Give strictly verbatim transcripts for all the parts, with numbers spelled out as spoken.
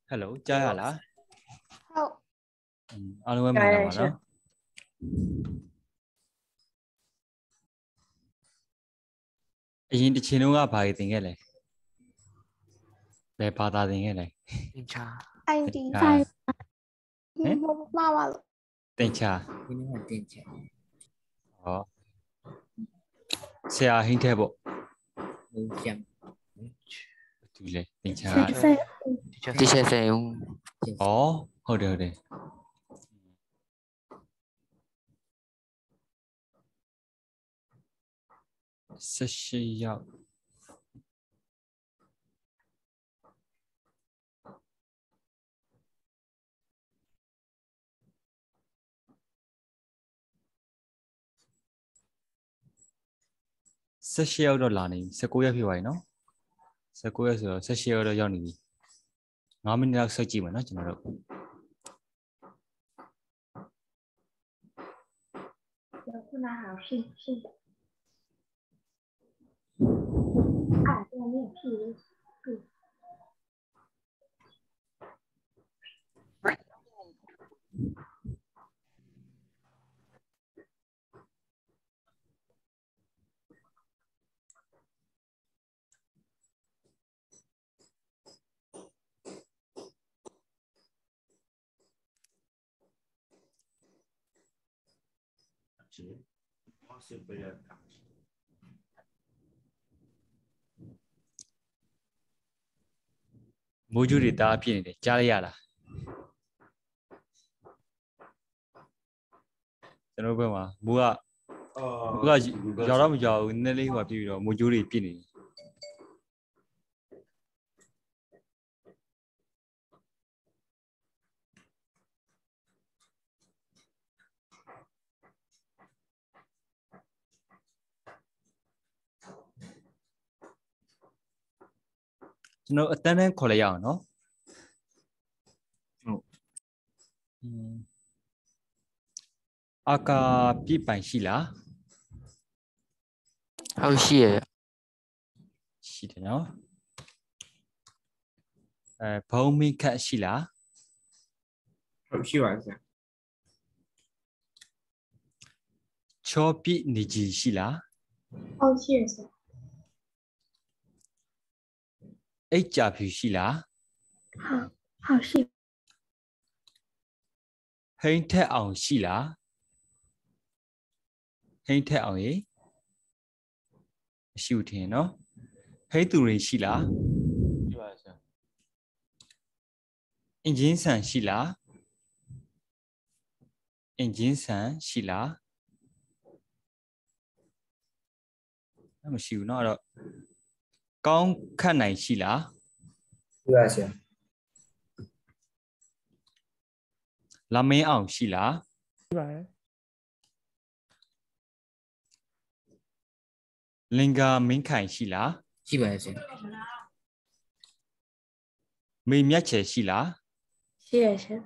Hello, chào hả lá? Không. Alo em mình làm mà đó. Anh đi chơi nữa bài tiếng cái này. Bé bà ta tiếng cái này. Tình trà. Anh thì À, không bao mà tiếng trà. Ini là tình trà. Đó. Xe hình thế bộ. Đúng chẳng. Tùy lệ, tiếng trà. Tí xe xe không. Đó, hồi đời đây. Sẽ xây dạo. Sẽ share đó là này, sẽ cố gắng hiểu vậy nó. Sẽ cố gắng sửa, sẽ share đó do này. Nó mình đang sơ chỉ mà nó chỉ là được. Cô nào hảo sinh sinh à cái này thì Mỗi chú đi ta phiền này, trả lại à? Cho nó bên mà, mua mua giờ đó bây giờ nên lấy hoa phiền rồi, mỗi chú đi phiền này. Nó ở tên này khó lấy à nó? Aka pi bản xí là Hầu xìa. xí thế nó. Bao mi khát xí là Hầu xìa là gì? cho pi nị gì xí là không chia sẻ ấy chả phiền xí là hảo hảo sinh hình thế ông xí là hình thế ông ấy xíu thế nó hình tụ rì xí là engine sản xí là engine sản xí là nó mà xíu nó rồi con khả này xí là Là gì? là mấy ông xí là Linga mình khai xí là Chi bài gì? mình nhắc chế xí là chia sẻ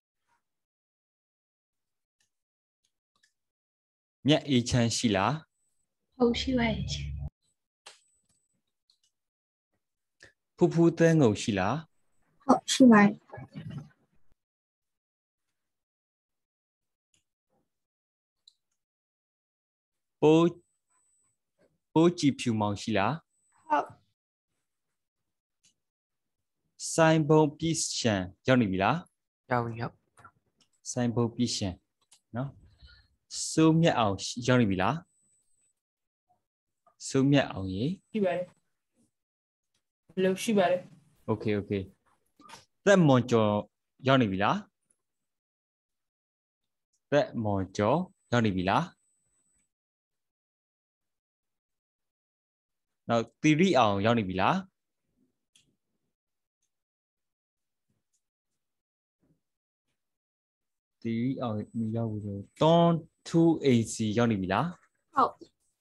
nhắc ý chân xí là không chia sẻ phu phu tên ngầu xí là không chia sẻ bố bố chỉ phiêu mong xí là không sai bông pi shen giao này bị lá Giao nhập. sai bông pi shen nó số miệng ảo giao này bị lá số miệng ảo gì Chi bài Lâu chi bài ok ok tại mòn cho giao này bị lá tại mòn cho giao này bị lá nào tiri ảo giao này bị lá tiri ảo bị giao rồi ton two ac giao này bị lá không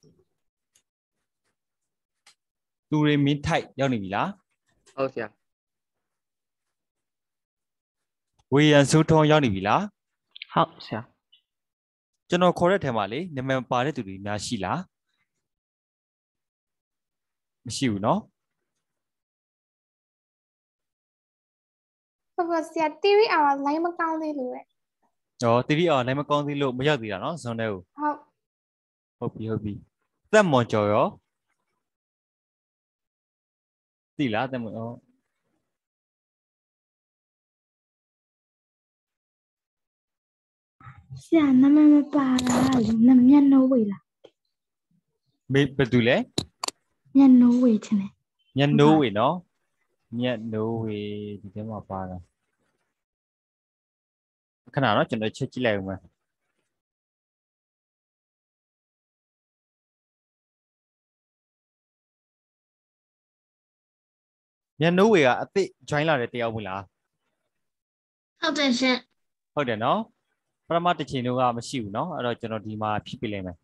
tu re min thai giao này bị lá Hầu xìa. vì anh số thong giao này bị lá Hầu xìa. cho nó khó đấy thèm mà lấy nên mà ba đấy tụi nhà xí lá xíu nó ဘာဘာဆရာ တီဗီ hour လိုင်းမကောင်းသေးလို့ပဲ။အော်တီဗီအော်နိုင်မကောင်းသေးလို့မရောက်သေးတာနော်ဇွန်တဲ့ကိုဟုတ်ဟုတ်ပြီဟုတ်ပြီ။သက်မွန်ကျော်ရောသိလားသက်မွန်ရောဆရာနာမည်မပါလားနမျက်နှာဝေးလားမေဘယ်သူလဲမျက်နှာဝေးချင်တယ်ညနိုးဝေနော်ညနိုးဝေဒီထဲမှာပါတာခဏနော်ကျွန်တော်ချက်ကြည့်လိုက်ဦးမယ်ညနိုးဝေကအစ်စ် join လာတဲ့တယောက်မလားဟုတ်တယ်ရှင်ဟုတ်တယ်နော်ပထမတစ်ချိန်တော့ကမရှိဘူးနော်အဲ့တော့ကျွန်တော်ဒီမှာဖြစ်ပြလိုက်မယ်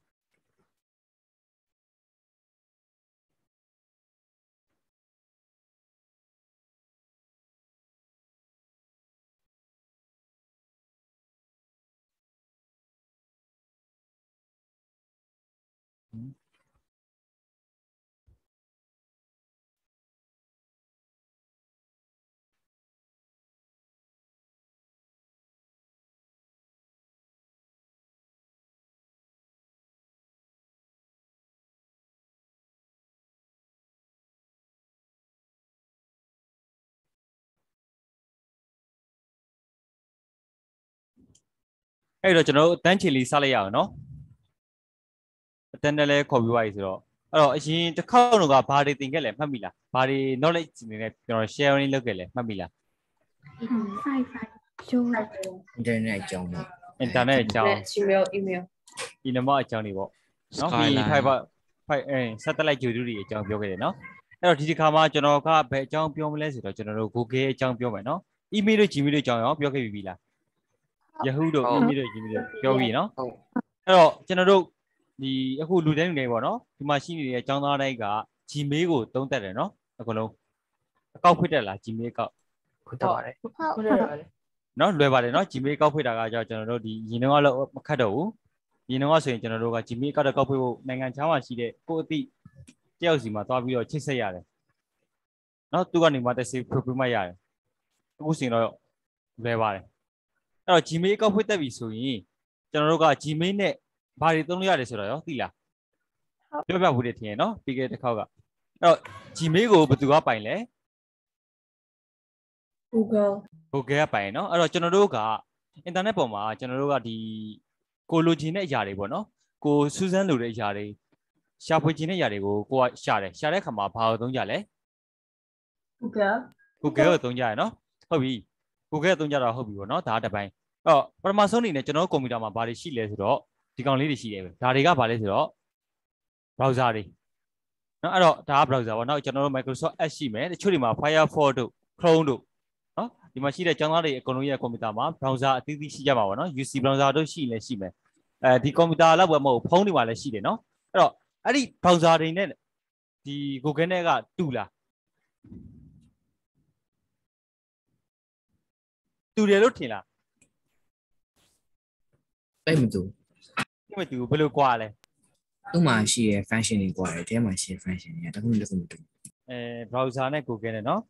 အဲ့တော့ကျွန်တော်တို့အတန်းချီလေးစလိုက်ရအောင်နော်အတန်းနဲ့လဲခေါ်ပြီးသွားပြီဆိုတော့အဲ့တော့အရင်တစ်ခေါက်တော့ကဘာတွေသင်ခဲ့လဲမှတ်မိလားဘာတွေ knowledge အနေနဲ့ကျွန်တော် sharing လုပ်ခဲ့လဲမှတ်မိလား five five ကျိုး internet အကြောင်းပေါ့ internet အကြောင်း email email email အကြောင်းတွေပေါ့နော်ပြီး fiber fiber အဲ satellite ဂျိုတူတွေအကြောင်းပြောခဲ့တယ်နော်အဲ့တော့ဒီဒီခါမှာကျွန်တော်ကဘယ်အကြောင်းပြောမလဲဆိုတော့ကျွန်တော်တို့ Google အကြောင်းပြောမယ်နော် email တို့ Gmail တို့အကြောင်းရောပြောခဲ့ပြီလား Yahoo တို့ email တို့ Gmail တို့ပြောပြီနော်အဲ့တော့ကျွန်တော်တို့ဒီအခုလူတိုင်းလူတိုင်းပေါ့နော်ဒီမှာရှိနေတဲ့အကြောင်းသားတိုင်းက Gmail ကိုသုံးတတ်တယ်နော်အကုန်လုံးအကောက်ဖွင့်တက်လား Gmail ကောက်ခွတ်တော့ပါတယ်ဟုတ်ဟုတ်ဟုတ်တယ်ပါတယ်နော်လွယ်ပါတယ်နော် Gmail ကောက်ဖွင့်တာကကြောင့်ကျွန်တော်တို့ဒီရင်တော့တော့မခတ်တော့ဘူးရင်တော့ဆိုရင်ကျွန်တော်တို့က Gmail ကောက်တော့ကောက်ဖွင့်ဖို့နိုင်ငံခြားမှာရှိတဲ့ကိုယ့်အသည့်တယောက်စီမှာသွားပြီးတော့ချိတ်ဆက်ရတယ်နော်သူကနေမှတက်စေဖွင့်ပြမှရတယ်အခုစင်တော့လွယ်ပါတယ်အဲ့တော့ Gmail ကောက်ဖွင့်တက်ပြီဆိုရင်ကျွန်တော်တို့က Gmail နဲ့ဘာတွေသုံးလို့ရတယ်ဆိုတော့ရောသိလားပြောပြဖို့တည်းထင်ရနော်ပြီးခဲ့တဲ့တစ်ခေါက်ကအဲ့တော့ Gmail ကိုဘယ်သူကပိုင်လဲ Google Google ကပိုင်နော်အဲ့တော့ကျွန်တော်တို့က internet ပေါ်မှာကျွန်တော်တို့ကဒီကိုလိုချင်တဲ့အရာတွေပေါ့နော်ကိုစူးစမ်းလိုတဲ့အရာတွေရှာဖွေချင်တဲ့အရာတွေကိုကိုကရှာတယ်ရှာတဲ့အခါမှာဘာကိုသုံးကြလဲ Google Google ကိုသုံးကြရနော်ဟုတ်ပြီ Google ကိုသုံးကြတော့ဟုတ်ပြီပေါ့နော်ဒါကတစ်ပိုင်းအဲ့တော့ပထမဆုံးအနေနဲ့ကျွန်တော်ကွန်ပျူတာမှာဘာတွေရှိလဲဆိုတော့ဒီကောင်လေးတွေရှိတယ်ပဲဒါတွေကဘာလဲဆိုတော့ browser တွေနော်အဲ့တော့ဒါက browser ပေါ့နော်ကျွန်တော်တို့ Microsoft Edge ရှိမယ်တချို့တွေမှာ Firefox တို့ Chrome တို့နော်ဒီမှာရှိတဲ့ကျောင်းသားတွေအကုန်လုံးရဲ့ကွန်ပျူတာမှာ browser အသီးသီးရှိကြမှာပေါ့နော် ယူ စီ browser တို့ရှိလည်းရှိမယ်အဲဒီကွန်ပျူတာလောက်ပဲမဟုတ်ဖုန်းတွေမှာလည်းရှိတယ်နော်အဲ့တော့အဲ့ဒီ browser တွေနဲ့ဒီ Google နဲ့ကတူလားတူတယ်လို့ထင်လားအဲ့မတူဒီမတူဘယ်လိုကွာလဲသူ့မှာရှိရဲ့ function တွေကွာတယ်တဲမှာရှိရဲ့ function တွေကတခုတခုမတူအဲ browser နဲ့ Google နဲ့နော်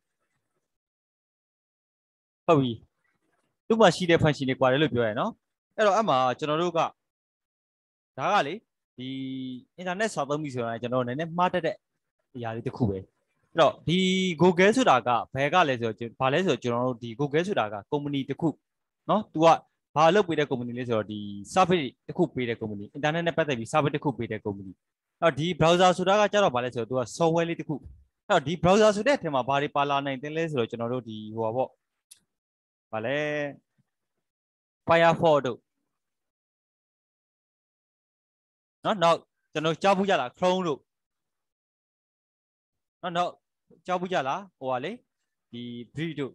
ဟုတ်ပြီသူ့မှာရှိတဲ့ function တွေကွာတယ်လို့ပြောရနော်အဲ့တော့အမှကျွန်တော်တို့ကဒါကလေဒီ internet စာသုံးပြီဆိုတာကျွန်တော်တို့နည်းနည်းမှားတတ်တဲ့အရာလေးတစ်ခုပဲအဲ့တော့ဒီ Google ဆိုတာကဘယ်ကလဲဆိုတော့ဘာလဲဆိုတော့ကျွန်တော်တို့ဒီ Google ဆိုတာက company တစ်ခုနော်သူကဘာလုပ်ပေးတဲ့ company လဲဆိုတော့ဒီ service တစ်ခုပေးတဲ့ company internet နဲ့ပတ်သက်ပြီး service တစ်ခုပေးတဲ့ company အဲ့တော့ဒီ browser ဆိုတာကကျတော့ဘာလဲဆိုတော့သူက software လေးတစ်ခုအဲ့တော့ဒီ browser ဆိုတဲ့အထက်မှာဘာတွေပါလာနိုင်တယ်လဲဆိုတော့ကျွန်တော်တို့ဒီဟိုပါပေါ့ဘာလဲ Firefox တို့နော်နောက်ကျွန်တော်ကြားဘူးကြလား Chrome တို့နော်နောက်ကြားဘူးကြလားဟိုပါလေဒီ Brave တို့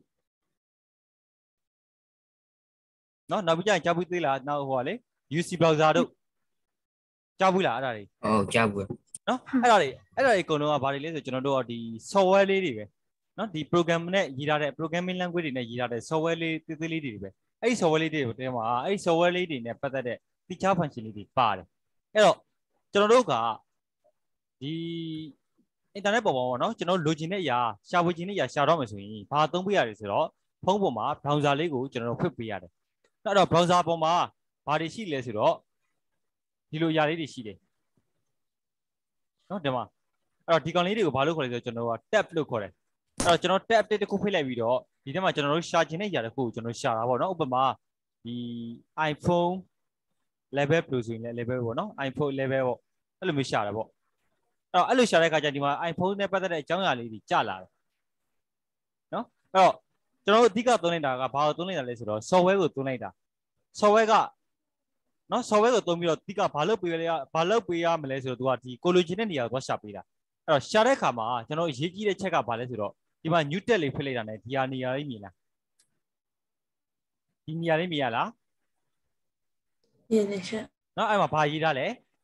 နော်နောက်ပြီးကြရင်ကြားဘူးသေးလားနောက်ဟိုပါလေ ယူ စီ browser တို့ကြားဘူးလားအဲ့ဒါတွေဟုတ်ကြားဘူးနော်အဲ့ဒါတွေအဲ့ဒါတွေအကုန်လုံးကဘာတွေလဲဆိုကျွန်တော်တို့ကဒီ software လေးတွေပဲနော်ဒီ program နဲ့ရေးထားတဲ့ programming language တွေနဲ့ရေးထားတဲ့ software လေးသေးသေးလေးတွေပဲအဲ့ဒီ software လေးတွေတဲမှာအဲ့ဒီ software လေးတွေနဲ့ပတ်သက်တဲ့ feature function လေးတွေပါတယ်အဲ့တော့ကျွန်တော်တို့ကဒီ internet ပေါ်မှာပေါ့နော်ကျွန်တော်လိုချင်တဲ့အရာရှာဖွေချင်တဲ့အရာရှာတော့မယ်ဆိုရင်ဘာသုံးပေးရလဲဆိုတော့ဖုန်းပေါ်မှာ browser လေးကိုကျွန်တော်တို့ဖွင့်ပေးရတယ်အဲ့တော့ browser ပေါ်မှာဘာတွေရှိလဲဆိုတော့ဒီလိုအရာလေးတွေရှိတယ်နော်ဒီမှာအဲ့တော့ဒီကောင်လေးတွေကိုဘာလို့ခေါ်လဲဆိုတော့ကျွန်တော်တို့က tab လို့ခေါ်တယ်အဲ့တော့ကျွန်တော် tab တစ်ခုဖိတ်လိုက်ပြီးတော့ဒီထဲမှာကျွန်တော်တို့ရှာချင်တဲ့အရာတစ်ခုကိုကျွန်တော်ရှာတာပေါ့နော်ဥပမာဒီ iPhone level လို့ဆိုရင်လည်း level ပေါ့နော် iPhone level ပေါ့အဲ့လိုမျိုးရှာတာပေါ့အဲ့တော့အဲ့လိုရှာတဲ့အခါကျဒီမှာ iPhone နဲ့ပတ်သက်တဲ့အကြောင်းအရာလေးတွေကြာလာတယ်နော်အဲ့တော့ကျွန်တော်တို့အဓိကသုံးလိုက်တာကဘာကိုသုံးလိုက်တာလဲဆိုတော့ software ကိုသုံးလိုက်တာ software ကနော် software ကိုသုံးပြီးတော့အဓိကဘာလုပ်ပေးရဘာလုပ်ပေးရမလဲဆိုတော့သူကဒီကိုလိုချင်တဲ့နေရာကိုသွားရှာပေးတာအဲ့တော့ရှာတဲ့အခါမှာကျွန်တော်အရေးကြီးတဲ့ချက်ကဘာလဲဆိုတော့ဒီမှာ new tab လေးဖိလိုက်တာ ਨੇ ဒီဟာနေရာလေးမြင်လားဒီနေရာလေးမြင်ရလားမြင်နေချက်နော်အဲ့မှာဘာရေးထားလဲ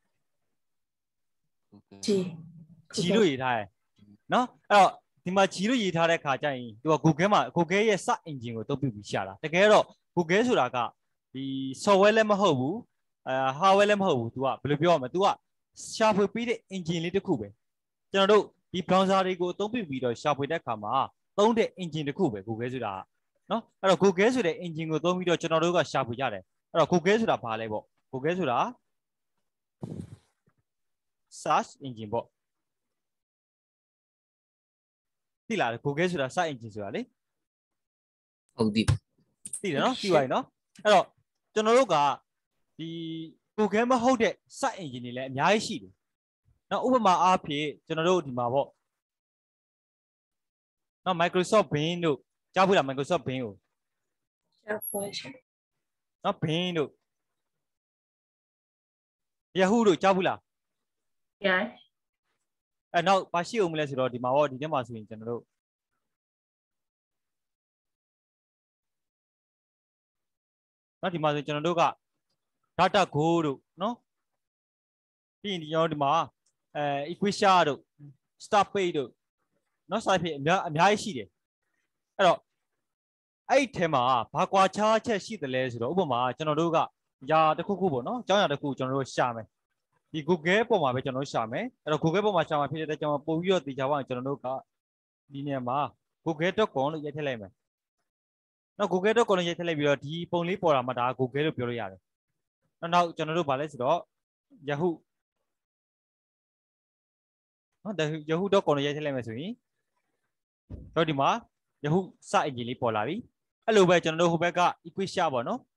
ဂျီဂျီလို့ရေးထားတယ်နော်အဲ့တော့ဒီမှာဂျီလို့ရေးထားတဲ့ခါကျရင်သူက Google မှာ Google ရဲ့ search engine ကိုသုံးပြီးရှာတာတကယ်တော့ Google ဆိုတာကဒီ software လည်းမဟုတ်ဘူးအဲ hardware လည်းမဟုတ်ဘူး तू ကဘယ်လိုပြောရမလဲ तू ကရှာဖွေပေးတဲ့ engine လေးတစ်ခုပဲကျွန်တော်တို့ဒီ browser တွေကိုအသုံးပြုပြီးတော့ရှာဖွေတဲ့အခါမှာသုံးတဲ့ engine တစ်ခုပဲ Google ဆိုတာနော်အဲ့တော့ Google ဆိုတဲ့ engine ကိုသုံးပြီးတော့ကျွန်တော်တို့ကရှာဖွေကြတယ်အဲ့တော့ Google ဆိုတာဘာလဲပေါ့ Google ဆိုတာ search engine ပေါ့သိလား Google ဆိုတာ search engine ဆိုတာလေဟုတ်ပြီသိတယ်နော်သိပါပြီနော်အဲ့တော့ကျွန်တော်တို့ကဒီ Google မဟုတ်တဲ့ search engine တွေလည်းအများကြီးရှိတယ်နော်ဥပမာအားဖြင့်ကျွန်တော်တို့ဒီမှာပေါ့နော် Microsoft Bing တို့ကြားဘူးလား Microsoft Bing ကိုကြားပါရှင်နော် Bing တို့ Yahoo တို့ကြားဘူးလားကြားအဲ့နောက်ဘာရှိအောင်မလဲဆိုတော့ဒီမှာပေါ့ဒီထဲမှာဆိုရင်ကျွန်တော်တို့နော်ဒီမှာဆိုကျွန်တော်တို့က data go တို့နော်ပြီးရင်ဒီကျွန်တော်ဒီမှာအဲ equation တို့ start page တို့နော် site page အများအများကြီးရှိတယ်အဲ့တော့အဲ့ဒီထဲမှာဘာကွာခြားချက်ရှိတယ်လဲဆိုတော့ဥပမာကျွန်တော်တို့ကຢာတစ်ခုခုပေါ့နော်အကြောင်းအရာတစ်ခုကျွန်တော်တို့ရှာမယ်ဒီ Google ပေါ်မှာပဲကျွန်တော်တို့ရှာမယ်အဲ့တော့ Google ပေါ်မှာရှာမှာဖြစ်တဲ့ကျွန်တော်ပို့ပြီးတော့သိကြပါအောင်ကျွန်တော်တို့ကဒီနေရာမှာ google dot com လို့ရိုက်ထည့်လိုက်မယ်နော် google dot com လို့ရိုက်ထည့်လိုက်ပြီးတော့ဒီပုံလေးပေါ်တာမှဒါ Google လို့ပြောလို့ရတယ်နောက်နောက်ကျွန်တော်တို့ဗာလဲဆိုတော့ Yahoo နော် yahoo dot com လို့ရိုက်ထည့်လိုက်မယ်ဆိုရင်တော့ဒီမှာ Yahoo search engine လေးပေါ်လာပြီအဲ့လိုပဲကျွန်တော်တို့ဟိုဘက်က equation ပေါ့နော်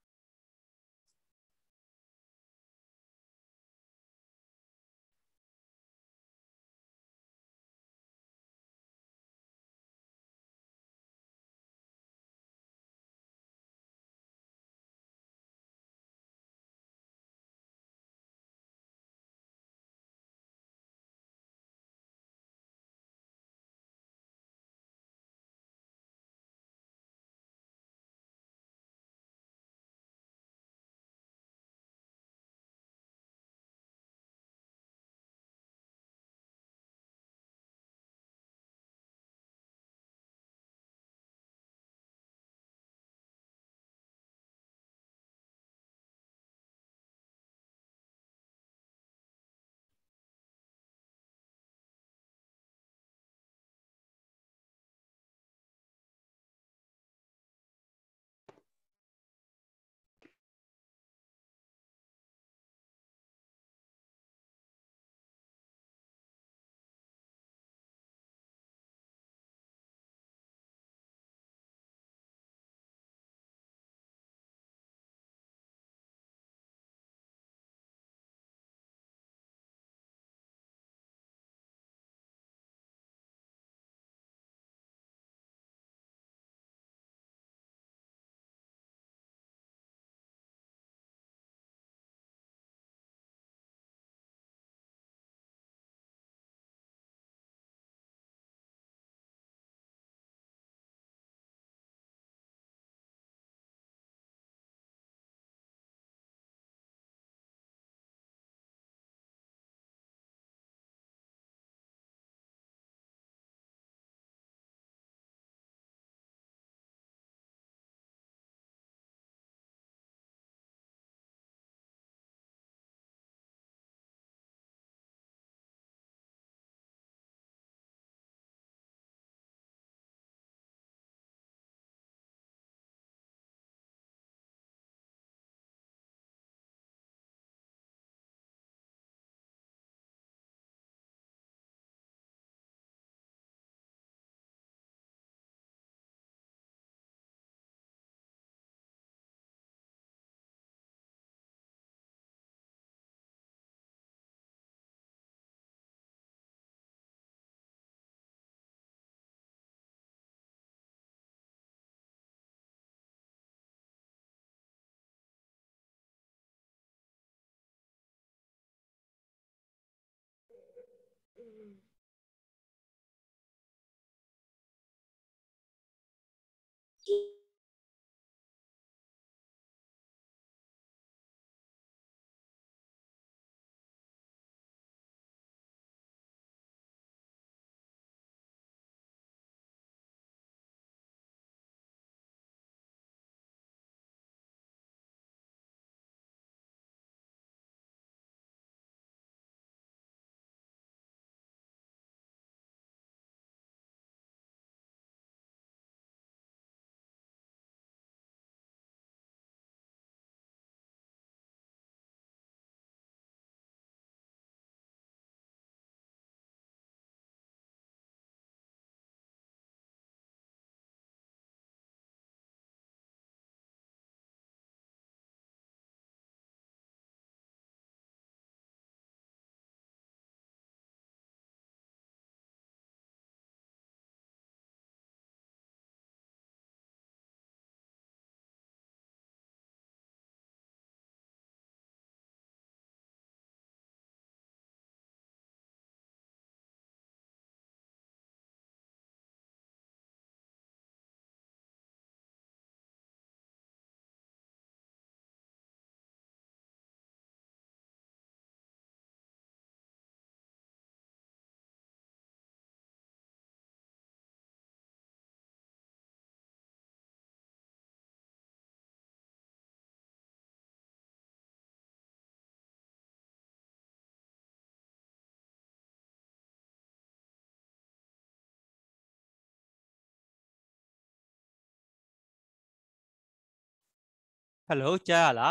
ဟယ်လိုကြားရလား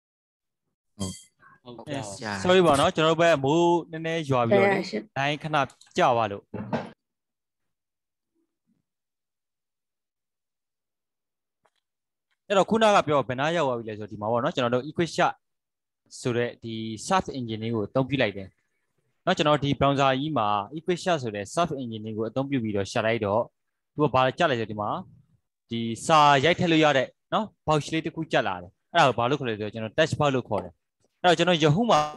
ဟုတ်အဲကြား sorry ပါနော်ကျွန်တော်တို့ဘက်မိုးနည်းနည်းရွာပြီးတော့လေကြားရရှင် line ခဏကြာသွားလို့အဲ့တော့ခုနကပြောဘယ်နာရောက်သွားပြီလဲဆိုတော့ဒီမှာပေါ့နော်ကျွန်တော်တို့ equate shot ဆိုတဲ့ဒီ search engine လေးကိုအသုံးပြုလိုက်တယ်เนาะကျွန်တော်ဒီ browser ကြီးမှာ equate shot ဆိုတဲ့ search engine လေးကိုအသုံးပြုပြီးတော့ရှာလိုက်တော့သူကဘာကြက်လိုက်ဆိုဒီမှာဒီစာရိုက်ထည့်လို့ရတဲ့เนาะ box လေးတစ်ခုကြက်လာတယ်အဲ့ဒါကိုဘာလို့ခေါ်လဲဆိုတော့ကျွန်တော် touch box လို့ခေါ်တယ်အဲ့တော့ကျွန်တော် Yahoo မှာ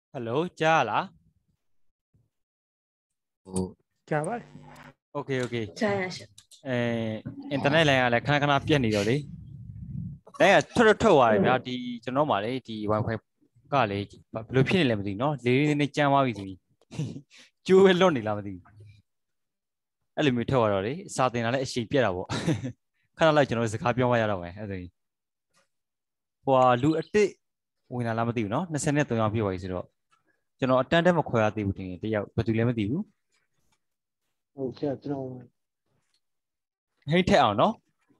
Hello ကြားလားဟုတ်ကြားပါလေ Okay okay ကြားရရှင်အဲ internet line ကလည်းခဏခဏပြတ်နေတော့လေ line ကထွက်ထွက်သွားတယ်ဗျာဒီကျွန်တော်မှလေဒီ wifi ကလေဘယ်လိုဖြစ်နေလဲမသိဘူးเนาะလေးလေးနဲ့ကြမ်းသွားပြီဆိုပြီးကျိုးပဲလွတ်နေလားမသိဘူးအဲ့လိုမျိုးထွက်သွားတော့လေစာတင်တာလည်းအရှိန်ပြတ်တာပေါ့ခဏလိုက်ကျွန်တော်စကားပြောမှရတော့မယ်အဲ့ဒါကြီးဟိုလူအစ်စ်ဝင်လာလားမသိဘူးเนาะยี่สิบ三ယောက်ပြည့်သွားပြီဆိုတော့ကျွန်တော်အတန်းတက်မခွဲရသေးဘူးတင်တယောက်ဘယ်သူလဲမသိဘူးဟုတ်ကဲ့ကျွန်တော်ဟိတ်ထက်အောင်เนาะ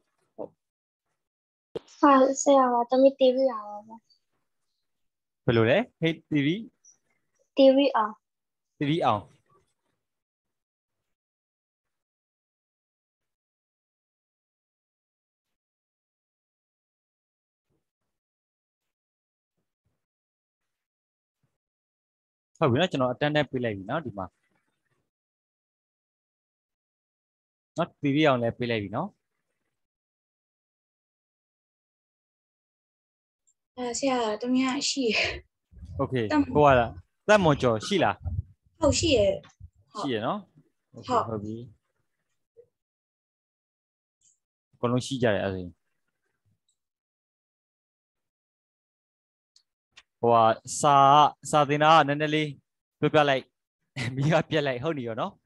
စာဆရာကတမီ TV ရပါပါဘယ်လိုလဲဟိတ် TV TV အောင် TV အောင်ဟုတ်ပြီเนาะကျွန်တော်အတန်းတက်ပေးလိုက်ပြီเนาะဒီမှာเนาะ TV အောင်လည်းပေးလိုက်ပြီเนาะအဲဆရာတမန်ရှိရ Okay ဟိုကလားသက်မွန်ကျော်ရှိလားဟုတ်ရှိရရှိရเนาะဟုတ်ဟုတ်ပြီအကုန်လုံးရှိကြတယ်အဲ့ဒါဆိုရင်ဟိုကစာစာသင်တာကနည်းနည်းလေးပြပြလိုက်မိကပြက်လိုက်ဟုတ်နေရောเนาะ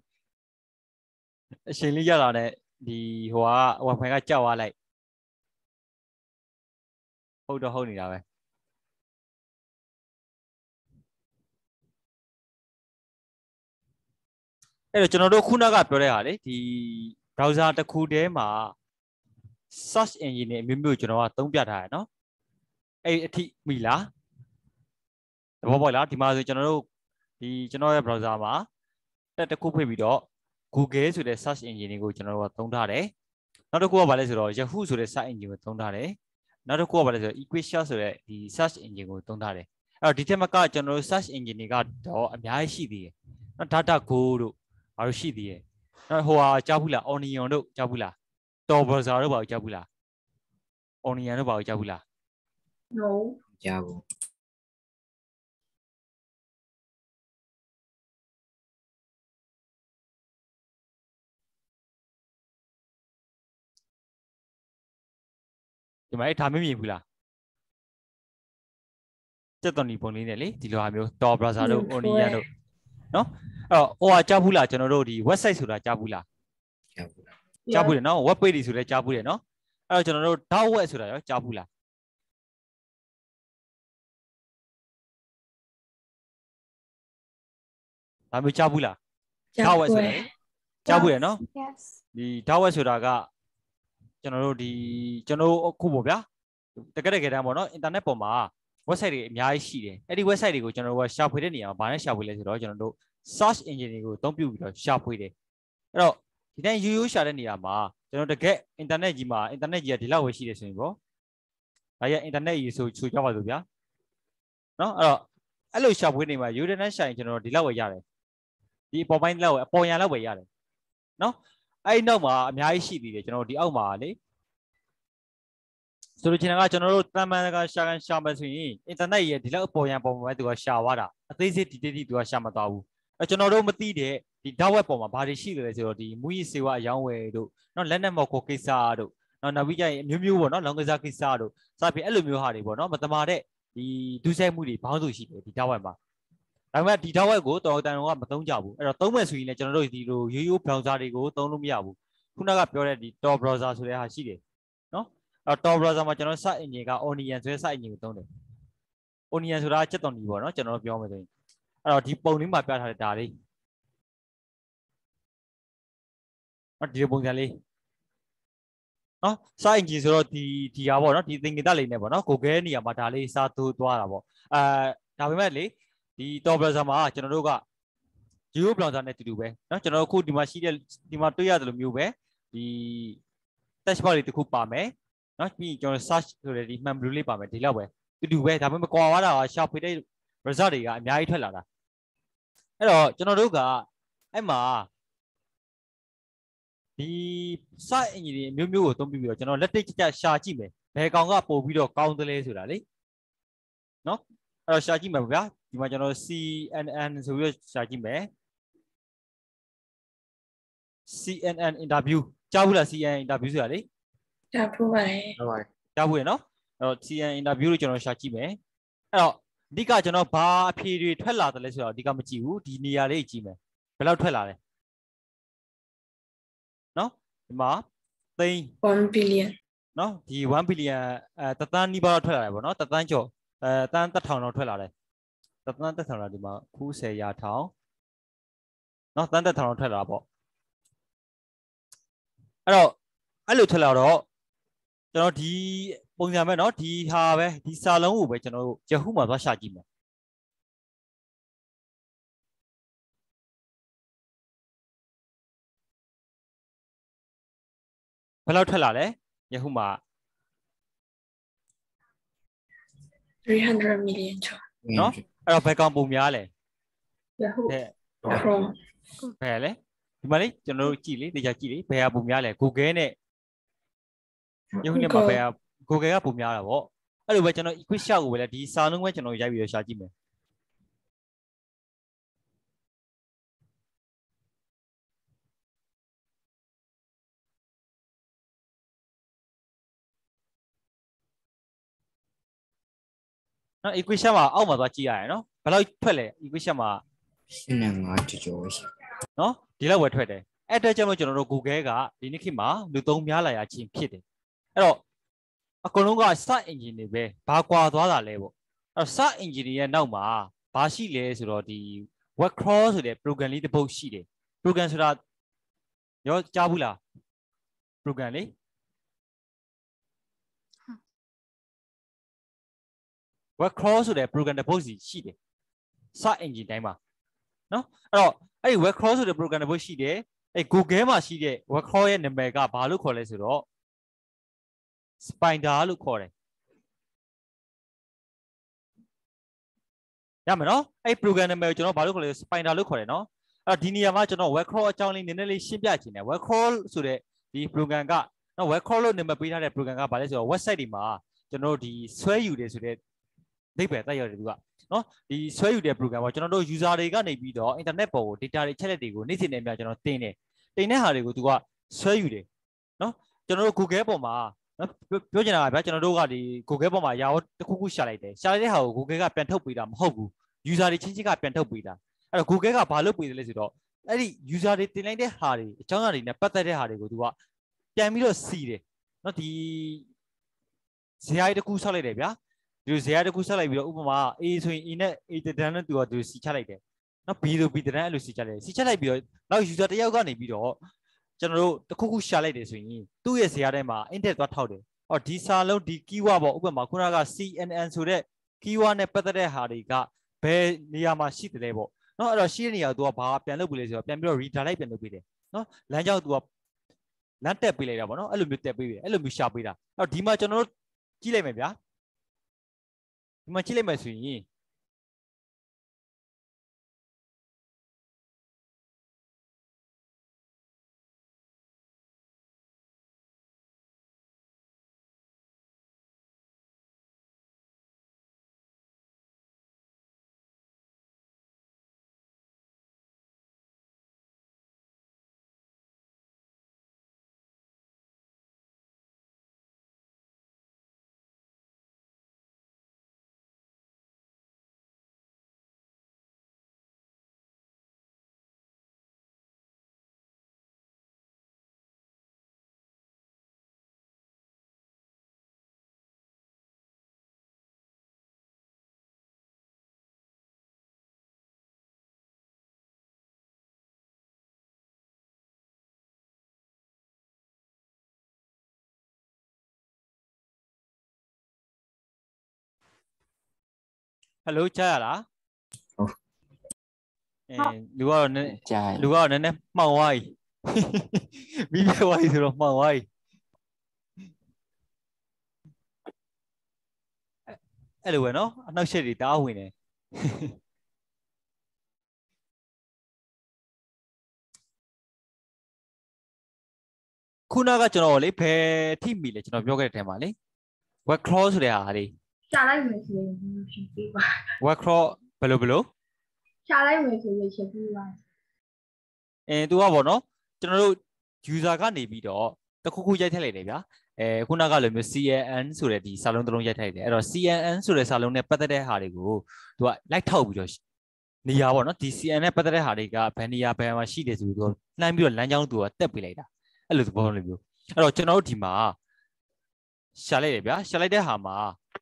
အချိန်လေးရလာတဲ့ဒီဟိုက wifi ကကြောက်သွားလိုက်ဟုတ်တော့ဟုတ်နေတာပဲအဲ့တော့ကျွန်တော်တို့ခုနကပြောတဲ့ဟာလေဒီ browser တစ်ခုတည်းမှာ search engine တွေအမျိုးမျိုးကျွန်တော်ကသုံးပြထားရเนาะအဲ့အထိမိလားတဘောပေါ့လားဒီမှာဆိုကျွန်တော်တို့ဒီကျွန်တော်ရဲ့ browser မှာတက်တစ်ခုဖွင့်ပြီးတော့ Google ဆိုတဲ့ search engine တွေကိုကျွန်တော်တို့ကသုံးထားတယ်နောက်တစ်ခုကဘာလဲဆိုတော့ Yahoo ဆိုတဲ့ search engine ကိုသုံးထားတယ်နောက်တစ်ခုကဘာလဲဆိုတော့ Equation ဆိုတဲ့ဒီ search engine ကိုသုံးထားတယ်အဲ့တော့ဒီထက်မကကျွန်တော်တို့ search engine တွေကတော့အများကြီးရှိသေးတယ်နော် DataGo တို့ဘာလို့ရှိသေးတယ်နော်ဟိုဟာကြားဘူးလား Onion တို့ကြားဘူးလား Tor browser တို့ဘာလို့ကြားဘူးလား Onion တို့ဘာလို့ကြားဘူးလား no ကြားဘူးဒီမှာအဲ့ဒါမမြင်ဘူးလားစက်တော်နီပုံလေးနဲ့လေဒီလိုဟာမျိုး Tor browser တို့ Onion တို့နော်အဲ့တော့ဟိုဟာကြားဘူးလားကျွန်တော်တို့ဒီ website ဆိုတာကြားဘူးလားကြားဘူးလားကြားဘူးတယ်နော် web page တွေဆိုလဲကြားဘူးတယ်နော်အဲ့တော့ကျွန်တော်တို့ dark web ဆိုတာရောကြားဘူးလားဒါမျိုးကြားဘူးလား dark web ဆိုတာကြားဘူးတယ်နော် yes ဒီ dark web ဆိုတာကကျွန်တော်တို့ဒီကျွန်တော်တို့အခုပေါ့ဗျာတကယ်တကယ်တမ်းပေါ့နော် internet ပေါ်မှာ website တွေအများကြီးရှိတယ်အဲ့ဒီ website တွေကိုကျွန်တော်တို့ကရှာဖွေတဲ့နေရာမှာဗာနဲ့ရှာဖွေလဲဆိုတော့ကျွန်တော်တို့ search engine တွေကိုအသုံးပြုပြီးတော့ရှာဖွေတယ်အဲ့တော့ဒီတိုင်းရိုးရိုးရှာတဲ့နေရာမှာကျွန်တော်တကယ် internet ကြီးမှာ internet ကြီးကဒီလောက်ပဲရှိတယ်ဆိုရင်ပေါ့ဒါရ internet ကြီးဆိုဆိုကြပါစို့ဗျာနော်အဲ့တော့အဲ့လိုရှာဖွေနေမှာ internet ရှာရင်ကျွန်တော်တို့ဒီလောက်ပဲရတယ်ဒီအပေါ်ပိုင်းလောက်ပဲအပေါ်ရန်လောက်ပဲရတယ်နော်အဲ့ဒီနောက်မှာအများကြီးရှိသေးတယ်ကျွန်တော်တို့ဒီအောက်မှာလေဆိုလိုချင်တာကကျွန်တော်တို့တမန်ကရှာကန်ရှာမယ်ဆိုရင် internet ကြီးဒီလောက်အပေါ်ရန်ပေါ်မှာပဲသူကရှာသွားတာအသေးစိတ်ဒီတိတိသူကရှာမသွားဘူးအဲကျွန်တော်တို့မသိတဲ့ဒီ dark web ပေါ်မှာဘာတွေရှိတယ်လဲဆိုတော့ဒီမူကြီးစေဝါအယောင်းဝယ်တို့နော်လက်နက်မော်ကိုကိစ္စတို့နော်နောက်ပြီးကြရင်အမျိုးမျိုးပေါ့နော်လောင်ကစားကိစ္စတို့စသဖြင့်အဲ့လိုမျိုးဟာတွေပေါ့နော်မတမာတဲ့ဒီဒုစရိုက်မှုတွေဘောင်းစုရှိတယ်ဒီ dark web မှာဒါပေမဲ့ဒီ dark web ကိုတော်တန်တော်ကမသုံးကြဘူးအဲ့တော့သုံးမယ်ဆိုရင်လည်းကျွန်တော်တို့ဒီလိုရိုးရိုး browser တွေကိုသုံးလို့မရဘူးခုနကပြောတဲ့ဒီ Tor browser ဆိုတဲ့ဟာရှိတယ်နော်အဲ့တော့ Tor browser မှာကျွန်တော် search engine က Onion ဆိုတဲ့ search engine ကိုသုံးတယ် Onion ဆိုတာစက်တော်နီပေါ့နော်ကျွန်တော်တို့ပြောမယ်ဆိုရင်အဲ့တော့ဒီပုံလေးမှာပြထားတဲ့ဒါလေးနော်ဒီပုံစံလေးနော် search engine ဆိုတော့ဒီဒီဟာပေါ့နော်ဒီသင်္ကေတလေးနဲ့ပေါ့နော် Google နေရာမှာဒါလေးစားထိုးသွားတာပေါ့အဲဒါပေမဲ့လေဒီ Tor browser မှာကျွန်တော်တို့က Geo browser နဲ့တူတူပဲเนาะကျွန်တော်တို့ခုဒီမှာရှိတဲ့ဒီမှာတွေ့ရတယ်လို့မျိုးပဲဒီ text box လေးတစ်ခုပါမယ်เนาะပြီးကျွန်တော် search ဆိုတဲ့ဒီမှန်ဘလူးလေးပါမယ်ဒီလောက်ပဲတူတူပဲဒါပေမဲ့ကွာသွားတာကရှာဖွေတဲ့ result တွေကအများကြီးထွက်လာတာအဲ့တော့ကျွန်တော်တို့ကအဲ့မှာဒီ search engine တွေမျိုးမျိုးကိုသုံးပြီးတော့ကျွန်တော်လက်တွေ့ကျကျရှာကြည့်မယ်ဘယ်ကောင်ကပို့ပြီးတော့ကောင်းသလဲဆိုတာလေเนาะအဲ့တော့ရှာကြည့်မယ်ဗျာဒီမှာကျွန်တော် C N N ဆိုပြီးတော့ရှာကြည့်မယ် C N N interview ကြားဘူးလား C N N interview ဆိုတာလေဒါဖူးပါတယ်ဟုတ်ပါကြားဘူးရနော်အဲ့တော့ C N N interview လို့ကျွန်တော်ရှာကြည့်မယ်အဲ့တော့အဓိကကျွန်တော်ဘာအဖြေတွေထွက်လာတယ်လဲဆိုတော့အဓိကမကြည့်ဘူးဒီနေရာလေးကြည့်မယ်ဘယ်လောက်ထွက်လာလဲနော်ဒီမှာသိန်း one billion နော်ဒီ one billion အဲတသန်းနီးပါးတော့ထွက်လာတယ်ပေါ့နော်တသန်းကျော်အဲတန်းတစ်ထောင်တော့ထွက်လာတယ်တသန်းတစ်ထောင်တော့ဒီမှာခုဆယ်ရာထောင်နော်တန်းတစ်ထောင်တော့ထွက်လာတာပေါ့အဲ့တော့အဲ့လိုထွက်လာတော့ကျွန်တော်ဒီပုံစံပဲနော်ဒီဟာပဲဒီစာလုံးကိုပဲကျွန်တော်တို့ Yahoo မှာသွားရှာကြည့်မယ်ဘယ်လောက်ထွက်လာလဲ Yahoo မှာ three hundred million ကျော်နော်အဲ့တော့ဘယ်ကောင်ပုံများလဲ Yahoo တဲ့ Chrome ဘယ်လဲဒီမှာလေကျွန်တော်တို့ကြည့်လေတရားကြည့်လေဘယ်ဟာပုံများလဲ Google နဲ့ Yahoo နဲ့မှာဘယ်ဟာ Google ကပုံများတာပေါ့အဲ့လိုပဲကျွန်တော် quick shot ကိုပဲလေဒီစာလုံးပဲကျွန်တော်ရိုက်ပြီးတော့ရှာကြည့်မယ်နော် equation မှာအောက်မှာသွားကြည့်ရရင်နော်ဘယ်လောက်ထွက်လဲ equation မှာရှင်းနေမှာကြော်ကြော်ရှိနော်ဒီလောက်ပဲထွက်တယ်အဲ့အတွက်ကြောင့်မို့ကျွန်တော်တို့ Google ကဒီနေ့ခေတ်မှာလူသုံးများလာရခြင်းဖြစ်တယ်အဲ့တော့အကုန်လုံးက search engine တွေပဲဘာကွာသွားတာလဲပေါ့အဲ့တော့ search engine ရဲ့နောက်မှာဘာရှိလဲဆိုတော့ဒီ web crawl ဆိုတဲ့ program လေးတစ်ပုဒ်ရှိတယ် program ဆိုတာရောကြားဘူးလား program လေးweb crawl ဆိုတဲ့ program တစ်ပုဒ်စီရှိတယ် search engine တိုင်းမှာနော်အဲ့တော့အဲ့ဒီ web crawl ဆိုတဲ့ program တစ်ပုဒ်ရှိတယ်အဲ့ Google မှာရှိတဲ့ web crawl ရဲ့နာမည်ကဘာလို့ခေါ်လဲဆိုတော့ Spider လို့ခေါ်တယ်ရမယ်နော်အဲ့ program နာမည်ကိုကျွန်တော်ဘာလို့ခေါ်လဲ Spider လို့ခေါ်တယ်နော်အဲ့တော့ဒီနေရာမှာကျွန်တော် web crawl အကြောင်းလေးနည်းနည်းလေးရှင်းပြချင်တယ် web crawl ဆိုတဲ့ဒီ program ကနော် web crawl လို့နာမည်ပေးထားတဲ့ program ကဘာလဲဆိုတော့ website တွေမှာကျွန်တော်တို့ဒီဆွဲယူတယ်ဆိုတဲ့အိဗယ်တက်ရတယ်သူကနော်ဒီဆွဲယူတဲ့ program ပေါ့ကျွန်တော်တို့ user တွေကနေပြီးတော့ internet ပေါ်ကို data တွေချက်လက်တွေကိုနေ့စဉ်နဲ့အများကျွန်တော်တင်တယ်တင်တဲ့ဟာတွေကိုသူကဆွဲယူတယ်နော်ကျွန်တော်တို့ Google ပေါ်မှာနော်ပြောချင်တာကဗျာကျွန်တော်တို့ကဒီ Google ပေါ်မှာအရာတစ်ခုခုရှာလိုက်တယ်ရှာလိုက်တဲ့ဟာကို Google ကပြန်ထုတ်ပေးတာမဟုတ်ဘူး user တွေချင်းချင်းကပြန်ထုတ်ပေးတာအဲ့တော့ Google ကဘာလုပ်ပေးတယ်လဲဆိုတော့အဲ့ဒီ user တွေတင်လိုက်တဲ့ဟာတွေအကြောင်းအရာတွေနဲ့ပတ်သက်တဲ့ဟာတွေကိုသူကပြန်ပြီးတော့စီတယ်နော်ဒီဇာတ်တစ်ခုဆောက်လိုက်တယ်ဗျာဒီလိုဇာတ်တစ်ခုဆက်လိုက်ပြီးတော့ဥပမာ A ဆိုရင် A နဲ့ A တန်းနဲ့သူကသူစီချလိုက်တယ်နော် B ဆို B တန်းအဲ့လိုစီချလိုက်တယ်စီချလိုက်ပြီးတော့နောက် user တစ်ယောက်ကနေပြီးတော့ကျွန်တော်တို့တစ်ခုခုရှာလိုက်တယ်ဆိုရင်သူ့ရဲ့ဇာတ်ထဲမှာ index သွားထောက်တယ်အော်ဒီစာလုံးဒီ keyword ပေါ့ဥပမာခုနက C N N ဆိုတဲ့ keyword နဲ့ပတ်သက်တဲ့ဟာတွေကဘယ်နေရာမှာရှိတယ်လဲပေါ့နော်အဲ့တော့ရှိတဲ့နေရာကိုသူကဘာပြန်လုပ်ပေးလဲဆိုတော့ပြန်ပြီးတော့ redirect ပြန်လုပ်ပေးတယ်နော်လမ်းကြောင်းသူကလမ်းတက်ပေးလိုက်တာပေါ့နော်အဲ့လိုမျိုးတက်ပေးတယ်အဲ့လိုမျိုးရှာပေးတာအဲ့တော့ဒီမှာကျွန်တော်တို့ကြည့်လိုက်မယ်ဗျာဒီမှာကြည့်လိုက်မယ်ဆိုရင်ဟယ်လိုကြားရလားဟုတ်အဲလူကတော့နည်းကြားရလူကတော့နည်းနည်းမှောင်သွားပြီမိပြသွားပြီဆိုတော့မှောင်သွားပြီအဲ့လိုပဲနော်အနောက်ရှက်တွေတားဝင်တယ်ခုနကကျွန်တော်လေဘယ်ထိမိလဲကျွန်တော်ပြောခဲ့တဲ့ထဲမှာလေ web crawl ဆိုတဲ့ဟာလေရှာလိုက်မယ်ဆိုရင်ဖြေပေးပါ web crawl ဘယ်လိုဘယ်လိုရှာလိုက်မယ်ဆိုရင်ချက်ပြီးပါအဲ तू ကပေါ့နော်ကျွန်တော်တို့ user ကနေပြီးတော့တခုခုရိုက်ထည့်လိုက်တယ်ဗျာအဲခုနကလိုမျိုး C N N ဆိုတဲ့ဒီစာလုံးတစ်လုံးရိုက်ထည့်လိုက်တယ်အဲ့တော့ C N N ဆိုတဲ့စာလုံးနဲ့ပတ်သက်တဲ့ဟာတွေကို तू ကလိုက်ထောက်ပြီးတော့နေရာပေါ့နော်ဒီ C N N နဲ့ပတ်သက်တဲ့ဟာတွေကဘယ်နေရာဘယ်မှာရှိတယ်ဆိုပြီးတော့နှမ်းပြီးတော့လမ်းကြောင်း तू ကတက်ပေးလိုက်တာအဲ့လိုသဘောလိုမျိုးအဲ့တော့ကျွန်တော်တို့ဒီမှာရှာလိုက်တယ်ဗျာရှာလိုက်တဲ့ဟာမှာ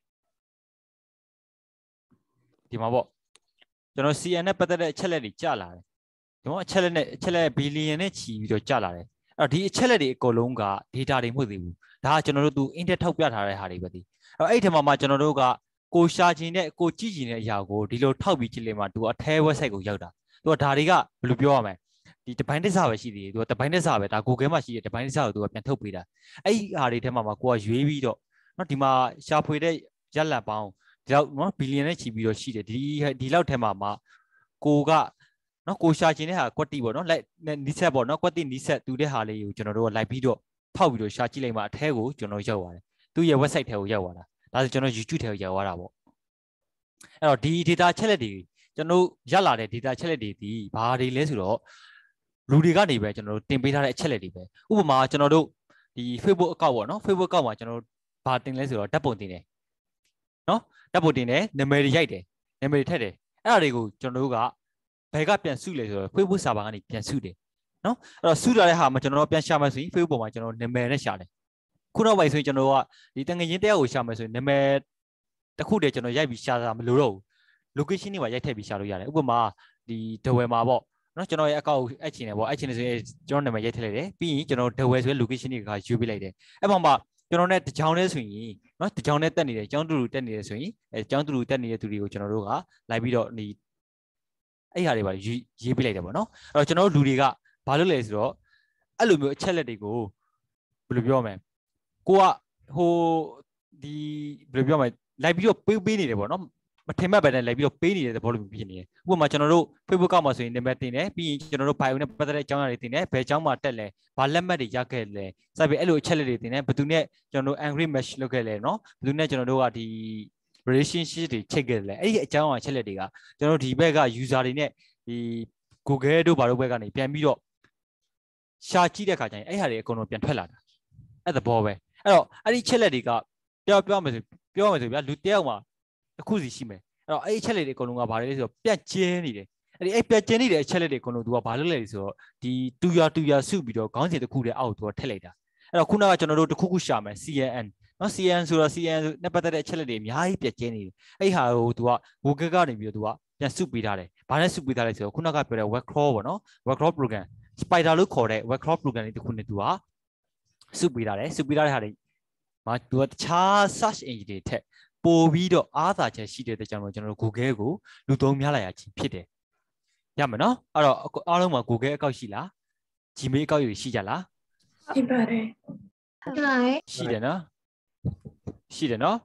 ဒီမှာပေါ့ကျွန်တော် C N N နဲ့ပတ်သက်တဲ့အချက်လက်တွေကြာလာတယ်ဒီမှာအချက်လက်နဲ့အချက်လက်ဘီလီယံနဲ့ချီပြီးတော့ကြာလာတယ်အဲ့တော့ဒီအချက်လက်တွေအကုန်လုံးက data တွေမဟုတ်သေးဘူးဒါကကျွန်တော်တို့သူ index ထောက်ပြထားတဲ့ဟာတွေပဲဒီအဲ့အဲ့ဒီမှာမှကျွန်တော်တို့ကကိုရှာခြင်းနဲ့ကိုကြည့်ခြင်းတဲ့အရာကိုဒီလိုထောက်ပြီးကြည့်လိုက်မှသူအထဲ website ကိုရောက်တာသူကဒါတွေကဘယ်လိုပြောရမလဲဒီတပိုင်းတစ်စားပဲရှိသေးတယ်သူကတပိုင်းတစ်စားပဲဒါ Google မှာရှိတဲ့တပိုင်းတစ်စားကိုသူကပြန်ထုတ်ပေးတာအဲ့ဒီဟာတွေထဲမှာမှကိုကရွေးပြီးတော့နော်ဒီမှာရှာဖွေတဲ့ရက်လက်ပေါင်းဒီလောက်နော်ဘီလီယံနဲ့ချီပြီးတော့ရှိတယ်ဒီဒီလောက်ထဲမှာမှကိုကနော်ကိုရှာခြင်းတဲ့ဟာကွက်တီပေါ့နော်လိုက်နီးဆက်ပေါ့နော်ကွက်တီနီးဆက်တူတဲ့ဟာလေးကိုကျွန်တော်တို့ကလိုက်ပြီးတော့ထောက်ပြီးတော့ရှာကြည့်လိုက်မှအထဲကိုကျွန်တော်ရောက်သွားတယ်သူ့ရဲ့ website ထဲကိုရောက်သွားတာဒါဆိုကျွန်တော် YouTube ထဲကိုရောက်သွားတာပေါ့အဲ့တော့ဒီ data ချက်လက်တွေကျွန်တော်ရက်လာတဲ့ data ချက်လက်တွေဒီဘာတွေလဲဆိုတော့လူတွေကနေပဲကျွန်တော်တို့တင်ပေးထားတဲ့အချက်လက်တွေပဲဥပမာကျွန်တော်တို့ဒီ Facebook account ပေါ့နော် Facebook account မှာကျွန်တော်တို့ဘာတင်လဲဆိုတော့ဓာတ်ပုံတင်တယ်နော်ဓာတ်ပုံတင်တယ်နာမည်တွေရိုက်တယ်နာမည်တွေထည့်တယ်အဲ့ဒါတွေကိုကျွန်တော်တို့ကဘယ်ကပြန်စုလဲဆိုတော့ Facebook server ကနေပြန်စုတယ်နော်အဲ့တော့စုလာတဲ့ဟာမှာကျွန်တော်တို့ပြန်ရှာမှဆိုရင် Facebook ပေါ်မှာကျွန်တော်နာမည်နဲ့ရှာတယ်ခုနောက်ပိုင်းဆိုရင်ကျွန်တော်တို့ကဒီတငယ်ချင်းတယောက်ကိုရှာမှဆိုရင်နာမည်တစ်ခုတည်းကျွန်တော်ရိုက်ပြီးရှာတာမလိုတော့ဘူး location တွေမှာရိုက်ထည့်ပြီးရှာလို့ရတယ်ဥပမာဒီဒဝယ်မှာပေါ့နော်ကျွန်တော်ရဲ့ account ကိုအပ်ချင်တယ်ပေါ့အပ်ချင်တယ်ဆိုရင်ကျွန်တော်နာမည်ရိုက်ထည့်လိုက်တယ်ပြီးရင်ကျွန်တော်ဒဝယ်ဆိုတဲ့ location တွေကယူပေးလိုက်တယ်အဲ့မှာမှကျွန်တော်နဲ့တကြောင်နဲ့ဆိုရင်နော်တကြောင်နဲ့တက်နေတယ်ကျောင်းတူတူတက်နေတယ်ဆိုရင်အဲကျောင်းတူတူတက်နေတဲ့သူတွေကိုကျွန်တော်တို့ကလိုက်ပြီးတော့ဒီအဲ့ဟာတွေပါရေးပေးလိုက်တယ်ပေါ့နော်အဲ့တော့ကျွန်တော်တို့လူတွေကဘာလုပ်လဲဆိုတော့အဲ့လိုမျိုးအချက်လက်တွေကိုဘယ်လိုပြောမလဲကိုကဟိုဒီဘယ်လိုပြောမလဲလိုက်ပြီးတော့ပေးပေးနေတယ်ပေါ့နော်မထင်မှတ်ပဲနဲ့လိုက်ပြီးတော့ပေးနေတဲ့သဘောလိုမျိုးဖြစ်နေတယ်ဥပမာကျွန်တော်တို့ Facebook ကောက်မှာဆိုရင်နာမည်တင်တယ်ပြီးရင်ကျွန်တော်တို့ bio နဲ့ပတ်သက်တဲ့အကြောင်းအရာတွေတင်တယ်ဘယ်အကြောင်းမှာတက်လဲဘာလက်မှတ်တွေရခဲ့လဲစသဖြင့်အဲ့လိုအချက်လက်တွေတင်တယ်ဘယ်သူနဲ့ကျွန်တော်တို့ angry match လုပ်ခဲ့လဲနော်ဘယ်သူနဲ့ကျွန်တော်တို့ကဒီ relationship တွေချိန်ခဲ့လဲအဲ့ဒီအကြောင်းအရာချက်လက်တွေကကျွန်တော်တို့ဒီဘက်က user တွေနဲ့ဒီ Google တို့ဘာတို့ဘက်ကနေပြန်ပြီးတော့ရှာကြည့်တဲ့အခါကျရင်အဲ့ဟာတွေအကုန်လုံးပြန်ထွက်လာတာအဲ့သဘောပဲအဲ့တော့အဲ့ဒီချက်လက်တွေကပြောပြောမယ်ဆိုပြောမယ်ဆိုဗျာလူတယောက်မှာတစ်ခုစီရှိမယ်အဲ့တော့အဲ့အချက်လက်တွေအကုန်လုံးကဘာလဲဆိုတော့ပြတ်ကျဲနေတယ်အဲ့ဒီအဲ့ပြတ်ကျဲနေတဲ့အချက်လက်တွေအကုန်လုံး तू ကဘာလုပ်လဲဆိုတော့ဒီတူရတူရစုပြီးတော့ခေါင်းစဉ်တစ်ခုတည်းအောက် तू ကထည့်လိုက်တာအဲ့တော့ခုနကကျွန်တော်တို့တစ်ခုခုရှာမယ် C N N နော် C N N ဆိုတော့ C N N နဲ့ပတ်သက်တဲ့အချက်လက်တွေအများကြီးပြတ်ကျဲနေတယ်အဲ့ဟာကို तू က Google ကနေပြီးတော့ तू ကပြန်စုပေးထားတယ်ဘာနဲ့စုပေးထားလဲဆိုတော့ခုနကပြောတဲ့ web crawl ပေါ့နော် web crawl program spider လို့ခေါ်တဲ့ web crawl program လေးတစ်ခုနဲ့ तू ကစုပေးထားတယ်စုပေးထားတဲ့ဟာတွေမှာ तू ကတခြား search engine တွေထက်ပို့ပြီးတော့အားသာချက်ရှိတဲ့ကြောင့်ကျွန်တော်တို့ Google ကိုလူသုံးများလာရခြင်းဖြစ်တယ်ရမယ်နော်အဲ့တော့အားလုံးမှာ Google account ရှိလား Gmail account တွေရှိကြလားရှိပါတယ်ဟုတ်ပါတယ်ရှိတယ်နော်ရှိတယ်နော်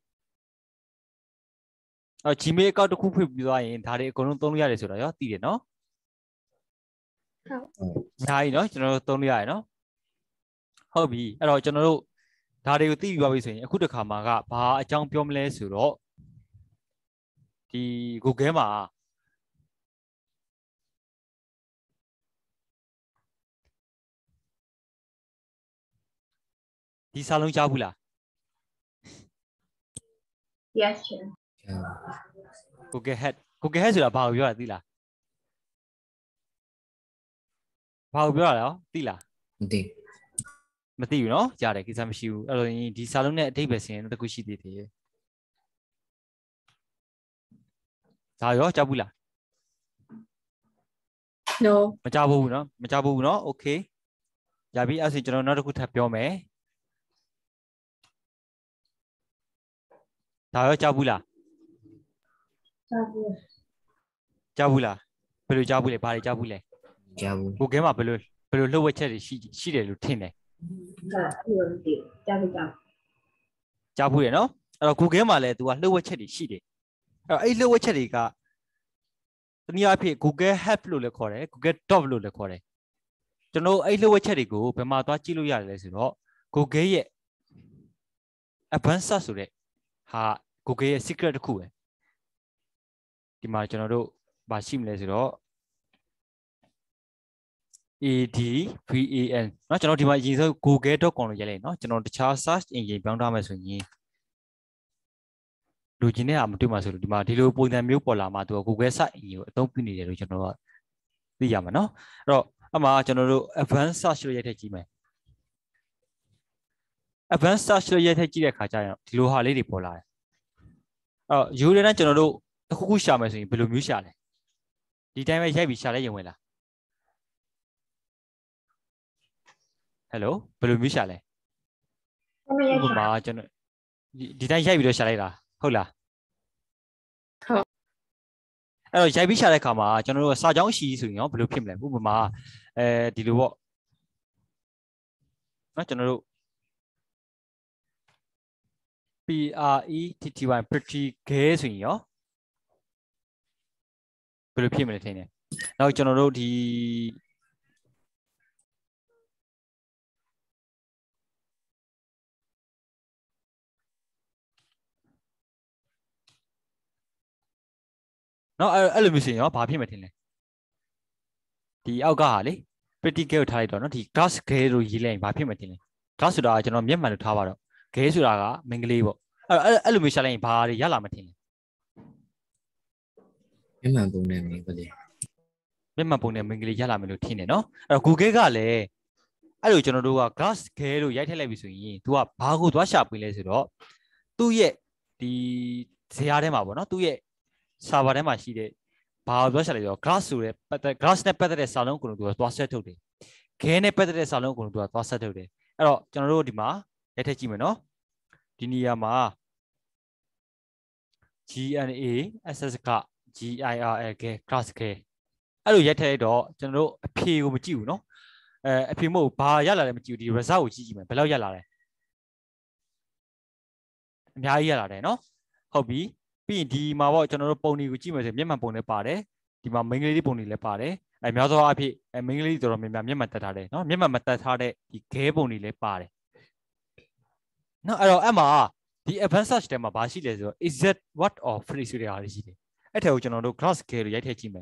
အဲ့ Gmail account တစ်ခုဖွင့်ပြီးသွားရင်ဒါတွေအကုန်လုံးသုံးလို့ရတယ်ဆိုတော့ရောသိတယ်နော်ဟုတ်ဒါကြီးနော်ကျွန်တော်တို့သုံးလို့ရတယ်နော်ဟုတ်ပြီအဲ့တော့ကျွန်တော်တို့ဒါတွေကိုသိပြီးပါပြီဆိုရင်အခုတစ်ခါမှာကဘာအကြောင်းပြောမလဲဆိုတော့ဒီ Google မှာဒီစာလုံးကြားဘူးလား yes sir Google Head Google Head ဆိုတာဘာကိုပြောတာသိလားဘာကိုပြောတာလဲသိလားမသိမသိဘူးနော်ကြားတယ်ကိစ္စမရှိဘူးအဲ့တော့ဒီစာလုံးနဲ့အဓိပ္ပာယ်ဆင်တခုရှိသေးတယ်ဒါရောကြားဘူးလား no မကြားဘူးနော်မကြားဘူးနော် okay ရပြီအဲ့ဒါဆိုကျွန်တော်နောက်တစ်ခုထပ်ပြောမယ်ဒါရောကြားဘူးလားကြားဘူးကြားဘူးလားဘယ်လိုကြားဘူးလဲဘာတွေကြားဘူးလဲကြားဘူး Google မှာဘယ်လိုဘယ်လိုလှုပ်ဝက်ချက်တွေရှိရှိတယ်လို့ထင်တယ်အဲ့ဒီကြားပြီကြားကြားဘူးရနော်အဲ့တော့ Google မှာလည်း तू ကလှုပ်ဝက်ချက်တွေရှိတယ်အဲ့တော့အဲ့လှုပ်ဝက်ချက်တွေကတနည်းအားဖြင့် Google Help လို့လည်းခေါ်တယ် Google Top လို့လည်းခေါ်တယ်ကျွန်တော်အဲ့လှုပ်ဝက်ချက်တွေကိုဘယ်မှာသွားကြည့်လို့ရတယ်လဲဆိုတော့ Google ရဲ့ Advanced ဆိုတဲ့ဟာ Google ရဲ့ secret တစ်ခုပဲဒီမှာကျွန်တော်တို့ဗာရှိမလဲဆိုတော့ A D V A N เนาะကျွန်တော်ဒီမှာအရင်ဆုံး google dot com လို့ရိုက်လိုက်เนาะကျွန်တော်တခြား search engine ပြောင်းထားမယ်ဆိုရင်လူချင်းနဲ့အမတွေ့မှာဆိုလို့ဒီမှာဒီလိုပုံစံမျိုးပေါ်လာမှသူက google search engine ကိုအသုံးပြုနေတယ်လို့ကျွန်တော်ကသိရမှာเนาะအဲ့တော့အမှကျွန်တော်တို့ advanced search လို့ရိုက်ထည့်ကြည့်မယ် advanced search လို့ရိုက်ထည့်ကြည့်တဲ့အခါကျရင်ဒီလိုဟာလေးတွေပေါ်လာတယ်အဲ့တော့ user နဲ့ကျွန်တော်တို့တစ်ခုခုရှာမယ်ဆိုရင်ဘယ်လိုမျိုးရှာလဲဒီတိုင်းပဲရိုက်ပြီးရှာလိုက်ရုံပဲလား hello ဘယ်လိုမျိုးရှာလဲဥပမာကျွန်တော်ဒီတိုင်းရိုက်ပြီးတော့ရှာလိုက်တာဟုတ်လားဟုတ်အဲ့တော့ရိုက်ပြီးရှာတဲ့အခါမှာကျွန်တော်တို့စာကြောင်းရှိဆိုရင်ရောဘယ်လိုဖြစ်မလဲဥပမာအဲဒီလိုပေါ့เนาะကျွန်တော်တို့ P R E T T Y pretty gay ဆိုရင်ရောဘယ်လိုဖြစ်မလဲထင်တယ်နောက်ကျွန်တော်တို့ဒီနော်အဲ့လိုမျိုးဆိုရင်ရောဘာဖြစ်မှာထင်လဲဒီအောက်ကဟာလေ pretty girl ထားလိုက်တော့နော်ဒီ glass girl လို့ရေးလိုက်ရင်ဘာဖြစ်မှာထင်လဲ glass ဆိုတာကကျွန်တော်မျက်မှန်လို့ထားပါတော့ girl ဆိုတာကမိန်းကလေးပေါ့အဲ့အဲ့လိုမျိုးရှာလိုက်ရင်ဘာတွေရလာမှာထင်လဲမျက်မှန်ပုံနဲ့မိန်းကလေးမျက်မှန်ပုံနဲ့မိန်းကလေးရလာမယ်လို့ထင်တယ်နော်အဲ့တော့ Google ကလည်းအဲ့လိုကျွန်တော်တို့က glass girl လို့ရိုက်ထည့်လိုက်ပြီဆိုရင် तू ကဘာကိုသွားရှာပေးလဲဆိုတော့သူ့ရဲ့ဒီဇာတ်ထဲမှာပေါ့နော်သူ့ရဲ့server ထဲမှာရှိတဲ့ဘာပြောချင်လဲဆိုတော့ glass ဆိုတဲ့ glass နဲ့ပတ်သက်တဲ့စာလုံးကိုသူကသွားဆက်ထုတ်တယ်။ game နဲ့ပတ်သက်တဲ့စာလုံးကိုသူကသွားဆက်ထုတ်တယ်။အဲ့တော့ကျွန်တော်တို့ဒီမှာရိုက်ထည့်ကြည့်မယ်နော်။ဒီနေရာမှာ G N A S S က G I R L K glass ကအဲ့လိုရိုက်ထည့်လိုက်တော့ကျွန်တော်တို့အဖြေကိုမကြည့်ဘူးနော်။အဲအဖြေမဟုတ်ဘာရလာလဲမကြည့်ဘူးဒီ result ကိုကြည့်ကြည့်မယ်ဘယ်လောက်ရလာလဲ။အများကြီးရလာတယ်နော်။ဟုတ်ပြီ။ပြီးရင်ဒီမှာပေါ့ကျွန်တော်တို့ပုံတွေကိုကြည့်မယ်ဆိုရင်မျက်မှန်ပုံလည်းပါတယ်ဒီမှာမိန်းကလေးပုံတွေလည်းပါတယ်အဲများသောအားဖြင့်အဲမိန်းကလေးတော်တော်များများမျက်မှန်တက်ထားတယ်နော်မျက်မှန်မတက်ထားတဲ့ဒီခဲပုံတွေလည်းပါတယ်နော်အဲ့တော့အမှဒီ advanced search ထဲမှာဘာရှိလဲဆိုတော့ is that what or phrase တွေအားရှိတယ်အဲ့ထဲကိုကျွန်တော်တို့ glass ခဲလို့ရိုက်ထည့်ကြည့်မယ်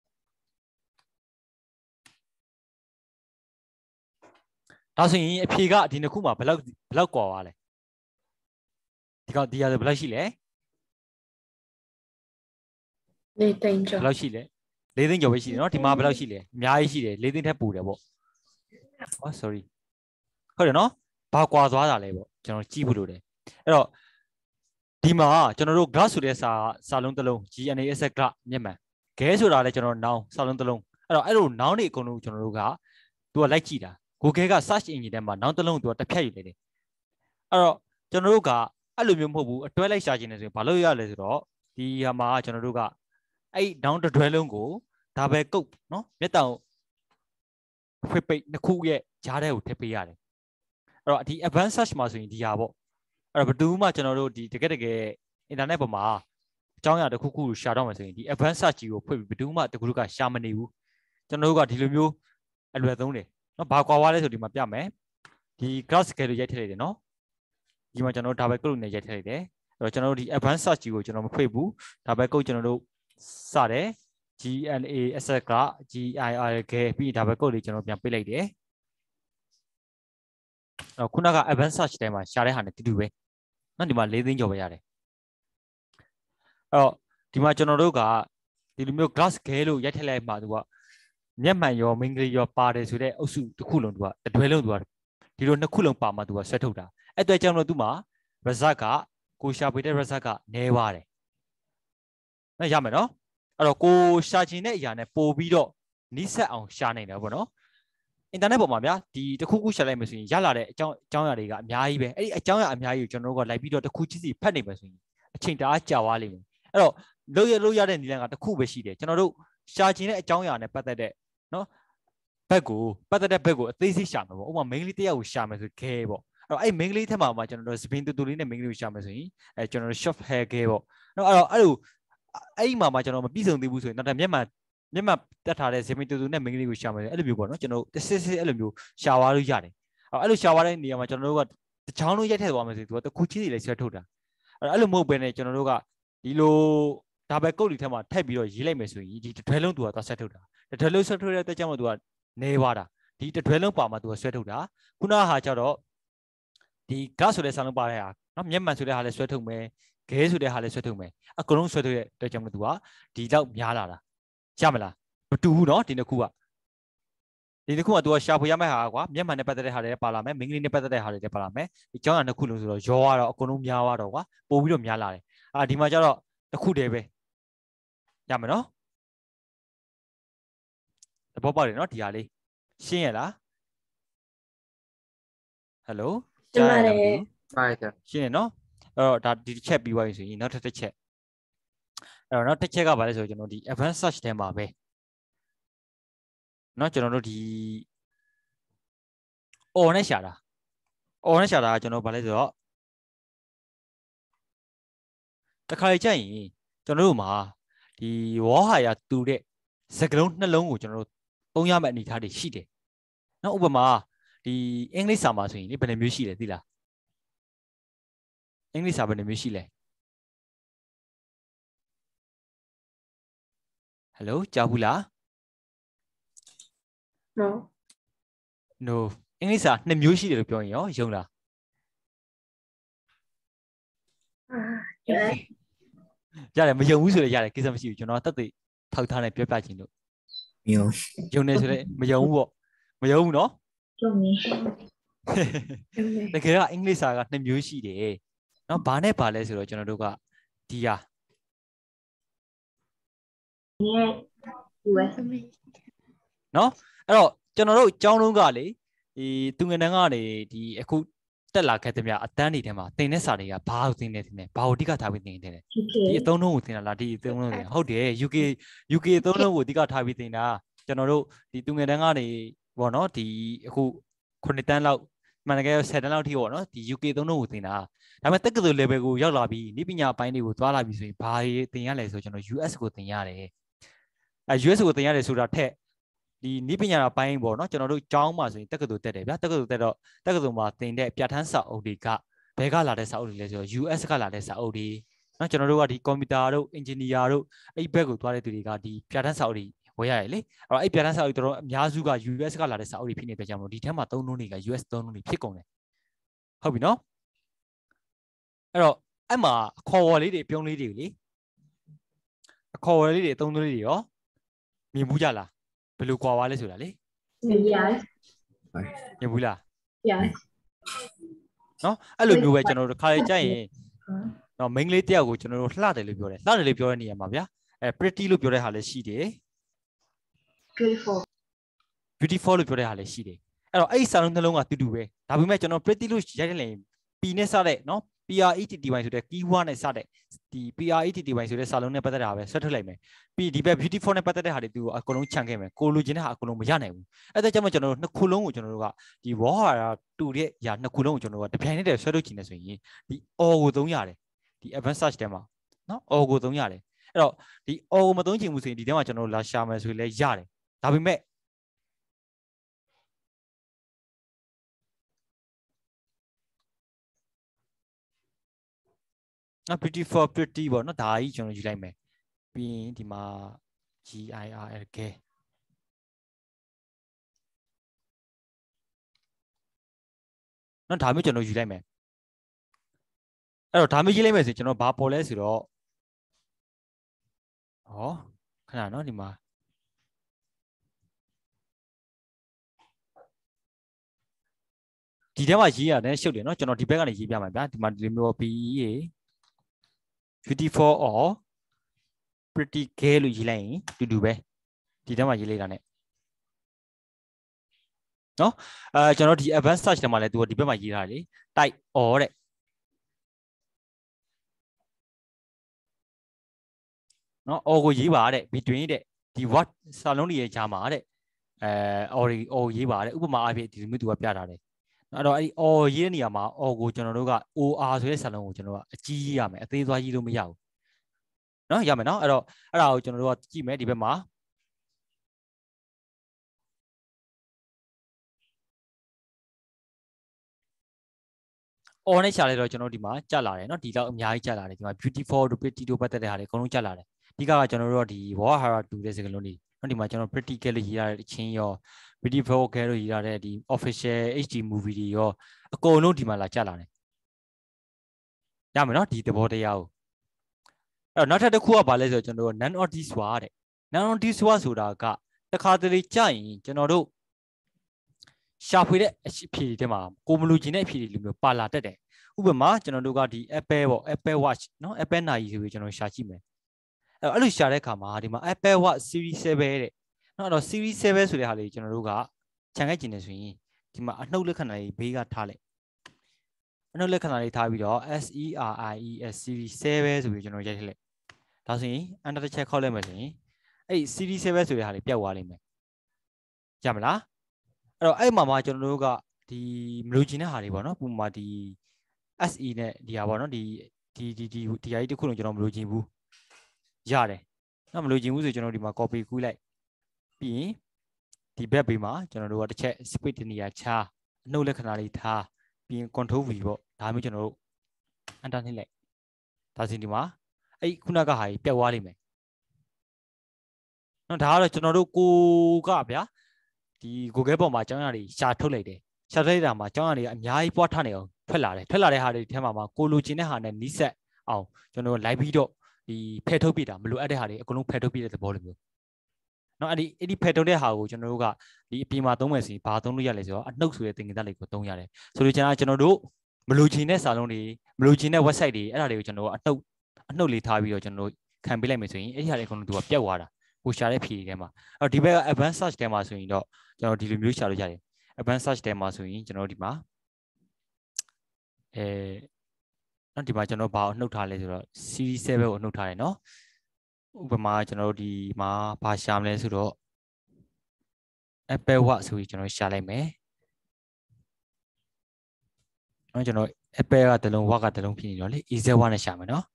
ဒါဆိုရင်အဖြေကဒီနှစ်ခုမှာဘယ်လောက်ဘယ်လောက်ကွာသွားလဲဒီကောင်ဒီရတယ်ဘယ်လောက်ရှိလဲလေးသိန်းကျော်ဘယ်လောက်ရှိလဲလေးသိန်းကျော်ပဲရှိတယ်နော်ဒီမှာဘယ်လောက်ရှိလဲအများကြီးရှိတယ်လေးသိန်းထက်ပိုတယ်ပေါ့ဟော sorry ဟုတ်တယ်နော်ဘာကွာသွားတာလဲပေါ့ကျွန်တော်ကြည့်ဖို့လိုတယ်အဲ့တော့ဒီမှာကျွန်တော်တို့ glass ဆိုတဲ့စာစာလုံးတစ်လုံး G N A S S glass မျက်မှန် gay ဆိုတာလည်းကျွန်တော် noun စာလုံးတစ်လုံးအဲ့တော့အဲ့လို noun တွေအကုန်လုံးကျွန်တော်တို့ကသူကလိုက်ကြည့်တာ Google က search engine ထဲမှာ noun တစ်လုံးသူကတစ်ဖြတ်ယူလိုက်တယ်အဲ့တော့ကျွန်တော်တို့ကအဲ့လိုမျိုးမဟုတ်ဘူးအတွဲလိုက်ရှာခြင်းနေဆိုရင်ဘာလို့ရလဲဆိုတော့ဒီဟာမှာကျွန်တော်တို့ကအဲ့ down တတွဲလုံးကိုဒါပဲကုတ်နော်မျက်တောင်ဖွေပိတ်နှစ်ခုရဲ့ဂျားတဲ့ကိုထည့်ပေးရတယ်အဲ့တော့ဒီ advanced search မှာဆိုရင်ဒီဟာပေါ့အဲ့တော့ဘယ်သူမှကျွန်တော်တို့ဒီတကယ်တကယ် internet ပေါ်မှာအကြောင်းအရာတစ်ခုခုရှာတော့မယ်ဆိုရင်ဒီ advanced search ကြီးကိုဖွင့်ပြီးဘယ်သူမှတကူကရှာမနေဘူးကျွန်တော်တို့ကဒီလိုမျိုးအလွယ်သုံးတယ်နော်ဘာကွာွားလဲဆိုဒီမှာပြမယ်ဒီ glass scale ရိုက်ထည့်လိုက်တယ်နော်ဒီမှာကျွန်တော်တို့ဒါပဲကုတ်နဲ့ရိုက်ထည့်လိုက်တယ်အဲ့တော့ကျွန်တော်တို့ဒီ advanced search ကြီးကိုကျွန်တော်မဖွင့်ဘူးဒါပဲကုတ်ကျွန်တော်တို့စတယ် G N A S S က G I R K ပြီးဒါပဲကုတ်လေးကျွန်တော်ပြန်ပေးလိုက်တယ်အဲ့ခုနက advanced search ထဲမှာရှာတဲ့ဟာနဲ့တူတူပဲနော်ဒီမှာလေးသိန်းကျော်ပဲရတယ်အဲ့တော့ဒီမှာကျွန်တော်တို့ကဒီလိုမျိုး glass gale လို့ရိုက်ထည့်လိုက်မှသူကမျက်မှန်ရောမိန်းကလေးရောပါတယ်ဆိုတဲ့အုပ်စုတစ်ခုလုံးသူကတတွဲလုံးသူကဒီလိုနှစ်ခုလုံးပါမှသူကဆွဲထုတ်တာအဲ့အတွက်ကြောင့်လို့သူမှာ result ကကိုရှာပေးတဲ့ result ကနည်းပါတယ်နော်ရမယ်နော်အဲ့တော့ကိုရှာချင်တဲ့အရာနဲ့ပို့ပြီးတော့နီးစပ်အောင်ရှာနိုင်တယ်ပေါ့နော်အင်တာနက်ပေါ်မှာဗျာဒီတစ်ခုခုရှာလိုက်မယ်ဆိုရင်ရလာတဲ့အကြောင်းအကြောင်းအရာတွေကအများကြီးပဲအဲ့ဒီအကြောင်းအရာအများကြီးကိုကျွန်တော်တို့ကလိုက်ပြီးတော့တစ်ခုချင်းစီဖတ်နေမယ်ဆိုရင်အချိန်တအားကြာသွားလိမ့်မယ်အဲ့တော့လို့ရလို့ရတဲ့နည်းလမ်းကတစ်ခုပဲရှိတယ်ကျွန်တော်တို့ရှာချင်တဲ့အကြောင်းအရာနဲ့ပတ်သက်တဲ့နော်ဘက်ကိုပတ်သက်တဲ့ဘက်ကိုအသေးစိတ်ရှာမှာပေါ့ဥပမာမိန်းကလေးတစ်ယောက်ကိုရှာမယ်ဆိုခဲပေါ့အဲ့တော့အဲ့မိန်းကလေးထက်မှာမှကျွန်တော်တို့စပင်းတူတူလေးနဲ့မိန်းကလေးကိုရှာမယ်ဆိုရင်အဲကျွန်တော်တို့ short hair ခဲပေါ့နော်အဲ့တော့အဲ့လိုအဲ့ဒီမှာမှကျွန်တော်မပြည့်စုံသေးဘူးဆိုရင်နောက်ထပ်မျက်မှန်မျက်မှန်တက်ထားတဲ့ဇမီတူတူနဲ့မိန်းကလေးကိုရှာမယ်အဲ့လိုမျိုးပေါ့နော်ကျွန်တော်တို့စစ်စစ်အဲ့လိုမျိုးရှာသွားလို့ရတယ်အဲ့လိုရှာသွားတဲ့နေရာမှာကျွန်တော်တို့ကတချောင်းလုံးရိုက်ထည့်သွားမယ်ဆိုရင်သူကတခုချင်းစီလေးဆွဲထုတ်တာအဲ့လိုမဟုတ်ဘဲနဲ့ကျွန်တော်တို့ကဒီလိုဒါပဲကုတ်လီထဲမှာထည့်ပြီးတော့ရေးလိုက်မယ်ဆိုရင်ဒီတစ်တွဲလုံးသူကသွားဆက်ထုတ်တာတစ်တွဲလုံးဆက်ထုတ်တဲ့အတွက်ကြောင့်မို့သူကနေသွားတာဒီတစ်တွဲလုံးပါမှာသူကဆွဲထုတ်တာခုနကဟာကျတော့ဒီ gas ဆိုတဲ့စာလုံးပါတဲ့ဟာနော်မျက်မှန်ဆိုတဲ့ဟာလည်းဆွဲထုတ်မယ်ခဲဆိုတဲ့ဟာလည်းဆွဲထုတ်မယ်အကုန်လုံးဆွဲထုတ်တဲ့အတွက်ကြောင့်မို့သူကဒီတော့များလာတာရမလားမတူဘူးနော်ဒီနှစ်ခုကဒီတစ်ခုကသူကရှာဖွေရမယ့်ဟာကွာမျက်မှန်နဲ့ပတ်သက်တဲ့ဟာတွေပါလာမယ်မိန်းကလေးနဲ့ပတ်သက်တဲ့ဟာတွေလည်းပါလာမယ်ဒီကျောင်းကနှစ်ခုလုံးဆိုတော့ရောကတော့အကုန်လုံးများသွားတော့ကွာပို့ပြီးတော့များလာတယ်အာဒီမှာကျတော့တစ်ခုတည်းပဲရမယ်နော်သဘောပေါက်တယ်နော်ဒီဟာလေးရှင်းရလားဟယ်လိုကြားရတယ်ပါတယ်ဆရာရှင်းရနော်အဲ့တော့ဒါဒီတစ်ချက်ပြီးသွားပြီဆိုရင်နောက်ထပ်တစ်ချက်အဲ့တော့နောက်တစ်ချက်ကဘာလဲဆိုတော့ကျွန်တော်ဒီ advanced search ထဲမှာပဲเนาะကျွန်တော်တို့ဒီ or နဲ့ရှာတာ or နဲ့ရှာတာကကျွန်တော်ဗာလဲဆိုတော့တခါလေကြရင်ကျွန်တော်တို့မှာဒီဝေါ်ဟာရတူတဲ့စကလုံးနှလုံးကိုကျွန်တော်တို့သုံးရမယ့်အနေအထားတွေရှိတယ်เนาะဥပမာဒီအင်္ဂလိပ်စာမှာဆိုရင်လေဘယ်နှမျိုးရှိလဲသိလားအင်္ဂလိပ်စာဘယ်နှမျိုးရှိလဲဟယ်လိုကြားဘူးလား no no အင်္ဂလိပ်စာနှစ်မျိုးရှိတယ်လို့ပြောရင်ရောယုံလားရတယ်ရတယ်မယုံဘူးဆိုလည်းရတယ်ကိစ္စမရှိဘူးကျွန်တော်တက်သိထောက်ထားနေပြောပြခြင်းလို့မျိုးယုံနေဆိုလည်းမယုံဘူးပေါ့မယုံဘူးနော်ကျုံနေတကယ်ကအင်္ဂလိပ်စာကနှစ်မျိုးရှိတယ်နော်ဘာနဲ့ဘာလဲဆိုတော့ကျွန်တော်တို့ကဒီဟာရဲ့ U S နော်အဲ့တော့ကျွန်တော်တို့အကြောင်းလုံးကလေဒီသူငယ်တန်းကနေဒီအခုတက်လာခဲ့တဲ့မြအတန်းတွေထဲမှာသင်တဲ့စာတွေကဘာကိုသင်နေတယ်ဘာကိုအဓိကထားပြီးသင်နေတယ် U K ဒီအသုံးလုံးကိုသင်တာလားဒီအသုံးလုံးကိုဟုတ်တယ် U K U K အသုံးလုံးကိုအဓိကထားပြီးသင်တာကျွန်တော်တို့ဒီသူငယ်တန်းကနေပေါ့နော်ဒီအခုခုနှစ်တန်းလောက်မှန်တကယ်ဆယ်တန်းလောက်ထိပေါ့နော်ဒီ U K အသုံးလုံးကိုသင်တာဒါပေမဲ့တက္ကသိုလ် level ကိုရောက်လာပြီးဤပညာအပိုင်းတွေကိုသွားလာပြီးဆိုရင်ဘာတွေသင်ရလဲဆိုကျွန်တော် U S ကိုသင်ရတယ်အဲ U S ကိုသင်ရတယ်ဆိုတာထက်ဒီဤပညာအပိုင်းပေါ့နော်ကျွန်တော်တို့ကျောင်းမှာဆိုရင်တက္ကသိုလ်တက်တယ်ဗျာတက္ကသိုလ်တက်တော့တက္ကသိုလ်မှာသင်တဲ့ပြဋ္ဌာန်းစာအုပ်တွေကဘယ်ကလာတဲ့စာအုပ်တွေလဲဆိုတော့ U S ကလာတဲ့စာအုပ်တွေနော်ကျွန်တော်တို့ကဒီကွန်ပျူတာတို့အင်ဂျင်နီယာတို့အဲ့ဘက်ကိုသွားတဲ့သူတွေကဒီပြဋ္ဌာန်းစာအုပ်တွေဝယ်ရတယ်လေအဲ့တော့အဲ့ပြဋ္ဌာန်းစာအုပ်တို့အများစုက U S ကလာတဲ့စာအုပ်တွေဖြစ်နေတဲ့ကြောင့်မို့ဒီထဲမှာသုံးလုံးတွေက U S သုံးလုံးတွေဖြစ်ကုန်တယ်ဟုတ်ပြီနော်အဲ့တော့အဲ့မှာအခေါ်ဝေါ်လေးတွေပြုံးလေးတွေလေအခေါ်ဝေါ်လေးတွေအသုံးလေးတွေရောမြင်ဘူးကြလားဘယ်လိုကွာသွားလဲဆိုတာလေ Yes မြင်ဘူးလား Yes နော်အဲ့လိုမျိုးပဲကျွန်တော်တို့ခါလေးကြရင်နော် main လေးတယောက်ကိုကျွန်တော်တို့လှတယ်လို့ပြောတယ်လှတယ်လို့ပြောတဲ့နေရာမှာဗျာအဲ pretty လို့ပြောတဲ့ဟာလည်းရှိတယ် Beautiful beautiful လို့ပြောတဲ့ဟာလည်းရှိတယ်အဲ့တော့အဲ့ဒီစာလုံးနှလုံးကတူတူပဲဒါပေမဲ့ကျွန်တော် pretty လို့ရိုက်တယ်လေ P နဲ့စတဲ့နော် P R E T T Y ဆိုတဲ့ keyword နဲ့စတဲ့ဒီ P R E T T Y ဆိုတဲ့စာလုံးနဲ့ပတ်သက်တာပဲဆွဲထုတ်လိုက်မယ်ပြီးဒီဘက် beautiful နဲ့ပတ်သက်တဲ့ဟာတွေသူအကုန်လုံးခြံခဲ့မယ်ကိုလိုချင်တဲ့ဟာအကုန်လုံးမရနိုင်ဘူးအဲ့ဒါကြောင့်မို့ကျွန်တော်တို့နှစ်ခုလုံးကိုကျွန်တော်တို့ကဒီ word ဟာတူတဲ့ຢာနှစ်ခုလုံးကိုကျွန်တော်တို့ကတပြိုင်နက်တည်းဆွဲထုတ်ချင်တယ်ဆိုရင်ဒီ or ကိုသုံးရတယ်ဒီ advanced search ထဲမှာနော် or ကိုသုံးရတယ်အဲ့တော့ဒီ or ကိုမသုံးချင်ဘူးဆိုရင်ဒီထဲမှာကျွန်တော်တို့လာရှာမယ်ဆိုရင်လည်းရတယ်ဒါပေမဲ့နော် beautiful pretty ပေါ့နော်ဒါကြီးကျွန်တော်ယူလိုက်မယ်ပြီးရင်ဒီမှာ G I R L K နော်ဒါမျိုးကျွန်တော်ယူလိုက်မယ်အဲ့တော့ဒါမျိုးရေးလိုက်မယ်ဆိုရင်ကျွန်တော်ဘာပေါ်လဲဆိုတော့ဟောခဏနော်ဒီမှာဒီထဲမှာရေးရတယ်ရှုပ်တယ်နော်ကျွန်တော်ဒီဘက်ကနေရေးပြမှာဗျာဒီမှာဒီမျိုး B E A beautiful or pretty gay လို့ရေးလိုက်ရင်တူတူပဲဒီထဲမှာရေးလိုက်တာ ਨੇ နော်အဲကျွန်တော်ဒီ advanced search ထဲမှာလည်းသူကဒီဘက်မှာရေးထားတယ်လေ type or တဲ့နော် or ကိုရေးပါတဲ့ between တဲ့ဒီ what စာလုံးတွေရဲ့ကြားမှာတဲ့အဲ or or ရေးပါတဲ့ဥပမာအဖြစ်ဒီမျိုးသူကပြထားတယ်အဲ့တော့အဲ့ဒီ or ရေးတဲ့နေရာမှာ or ကိုကျွန်တော်တို့က O R ဆိုတဲ့စာလုံးကိုကျွန်တော်ကအကြီးရေးရမယ်အသေးသွားရေးလို့မရဘူးနော်ရမယ်နော်အဲ့တော့အဲ့ဒါကိုကျွန်တော်တို့ကကြည့်မယ်ဒီဘက်မှာor နဲ့ရှာလိုက်တော့ကျွန်တော်ဒီမှာကြက်လာတယ်နော်ဒီလောက်အများကြီးကြက်လာတယ်ဒီမှာ beautiful တို့ pretty တို့ပတ်သက်တဲ့ဟာတွေအကုန်လုံးကြက်လာတယ်ဒီကကကျွန်တော်တို့ဒီဝါဟာရာတူတဲ့စကားလုံးတွေနော်ဒီမှာကျွန်တော် practical လို့ရေးရတဲ့အချင်းရော video vlog လို့ရေးရတဲ့ဒီ official เอช ดี movie တွေရောအကုန်လုံးဒီမှာလာကြလာတယ်ရမယ်နော်ဒီသဘောတရားကိုအဲ့တော့နောက်ထပ်တစ်ခုကဘာလဲဆိုတော့ကျွန်တော်တို့ non audit စွာတဲ့ non audit စွာဆိုတာကတခါတလေကြာရင်ကျွန်တော်တို့ရှာဖွေတဲ့အဖြေတွေမှာကိုမလူကျင်တဲ့အဖြေတွေလိုမျိုးပါလာတတ်တယ်ဥပမာကျွန်တော်တို့ကဒီ Apple ပေါ့ Apple Watch နော် Apple နာရီဆိုပြီးကျွန်တော်ရှာကြည့်မယ်အဲ့တော့အဲ့လိုရှာတဲ့အခါမှာဒီမှာ Apple Watch Series เซเว่นတဲ့နော်အဲ့တော့ Series เซเว่นဆိုတဲ့ဟာလေးကျွန်တော်တို့ကခြံခဲ့ကျင်နေဆိုရင်ဒီမှာအနှုတ်လက္ခဏာလေးဘေးကထားလိုက်အနှုတ်လက္ခဏာလေးထားပြီးတော့ S E R I E S Series เซเว่นဆိုပြီးကျွန်တော်ရိုက်ထည့်လိုက်ဒါဆိုရင် under တစ်ချက်ခေါက်လိုက်မယ်ဆိုရင်အဲ့ Series เซเว่นဆိုတဲ့ဟာလေးပျောက်သွားလိမ့်မယ်ရမလားအဲ့တော့အဲ့မှာမှကျွန်တော်တို့ကဒီမလူကျင်တဲ့ဟာတွေပေါ့နော်ပုံမှာဒီ S E နဲ့ဒီဟာပေါ့နော်ဒီဒီဒီဒီဒီဟာကြီးတစ်ခုလုံးကျွန်တော်မလူကျင်ဘူးရတယ်နော်မလူကျင်ဘူးဆိုကျွန်တော်ဒီမှာ copy ကူးလိုက်ပြီးရင်ဒီဘက်ဘေးမှာကျွန်တော်တို့ကတစ်ချက် space တနေရာချာအနှုတ်လက္ခဏာလေးထားပြီးရင် control V ပေါ့ဒါမျိုးကျွန်တော်တို့ enter နှိပ်လိုက်ဒါဆိုရင်ဒီမှာအဲ့ခုနကဟာကြီးပြတ်သွားလိမ့်မယ်နော်ဒါကတော့ကျွန်တော်တို့ကိုကဗျာဒီ Google ပေါ်မှာအကြောင်းအရာတွေရှာထုတ်လိုက်တယ်ရှာထုတ်လိုက်တာမှာအကြောင်းအရာတွေအများကြီးပွားထနေအောင်ထွက်လာတယ်ထွက်လာတဲ့ဟာတွေထဲမှာမှာကိုလိုချင်တဲ့ဟာနဲ့နီးစပ်အောင်ကျွန်တော်တို့ live ပြီးတော့ဒီဖယ်ထုတ်ပြတာမလိုအပ်တဲ့ဟာတွေအကုန်လုံးဖယ်ထုတ်ပြတဲ့သဘောလိုမျိုးနော်အဲ့ဒီအဲ့ဒီဖယ်ထုတ်တဲ့ဟာကိုကျွန်တော်တို့ကဒီအပြင်မှာသုံးမယ်ဆိုရင်ဘာသုံးလို့ရလဲဆိုတော့အနှုတ်ဆိုတဲ့သင်္ကေတလေးကိုသုံးရတယ်ဆိုလိုချင်တာကျွန်တော်တို့မလိုချင်တဲ့စာလုံးတွေမလိုချင်တဲ့ website တွေအဲ့ဒါတွေကိုကျွန်တော်တို့အနှုတ်အနှုတ်လေးထားပြီးတော့ကျွန်တော်တို့ခံပေးလိုက်မယ်ဆိုရင်အဲ့ဒီဟာတွေအကုန်လုံးသူကပြတ်သွားတာကိုရှာတဲ့ဖြေတွေထဲမှာအဲ့တော့ဒီဘက်က advanced search ထဲမှာဆိုရင်တော့ကျွန်တော်ဒီလိုမျိုးရှာလို့ရတယ် advanced search ထဲမှာဆိုရင်ကျွန်တော်ဒီမှာအဲနော်ဒီမှာကျွန်တော်ဘာကိုနှုတ်ထားလဲဆိုတော့ series เซเว่นကိုနှုတ်ထားတယ်နော်ဥပမာကျွန်တော်တို့ဒီမှာဘာရှာမလဲဆိုတော့ Apple Watch ဆိုပြီးကျွန်တော်ရှာလိုက်မယ်နော်ကျွန်တော် Apple ကတလုံး Watch ကတလုံးဖြစ်နေတော့လေ E Z one နဲ့ရှာမယ်နော်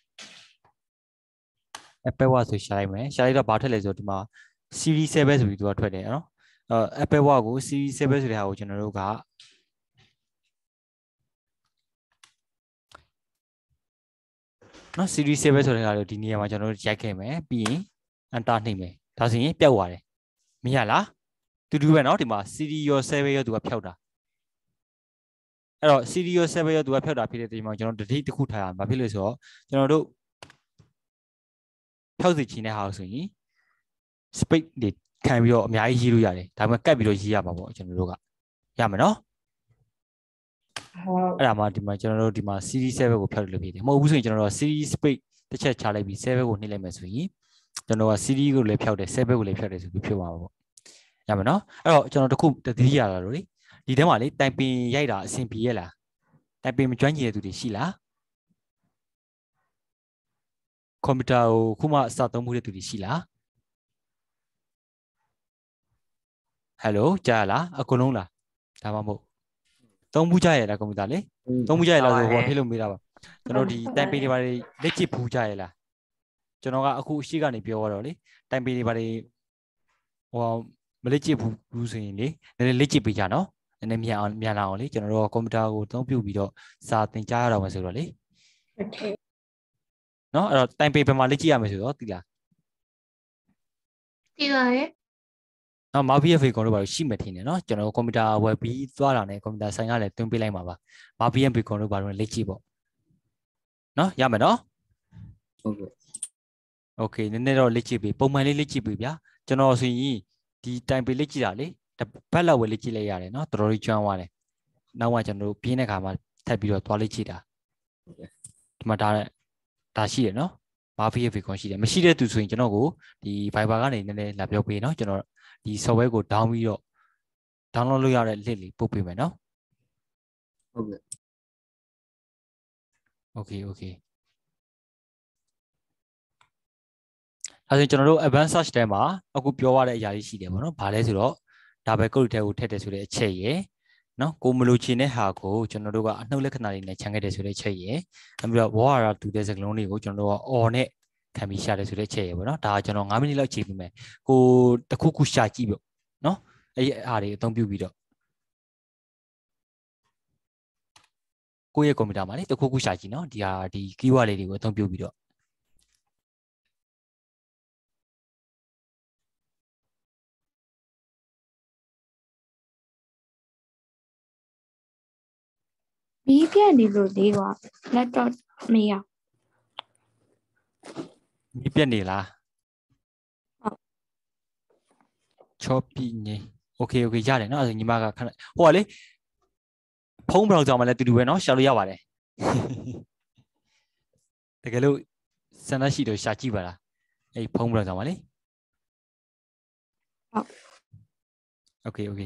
Apple Watch ဆိုရှာလိုက်မယ်ရှာလိုက်တော့ဘာထွက်လဲဆိုတော့ဒီမှာ series เซเว่นဆိုပြီးသူကထွက်တယ်နော်အဲ Apple Watch ကို series เซเว่นဆိုတဲ့ဟာကိုကျွန်တော်တို့ကနော် series เซเว่นဆိုတဲ့ဟာကိုဒီနေရာမှာကျွန်တော်တို့ရိုက်ခဲ့မယ်ပြီးရင် enter နှိပ်မယ်ဒါဆိုရင်ပျောက်သွားတယ်မရလားတူတူပဲเนาะဒီမှာ series ရော เซเว่นရောသူကဖျောက်တာအဲ့တော့ series ရော เซเว่นရောသူကဖျောက်တာဖြစ်တဲ့ဒီမှာကျွန်တော်တတိတစ်ခုထားရမှာဘာဖြစ်လို့ဆိုတော့ကျွန်တော်တို့ဖျောက်စီချင်တဲ့ဟာဆိုရင် space တွေခံပြီးတော့အများကြီးရေးလို့ရတယ်ဒါပေမဲ့ကတ်ပြီးတော့ရေးရမှာပေါ့ကျွန်တော်တို့ကရမယ်နော်အဲ့ဒါမှဒီမှာကျွန်တော်တို့ဒီမှာ series เซเว่นကိုဖျောက်လို့ဖြစ်တယ်မဟုတ်ဘူးဆိုရင်ကျွန်တော်တို့ series space တစ်ချက်ချလိုက်ပြီး เซเว่นကိုနှိပ်လိုက်မယ်ဆိုရင်ကျွန်တော်က series ကိုလည်းဖျောက်တယ် เซเว่นကိုလည်းဖျောက်တယ်ဆိုပြီးဖြစ်သွားမှာပေါ့ရမယ်နော်အဲ့တော့ကျွန်တော်တခုတတိယရတာလို့လေဒီထဲမှာလေတိုင်ပင်ရိုက်တာအဆင်ပြေရဲ့လားတိုင်ပင်မကျွမ်းကျင်တဲ့သူတွေရှိလားကွန်ပျူတာကိုခုမှစသုံးမှုတဲ့သူတွေရှိလားဟယ်လိုကြားလားအကုန်လုံးလားဒါမှမဟုတ်သုံးဘူးကြရဲ့လားကွန်ပျူတာလေသုံးဘူးကြရဲ့လားဆိုဟိုဖြစ်လို့မေးတာပါကျွန်တော်ဒီတိုင်ပင်တွေပါလေလက်ချစ်ဘူးကြရဲ့လားကျွန်တော်ကအခုအရှိကနေပြောတော့လေတိုင်ပင်တွေပါလေဟိုမလက်ချစ်ဘူးဘူးဆိုရင်လေနည်းနည်းလက်ချစ်ပေးကြနော်နည်းနည်းမြန်အောင်မြန်လာအောင်လေကျွန်တော်တို့ကွန်ပျူတာကိုသုံးပြုပြီးတော့စာသင်ကြားရတော့မယ်ဆိုတော့လေโอเคနော်အဲ့တော့တိုင်ပင်ဘယ်မှာလက်ချစ်ရမယ်ဆိုတော့သိလားသိပါရဲ့နော် Mafia ဖေကွန်တို့ဘာလို့ရှိမှထင်တယ်နော်ကျွန်တော်ကွန်ပျူတာဝယ်ပြီးသွားတာနဲ့ကွန်ပျူတာဆိုင်ကလည်းတွင်းပေးလိုက်မှာပါ Mafia ဖေကွန်တို့ဘာလို့လက်ချစ်ပေါ့နော်ရမယ်နော်ဟုတ်ကဲ့ Okay နည်းနည်းတော့လက်ချစ်ပေးပုံမှန်လေးလက်ချစ်ပေးဗျာကျွန်တော်ဆိုရင်ဒီတိုင်ပင်လက်ချစ်တာလေတစ်ပတ်လောက်ဝယ်လက်ချစ်လိုက်ရတယ်နော်တော်တော်လေးကျွမ်းသွားတယ်နောက်ကကျွန်တော်တို့ပြင်းတဲ့ခါမှာထပ်ပြီးတော့သွားလက်ချစ်တာဒီမှာဒါဒါရှိတယ်နော် Mafia ဖေကွန်ရှိတယ်မရှိတဲ့သူဆိုရင်ကျွန်တော်ကိုဒီ Viber ကနေနည်းနည်းလာပြောပေးနော်ကျွန်တော်ဒီ software ကို down ပြီးတော့ download လုပ်ရတဲ့ link လေးပို့ပေးမယ်နော်ဟုတ်ကဲ့ Okay okay အဲဆိုကျွန်တော်တို့ advanced search ထဲမှာအခုပြောရတဲ့အရာကြီးရှိတယ်ပေါ့နော်။ဘာလဲဆိုတော့ double quote ထဲကိုထည့်တယ်ဆိုတဲ့အချက်ရယ်နော်ကိုမလိုချင်တဲ့ဟာကိုကျွန်တော်တို့ကအနှုတ်လက္ခဏာတွေနဲ့ခြံခဲ့တယ်ဆိုတဲ့အချက်ရယ်နောက်ပြီးတော့ word ရတူတဲ့စကားလုံးတွေကိုကျွန်တော်တို့က or နဲ့ခံပြီးရှာတယ်ဆိုတဲ့အချက်ရယ်ပေါ့နော်။ဒါကကျွန်တော်၅မိနစ်လောက်ချိန်ပြီးမယ်။ကိုတခုခုရှာကြည့်ပေါ့နော်။အဲ့ဒီအားတွေအသုံးပြုပြီးတော့ကိုယ့်ရဲ့ကွန်ပျူတာမှာလေတခုခုရှာကြည့်နော်။ဒီဟာဒီ keyword လေးတွေကိုအသုံးပြုပြီးတော့ဒီပြက်နေလို့လေးကွာ laptop မရမီးပြတ်နေလားဟုတ်ချောပြီနေโอเคโอเคရတယ်เนาะအဲ့ဒါညီမကခဏဟိုကလေဖုန်းဘရောင်ကြောင်မှလည်းတူတူပဲเนาะရှာလို့ရပါတယ်တကယ်လို့စမ်းသပ်ရှိတော့ရှာကြည့်ပါလားအဲ့ဖုန်းဘရောင်ကြောင်ပါလေဟုတ်โอเคโอเค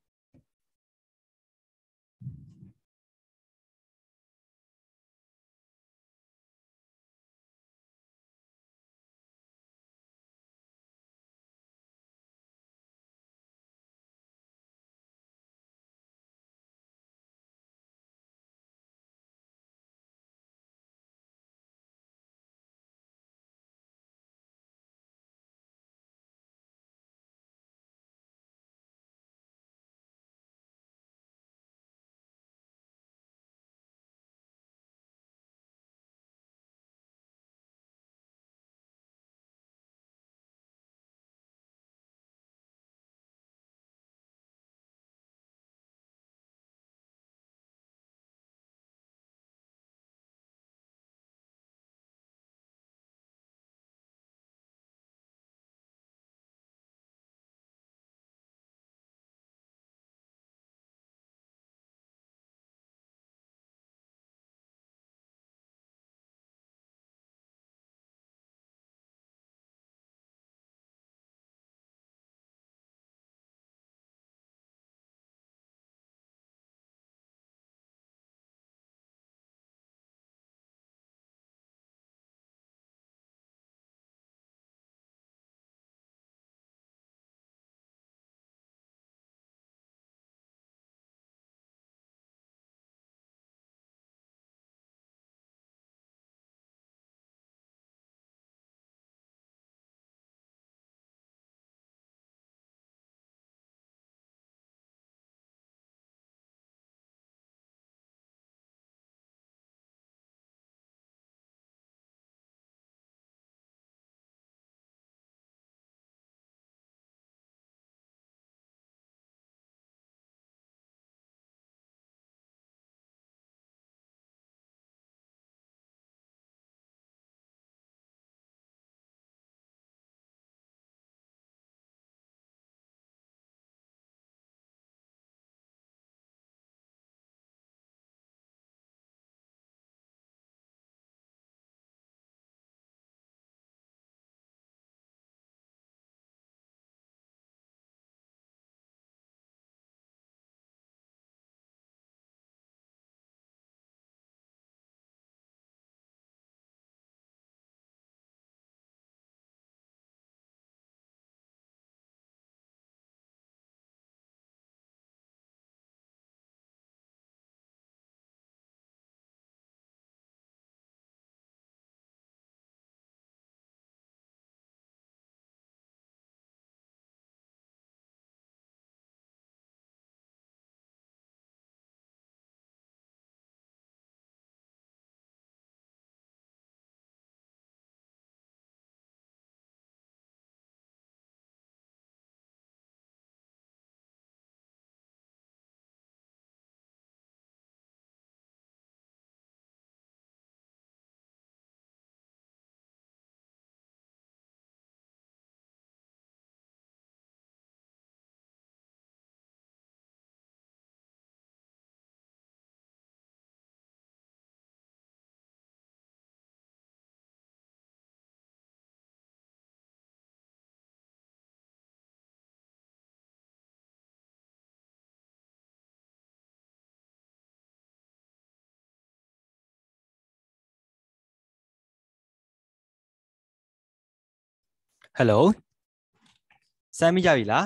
ဟယ်လိုစမ်းမိကြပြီလား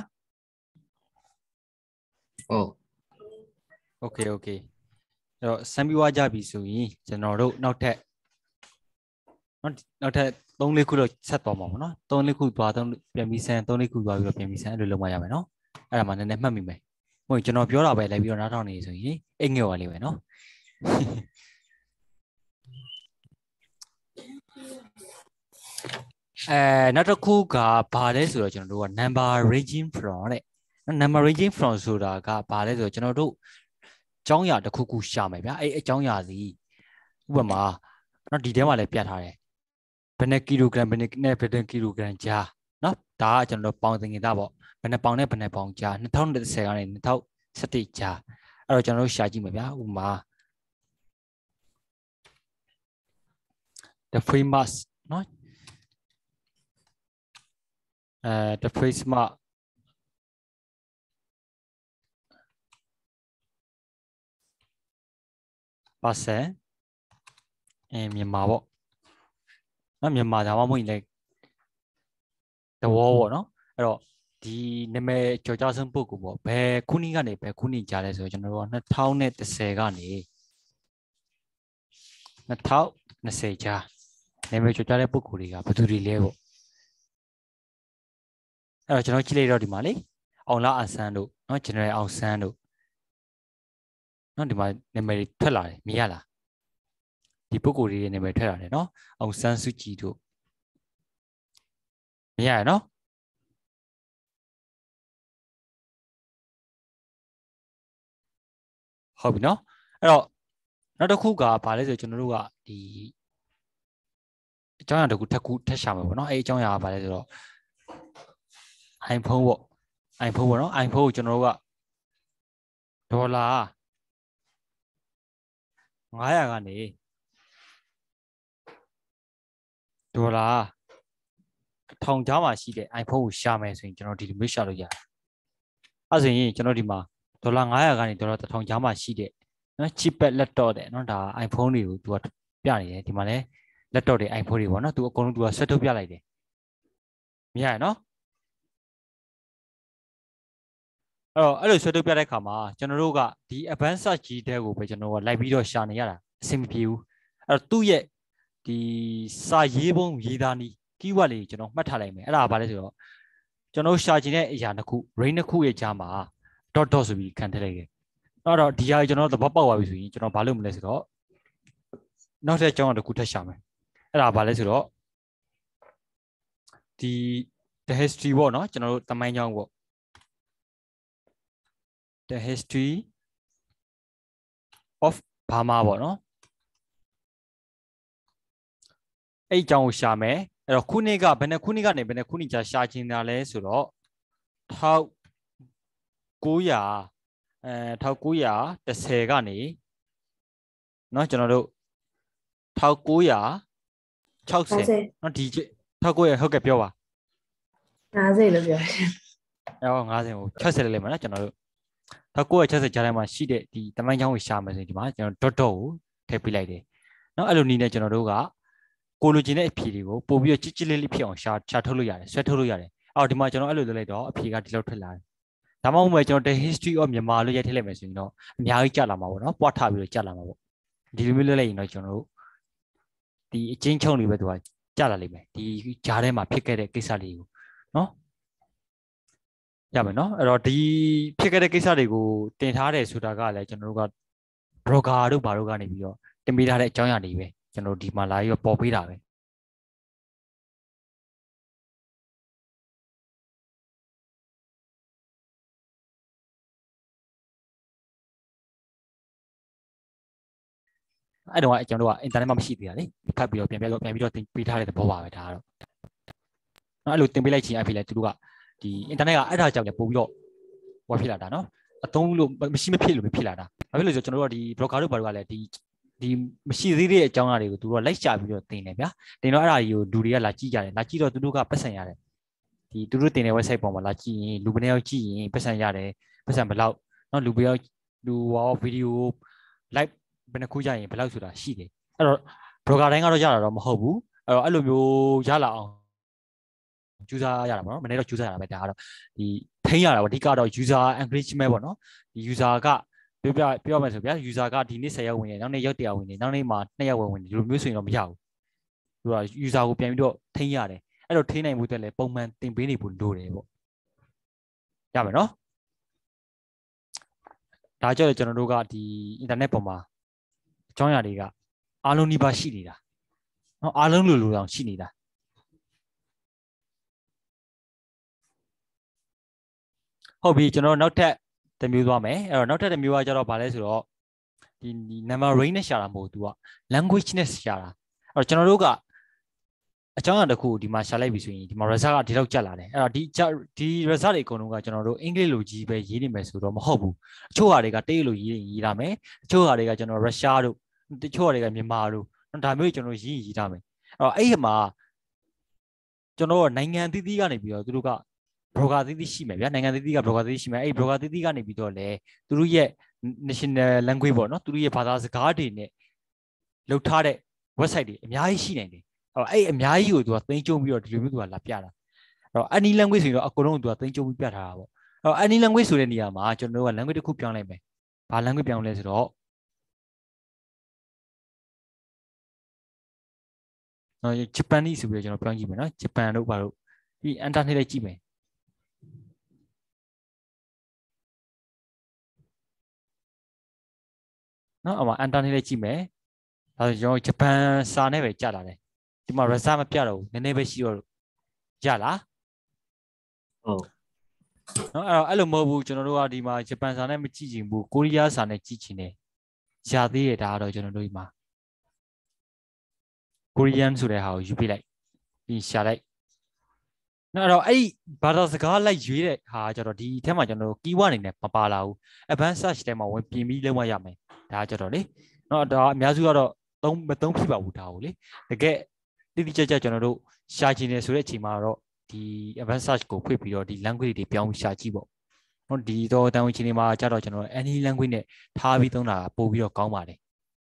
ဟုတ်โอเคโอเคအဲ့တော့စမ်းပြီးွားကြပြီဆိုရင်ကျွန်တော်တို့နောက်ထပ်နောက်နောက်ထပ်သုံးလေးခုတော့ဆက်သွားမှာပေါ့နော်သုံးလေးခုသွားသုံးပြန်ပြီးစမ်းသုံးလေးခုသွားပြီးတော့ပြန်ပြီးစမ်းအဲ့လိုလုပ်မှရမယ်နော်အဲ့ဒါမှနည်းနည်းမှတ်မိမယ်မဟုတ်ကျွန်တော်ပြောတာပဲလိုက်ပြီးတော့နားထောင်နေဆိုရင်အိတ်ငယ်ပါလိမ့်မယ်နော်အဲနောက်တစ်ခုကဘာလဲဆိုတော့ကျွန်တော်တို့က number ranging from တဲ့ number ranging from ဆိုတာကဘာလဲဆိုတော့ကျွန်တော်တို့ကြောင်းရတစ်ခုခုရှာမယ်ဗျာအဲ့အကြောင်းရစီဥပမာနော်ဒီထဲမှာလည်းပြထားတယ်ဘယ်နှကီလိုဂရမ်ဘယ်နှနဲ့ဘယ်နှကီလိုဂရမ်ကြားနော်ဒါကကျွန်တော်တို့ပေါင်သင်္ကေတပေါ့ဘယ်နှပေါင်နဲ့ဘယ်နှပေါင်ကြား၂၀၁၀ကနေ၂၀၁၁ကြားအဲ့တော့ကျွန်တော်တို့ရှာကြည့်မယ်ဗျာဥပမာ the famous နော်အဲ the famous person အဲမြန်မာပေါ့နော်မြန်မာဒါမှမဟုတ်ရင်လည်းတဘောပေါ့နော်အဲ့တော့ဒီနာမည်ကျော်ကြားဆုံးပုဂ္ဂိုလ်ပေါ့ဘယ်ခုနှစ်ကနေဘယ်ခုနှစ်ကြားလဲဆိုတော့ကျွန်တော်တို့က၂၀၁၀ကနေ၂၀၂၀ကြားနာမည်ကျော်ကြားတဲ့ပုဂ္ဂိုလ်တွေကဘယ်သူတွေလဲပေါ့အဲ့တော့ကျွန်တော်ကြည့်လိုက်တော့ဒီမှာလေအောင်လာအဆန်းတို့နော် general အောင်ဆန်းတို့နော်ဒီမှာနာမည်ထွက်လာတယ်မြင်ရလားဒီပုဂ္ဂိုလ်တွေရဲ့နာမည်ထွက်လာတယ်နော်အောင်ဆန်းစုကြည်တို့မြင်ရရနော်ဟုတ်ပြီနော်အဲ့တော့နောက်တစ်ခုကဘာလဲဆိုကျွန်တော်တို့ကဒီအကြောင်းအရာတစ်ခုထပ်ခုထပ်ရှာမယ်ပေါ့နော်အဲ့အကြောင်းအရာကဘာလဲဆိုတော့ iPhone ပေါ့ iPhone ပေါ့နော် iPhone ကိုကျွန်တော်တို့ကဒေါ်လာ၅၀၀ကနေဒေါ်လာတစ်ထောင်ကြားမှာရှိတဲ့ iPhone ကိုရှာမယ်ဆိုရင်ကျွန်တော်ဒီလိုမျိုးရှာလို့ရတယ်အဲ့ဆိုရင်ကျွန်တော်ဒီမှာဒေါ်လာ၅၀၀ကနေဒေါ်လာတစ်ထောင်ကြားမှာရှိတဲ့နော် cheapest laptop တဲ့နော်ဒါ iPhone တွေကိုသူကပြနေတယ်ဒီမှာလဲ laptop တွေ iPhone တွေပေါ့နော်သူအကုန်လုံးသူကဆွဲထုတ်ပြလိုက်တယ်မြင်ရရနော်အဲ့တော့အဲ့လိုဆွဲထုတ်ပြတဲ့ခါမှာကျွန်တော်တို့ကဒီ advanced search ကြီးတဲ့ကိုပဲကျွန်တော်ကလိုက်ပြီးတော့ရှာနေရတာအဆင်မပြေဘူးအဲ့တော့သူ့ရဲ့ဒီစာရေးပုံရေးသားနည်း keyword လေးကျွန်တော်မှတ်ထားလိုက်မယ်အဲ့ဒါကဘာလဲဆိုတော့ကျွန်တော်ရှာချင်တဲ့အရာတစ်ခု range တစ်ခုရဲ့ကြားမှာ dot dot ဆိုပြီးခံထည့်လိုက်တယ်အဲ့တော့ဒီဟာကျွန်တော်သဘောပေါက်သွားပြီဆိုရင်ကျွန်တော်ဘာလုပ်မလဲဆိုတော့နောက်ထပ်အကြောင်းတစ်ခုထပ်ရှာမယ်အဲ့ဒါဘာလဲဆိုတော့ဒီ the history ပေါ့နော်ကျွန်တော်တို့သမိုင်းကြောင်းပေါ့ the history of Burma ပေါ့နော်အဲ့အကြောင်းကိုရှာမယ်အဲ့တော့ခုနှစ်ကဘယ်နှခုနှစ်ကနေဘယ်နှခုနှစ်ကြာရှာချင်တာလဲဆိုတော့၁၉၀၀အဲ၁၉၁၀ကနေเนาะကျွန်တော်တို့၁၉၆၀เนาะဒီ၁၉၀ဟုတ်ကဲ့ပြောပါ၅၀လို့ပြောတယ်အော်၅၀ကို၆၀လေးမှာเนาะကျွန်တော်တို့၁၉၆၀ကြားထဲမှာရှိတဲ့ဒီတမိုင်းချောင်းကိုရှာမယ်ဆိုရင်ဒီမှာကျွန်တော် dot dot ကိုထည့်ပေးလိုက်တယ်เนาะအဲ့လိုနည်းနဲ့ကျွန်တော်တို့ကကိုလိုချင်တဲ့အဖြေတွေကိုပို့ပြီးတော့ကြစ်ကြစ်လေးလေးဖြစ်အောင်ရှာရှာထုတ်လို့ရတယ်ဆွဲထုတ်လို့ရတယ်အော်ဒီမှာကျွန်တော်အဲ့လိုလုပ်လိုက်တော့အဖြေကဒီလောက်ထွက်လာတယ်ဒါမှမဟုတ်ကျွန်တော် the history of မြန်မာလို့ရိုက်ထည့်လိုက်မယ်ဆိုရင်တော့အများကြီးကြာလာမှာပေါ့နော်ပွားထားပြီးတော့ကြာလာမှာပေါ့ဒီလိုမျိုးလုပ်လိုက်ရင်တော့ကျွန်တော်တို့ဒီအချင်းချုံတွေပဲသူကကြာလာလိမ့်မယ်ဒီဂျားထဲမှာဖြစ်ခဲ့တဲ့ကိစ္စလေးကိုနော်ရမယ်နော်အဲ့တော့ဒီဖြစ်ခဲ့တဲ့ကိစ္စတွေကိုတင်ထားတယ်ဆိုတာကလည်းကျွန်တော်တို့က broker တို့ဘာတို့ကနေပြီးတော့တင်ပေးထားတဲ့အကြောင်းအရာတွေပဲကျွန်တော်ဒီမှာလာပြီးတော့ပေါ်ပေးတာပဲအဲ့တော့ကျွန်တော်တို့က internet မှာမရှိသေးတာလေဖတ်ပြီးတော့ပြန်ပြန်ပြန်ပြီးတော့တင်ပေးထားတဲ့သဘောပါပဲဒါကတော့နော်အဲ့လိုတင်ပေးလိုက်ချင်းအဖြစ်လဲသူတို့ကဒီ internet ကအဲ့ဒါကြောင့်လည်းပို့ပြီးတော့ဟောဖြစ်လာတာနော်အသုံးလို့မရှိမဖြစ်လို့ဖြစ်လာတာဘာဖြစ်လို့ဆိုကျွန်တော်တို့ကဒီ broker တို့ဘာတို့ကလည်းဒီဒီမရှိသေးတဲ့အကြောင်းအရာတွေကိုသူတို့ကလိုက်ရှာပြီးတော့တင်တယ်ဗျာတင်တော့အဲ့ဒါကြီးကိုလူတွေကလာကြည့်ကြတယ်လာကြည့်တော့သူတို့ကပတ်စံရတယ်ဒီသူတို့တင်တဲ့ website ပေါ်မှာလာကြည့်ရင်လူဘယ်နှယောက်ကြည့်ရင်ပတ်စံရတယ်ပတ်စံဘယ်လောက်နော်လူဘယ်ယောက်လူဟောဗီဒီယို live ဘယ်နှခုကြရင်ဘယ်လောက်ဆိုတာရှိတယ်အဲ့တော့ broker တိုင်းကတော့ရတာတော့မဟုတ်ဘူးအဲ့တော့အဲ့လိုမျိုးရလာအောင်ကျူးစားရတာပေါ့နော်မနေ့တော့ကျူးစားရတာပဲဒါကတော့ဒီထိန်းရတာပေါ့အဓိကတော့ user engagement ပေါ့နော်ဒီ user ကပြောပြပြောမယ်ဆိုဗျာ user ကဒီနေ့၁၀ယောက်ဝင်နေနောက်နေ့ရောက်၁၀ယောက်ဝင်နေနောက်နေ့မှာ၂ယောက်ဝင်ဝင်ဒီလိုမျိုးဆိုရင်တော့မရဘူးသူက user ကိုပြန်ပြီးတော့ထိန်းရတယ်အဲ့တော့ထိန်းနိုင်မှုအတွက်လည်းပုံမှန်တင်ပေးနေဖို့လိုတယ်ပေါ့ရမယ်နော်ဒါကြောင့်ကျွန်တော်တို့ကဒီ internet ပေါ်မှာအကြောင်းအရာတွေကအားလုံးနှိပါရှိနေတာနော်အားလုံးလိုလိုတောင်ရှိနေတာဟုတ်ပြီကျွန်တော်နောက်ထပ်တစ်မျိုးသွားမယ်အဲ့တော့နောက်ထပ်တစ်မျိုးကကျတော့ဗာလဲဆိုတော့ဒီ number range နဲ့ရှာတာမဟုတ်သူက language နဲ့ရှာတာအဲ့တော့ကျွန်တော်တို့ကအကြောင်းအရာတစ်ခုဒီမှာရှာလိုက်ပြီဆိုရင်ဒီမှာ result ကဒီလောက်ကျလာတယ်အဲ့တော့ဒီဒီ result တွေအကုန်လုံးကကျွန်တော်တို့အင်္ဂလိပ်လိုကြီးပဲရေးနေမယ်ဆိုတော့မဟုတ်ဘူးအချို့ဟာတွေကတရုတ်လိုရေးရေးရမယ်အချို့ဟာတွေကကျွန်တော်ရုရှားတို့တချို့ဟာတွေကမြန်မာတို့ဒါမျိုးကျွန်တော်ရေးရေးထားမယ်အဲ့တော့အဲ့ဒီမှာကျွန်တော်နိုင်ငံအသီးသီးကနေပြီးတော့သူတို့က broker သီးသီးရှိမယ်ဗျာနိုင်ငံသီးသီးက broker သီးသီးရှိမယ်အဲ့ broker သီးသီးကနေပြီးတော့လေသူတို့ရဲ့ national language ပေါ့နော်သူတို့ရဲ့ဘာသာစကားတွေနဲ့လုပ်ထားတဲ့ website တွေအများကြီးရှိနိုင်တယ်အဲ့အဲ့အများကြီးကိုသူကသိမ်းကျုံပြီးတော့ဒီလိုမျိုးသူကလာပြတာအဲ့တော့ any language ဆိုရင်တော့အကုန်လုံးသူကသိမ်းကျုံပြီးပြထားတာပေါ့အဲ့တော့ any language ဆိုတဲ့နေရာမှာကျွန်တော်တို့က language တစ်ခုပြောင်းလိုက်မယ်ဘာ language ပြောင်းလဲဆိုတော့နော် Japanese ဆိုပြီးတော့ကျွန်တော်ပြောင်းကြည့်မယ်နော် Japan တို့ဘာလို့ဒီ enter နှိပ်လိုက်ကြည့်မယ်နော်အမ enter နှိပ်လိုက်ကြည့်မယ်ဒါဆိုကျွန်တော် Japan စာနဲ့ပဲကြာလာတယ်ဒီမှာ result မပြတော့ဘူးနည်းနည်းပဲရှိတော့ရလားဟုတ်နော်အဲ့တော့အဲ့လိုမဟုတ်ဘူးကျွန်တော်တို့ကဒီမှာ Japan စာနဲ့မကြည့်ချင်ဘူးကိုရီးယားစာနဲ့ကြည့်ချင်တယ်ရသေးတယ်ဒါကတော့ကျွန်တော်တို့ဒီမှာ Korean ဆိုတဲ့ဟာကိုယူပြလိုက်ပြီးရှာလိုက်နော်အဲ့တော့အဲ့ဒီဘာသာစကားလိုက်ရွေးတဲ့ဟာကျတော့ဒီအထက်မှာကျွန်တော်တို့ keyword အနေနဲ့မပါလာဘူး advanced search ထဲမှာဝင်ပြင်ပြီးလုံးဝရမယ်ဒါကျတော့လေနော်ဒါအများစုကတော့သုံးမသုံးဖြစ်ပါဘူးဒါကိုလေတကယ်တိတိကျကျကျွန်တော်တို့ရှာချင်တယ်ဆိုတဲ့အချိန်မှာတော့ဒီ advanced search ကိုဖွင့်ပြီးတော့ဒီ language တွေပြောင်းရှာကြည့်ပေါ့နော်ဒီတော့တန်ဝင်ချင်းတွေမှာကျတော့ကျွန်တော် any language နဲ့ထားပြီးသုံးတာပို့ပြီးတော့ကောင်းပါတယ်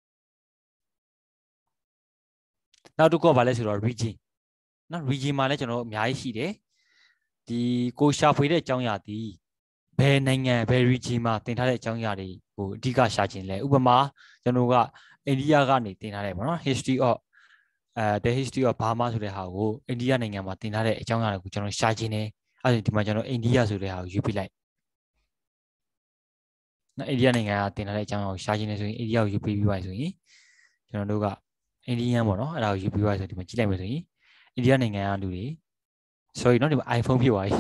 နောက်တစ်ခုကဘာလဲဆိုတော့ region နော် region မှာလည်းကျွန်တော်အများကြီးရှိတယ်ဒီကိုရှာဖွေတဲ့အကြောင်းအရာဒီဘယ်နိုင်ငံဘယ် region မှာတင်ထားတဲ့အကြောင်းအရာတွေကိုအဓိကရှာခြင်းလဲဥပမာကျွန်တော်ကအိန္ဒိယကနေတင်ထားတယ်ပေါ့နော် history of အဲ the history of Burma ဆိုတဲ့ဟာကိုအိန္ဒိယနိုင်ငံမှာတင်ထားတဲ့အကြောင်းအရာတွေကိုကျွန်တော်ရှာခြင်းတယ်အဲ့ဒီဒီမှာကျွန်တော်အိန္ဒိယဆိုတဲ့ဟာကိုယူပြလိုက်နော်အိန္ဒိယနိုင်ငံကတင်ထားတဲ့အကြောင်းအရာကိုရှာခြင်းတယ်ဆိုရင်အိန္ဒိယကိုယူပြပြီးပါဆိုရင်ကျွန်တော်တို့ကအိန္ဒိယပေါ့နော်အဲ့ဒါကိုယူပြီးပါဆိုဒီမှာကြည့်လိုက်မယ်ဆိုရင်အိန္ဒိယနိုင်ငံကလူတွေ sorry နော်ဒီမှာ iPhone ဖြစ်သွားပြီ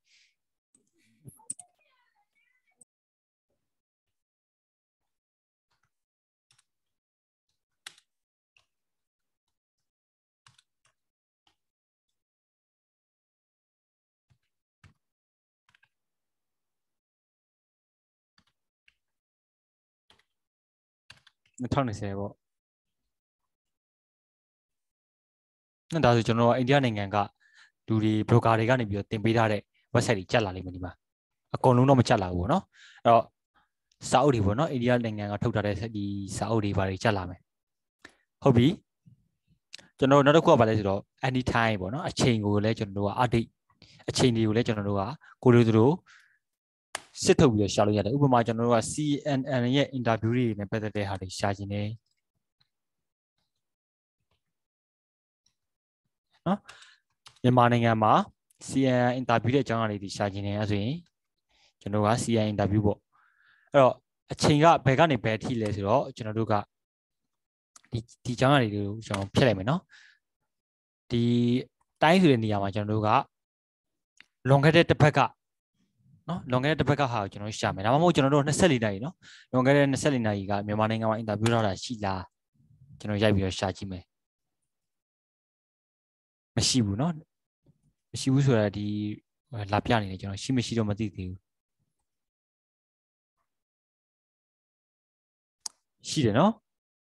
၂၀၂၀ပေါ့နော်ဒါဆိုကျွန်တော်အိန္ဒိယနိုင်ငံကလူတွေ broker တွေကနေပြီးတော့တင်ပေးထားတဲ့ website တွေကျက်လာလိမ့်မယ်ဒီမှာအကုန်လုံးတော့မကျက်လာဘူးပေါ့နော်အဲ့တော့စာအုပ်တွေပေါ့နော်အိန္ဒိယနိုင်ငံကထုတ်ထားတဲ့ဒီစာအုပ်တွေဘာတွေကျက်လာမယ်ဟုတ်ပြီကျွန်တော်နောက်တစ်ခုကဘာလဲဆိုတော့ anytime ပေါ့နော်အချိန်ကိုလည်းကျွန်တော်တို့က update အချိန်တွေကိုလည်းကျွန်တော်တို့ကကိုလိုတို့စစ်ထုတ်ပြီးတော့ရှာလို့ရတယ်ဥပမာကျွန်တော်တို့က C N N ရဲ့ interview တွေနဲ့ပတ်သက်တဲ့ဟာတွေရှာခြင်းတယ်နော်မြန်မာနိုင်ငံမှာ C N N interview တဲ့အကြောင်းအရာတွေရှာခြင်းတယ်အဲဆိုရင်ကျွန်တော်က C N N interview ပေါ့အဲ့တော့အချိန်ကဘယ်ကနေဘယ်အထိလဲဆိုတော့ကျွန်တော်တို့ကဒီဒီအကြောင်းအရာတွေကိုကျွန်တော်ဖြတ်လိုက်မယ်နော်ဒီတိုင်းဆိုတဲ့နေရာမှာကျွန်တော်တို့ကလွန်ခဲ့တဲ့တစ်ပတ်ကနော်လွန်ခဲ့တဲ့တစ်ပတ်ကဟာကိုကျွန်တော်ရှာမယ်ဒါမှမဟုတ်ကျွန်တော်တို့၂၄နာရီနော်လွန်ခဲ့တဲ့၂၄နာရီကမြန်မာနိုင်ငံမှာ interview လုပ်တာရှိလားကျွန်တော်ရိုက်ပြီးတော့ရှာကြည့်မယ်မရှိဘူးเนาะမရှိဘူးဆိုတာဒီလာပြနေတယ်ကျွန်တော်ရှိမရှိတော့မသိသေးဘူးရှိတယ်เนาะ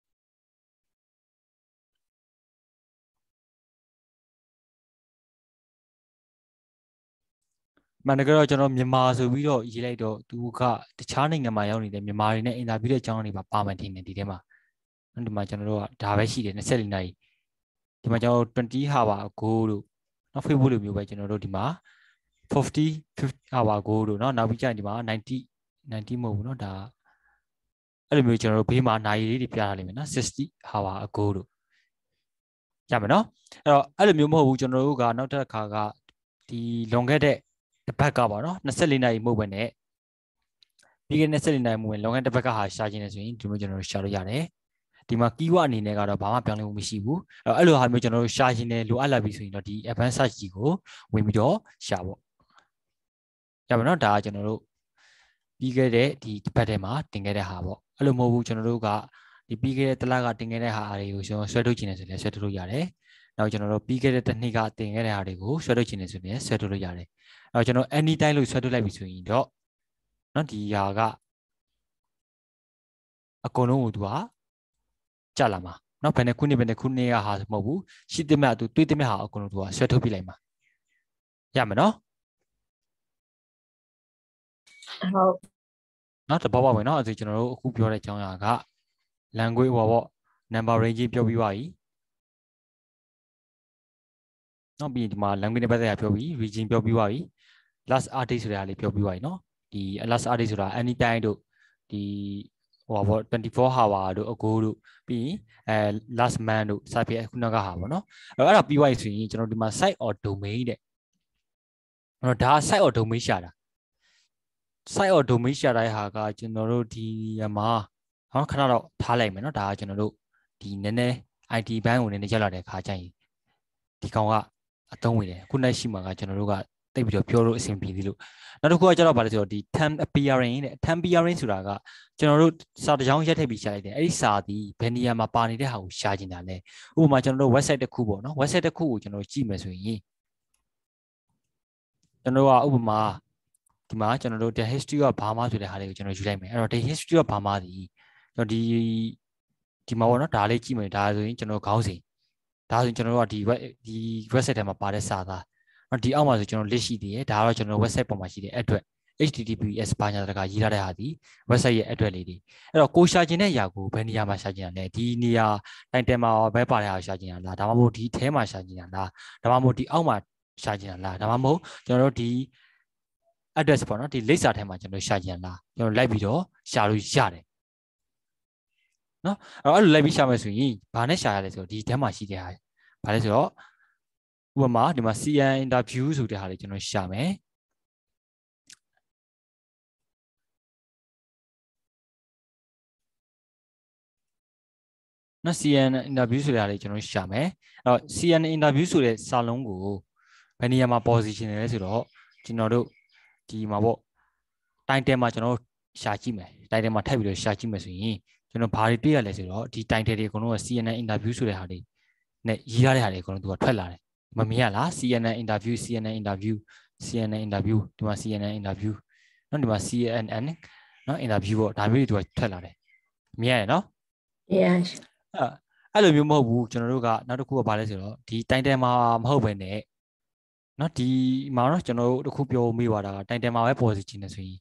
မန်တကတော့ကျွန်တော်မြန်မာဆိုပြီးတော့ရေးလိုက်တော့သူကတခြားနိုင်ငံမှာရောက်နေတဲ့မြန်မာတွေနဲ့အင်တာဗျူးတဲ့အကြောင်းတွေပါပါမှန်ထင်တယ်ဒီထဲမှာဒီမှာကျွန်တော်တို့ကဒါပဲရှိတယ်၂၄နာရီဒီမှာကျွန်တော်20 hour ago လို့နော် Facebook လိုမျိုးပဲကျွန်တော်တို့ဒီမှာfifty hour ago လို့နော်နောက်ပြီးကျရင်ဒီမှာninety ninetyမဟုတ်ဘူးနော်ဒါအဲ့လိုမျိုးကျွန်တော်တို့ဘေးမှာနိုင်လေးတွေပြထားလိမ့်မယ်နော်sixty hour ago လို့ရမယ်နော်အဲ့တော့အဲ့လိုမျိုးမဟုတ်ဘူးကျွန်တော်တို့ကနောက်တစ်ခါကဒီလွန်ခဲ့တဲ့တစ်ပတ်ကပါနော်၂၄နာရီမဟုတ်ဘဲနဲ့ပြီးခဲ့တဲ့၂၄နာရီမဟုတ်ဘဲလွန်ခဲ့တဲ့တစ်ပတ်ကဟာရှာခြင်းနေဆိုရင်ဒီမျိုးကျွန်တော်တို့ရှာလို့ရတယ်ဒီမှာ keyword အနေနဲ့ကတော့ဘာမှပြောင်းလဲမှုမရှိဘူးအဲ့လိုဟာမျိုးကျွန်တော်တို့ရှာခြင်းနေလိုအပ်လာပြီဆိုရင်တော့ဒီ advanced search ကြီးကိုဝင်ပြီးတော့ရှာပေါ့ရပါတော့ဒါကကျွန်တော်တို့ပြီးခဲ့တဲ့ဒီဘက်ထဲမှာတင်ခဲ့တဲ့ဟာပေါ့အဲ့လိုမဟုတ်ဘူးကျွန်တော်တို့ကဒီပြီးခဲ့တဲ့တလကတင်ခဲ့တဲ့ဟာတွေကိုကျွန်တော်ဆွဲထုတ်ချင်တယ်ဆိုရင်ဆွဲထုတ်လို့ရတယ်နောက်ကျွန်တော်တို့ပြီးခဲ့တဲ့တစ်နှစ်ကတင်ခဲ့တဲ့ဟာတွေကိုဆွဲထုတ်ချင်တယ်ဆိုရင်ဆွဲထုတ်လို့ရတယ်အဲ့တော့ကျွန်တော် anytime လို့ဆွဲထုတ်လိုက်ပြီဆိုရင်တော့နော်ဒီဟာကအကုန်လုံးကိုသူကကြာလာမှာနော်ဘယ်နဲ့ခုနှစ်ဘယ်နဲ့ခုနှစ်ကဟာမဟုတ်ဘူးရှိသမျှသူတွေးသမျှဟာအကုန်လုံးသူကဆွဲထုတ်ပြလိုက်မှာရမယ်နော်ဟုတ်နော်တဘောပါမယ်နော်အဲ့ဒါကျွန်တော်တို့အခုပြောတဲ့အကြောင်းအရာက language ဟောပေါ့ number range ပြောပြီးပါပြီနော်ပြီးဒီမှာ language နဲ့ပတ်သက်တာပြောပြီး region ပြောပြီးပါပြီ last artist ဆိုတာလေးပြောပြီးပါပြီနော်ဒီ last artist ဆိုတာ anytime တို့ဒီဟောပေါ့twenty-four hour တို့အကိုတို့ပြီးအဲ last month တို့စဖြစ်ခုနကဟာပေါ့နော်အဲ့ဒါပြီးသွားပြီဆိုရင်ကျွန်တော်ဒီမှာ site or domain တဲ့အဲ့တော့ဒါ site or domain ရှာတာ site or domain ရှာတဲ့ဟာကကျွန်တော်တို့ဒီမှာဟောခဏတော့ထားလိုက်မယ်နော်ဒါကကျွန်တော်တို့ဒီနည်းနည်း I T ဘန်းကိုနည်းနည်းရောက်လာတဲ့ခါကျရင်ဒီကောင်ကအသုံးဝင်တယ်ခုနရှိမှာကကျွန်တော်တို့ကတိတ်ပြီးတော့ပြောလို့အဆင်ပြေသေးလို့နောက်တစ်ခုကကျတော့ဗါလဲဆိုတော့ဒီ term appearing တဲ့ term appearing ဆိုတာကကျွန်တော်တို့စာတစ်ကြောင်းရက်ထည့်ပြီးရှာလိုက်တယ်အဲ့ဒီစာဒီဘယ်နေရာမှာပါနေတဲ့ဟာကိုရှာကျင်တာလဲဥပမာကျွန်တော်တို့ website တစ်ခုပေါ့နော် website တစ်ခုကိုကျွန်တော်ကြည့်မယ်ဆိုရင်ကျွန်တော်ကဥပမာဒီမှာကျွန်တော်တို့ the history of Burma ဆိုတဲ့ဟာလေးကိုကျွန်တော်ယူလိုက်မယ်အဲ့တော့ the history of Burma ဒီကျွန်တော်ဒီဒီမှာပေါ့နော်ဒါလေးကြည့်မယ်ဒါဆိုရင်ကျွန်တော်ခေါင်းစဉ်ဒါဆိုရင်ကျွန်တော်တို့ကဒီ web ဒီ website ထဲမှာပါတဲ့စာသားဒီအောက်မှာဆိုကျွန်တော် list ရှိသေးတယ်ဒါကတော့ကျွန်တော် website ပေါ်မှာရှိတဲ့ address H T T P S ဘာညာတကရေးထားတဲ့ဟာဒီ website ရဲ့ address လေးတွေအဲ့တော့ကိုရှာကျင်တဲ့ຢာကိုဘယ်နေရာမှာရှာကျင်ရလဲဒီနေရာတိုင်တယ်မှာဘယ်ပါတဲ့ဟာရှာကျင်ရလားဒါမှမဟုတ်ဒီထဲမှာရှာကျင်ရလားဒါမှမဟုတ်ဒီအောက်မှာရှာကျင်ရလားဒါမှမဟုတ်ကျွန်တော်တို့ဒီ address ပေါ့နော်ဒီလိပ်စာထဲမှာကျွန်တော်ရှာကျင်လားကျွန်တော်လိုက်ပြီးတော့ရှာလို့ရတယ်နော်အဲ့တော့အဲ့လိုလိုက်ပြီးရှာမယ်ဆိုရင်ဘာနဲ့ရှာရလဲဆိုတော့ဒီထဲမှာရှိတဲ့ဟာဘာလဲဆိုတော့ဥပမာဒီမှာ C N interview ဆိုတဲ့ဟာလေးကျွန်တော်ရှာမယ်နော် C N interview ဆိုတဲ့ဟာလေးကျွန်တော်ရှာမယ်အဲ့တော့ C N interview ဆိုတဲ့စာလုံးကိုဘယ်နေရာမှာ position လဲဆိုတော့ကျွန်တော်တို့ဒီမှာပေါ့ title မှာကျွန်တော်ရှာကြည့်မယ် title မှာထပ်ပြီးတော့ရှာကြည့်မယ်ဆိုရင်ကျွန်တော်ဘာတွေတွေ့ရလဲဆိုတော့ဒီ title တွေအကုန်လုံးက C N N interview ဆိုတဲ့ဟာတွေနဲ့ရေးထားတဲ့ဟာတွေအကုန်လုံးသူကထွက်လာတယ်မမြင်ရလား C N N interview C N N interview C N N interview ဒီမှာ C N N interview နော်ဒီမှာ C N N နော် interview ပေါ့ဒါမျိုးတွေသူကထွက်လာတယ်မြင်ရတယ်နော် yes အဲ့လိုမျိုးမဟုတ်ဘူးကျွန်တော်တို့ကနောက်တစ်ခုကဘာလဲဆိုတော့ဒီ title မှာမဟုတ်ဘဲနဲ့နော်ဒီမှာတော့ကျွန်တော်တို့တစ်ခုပြောမိသွားတာက title မှာပဲ position နေဆိုရင်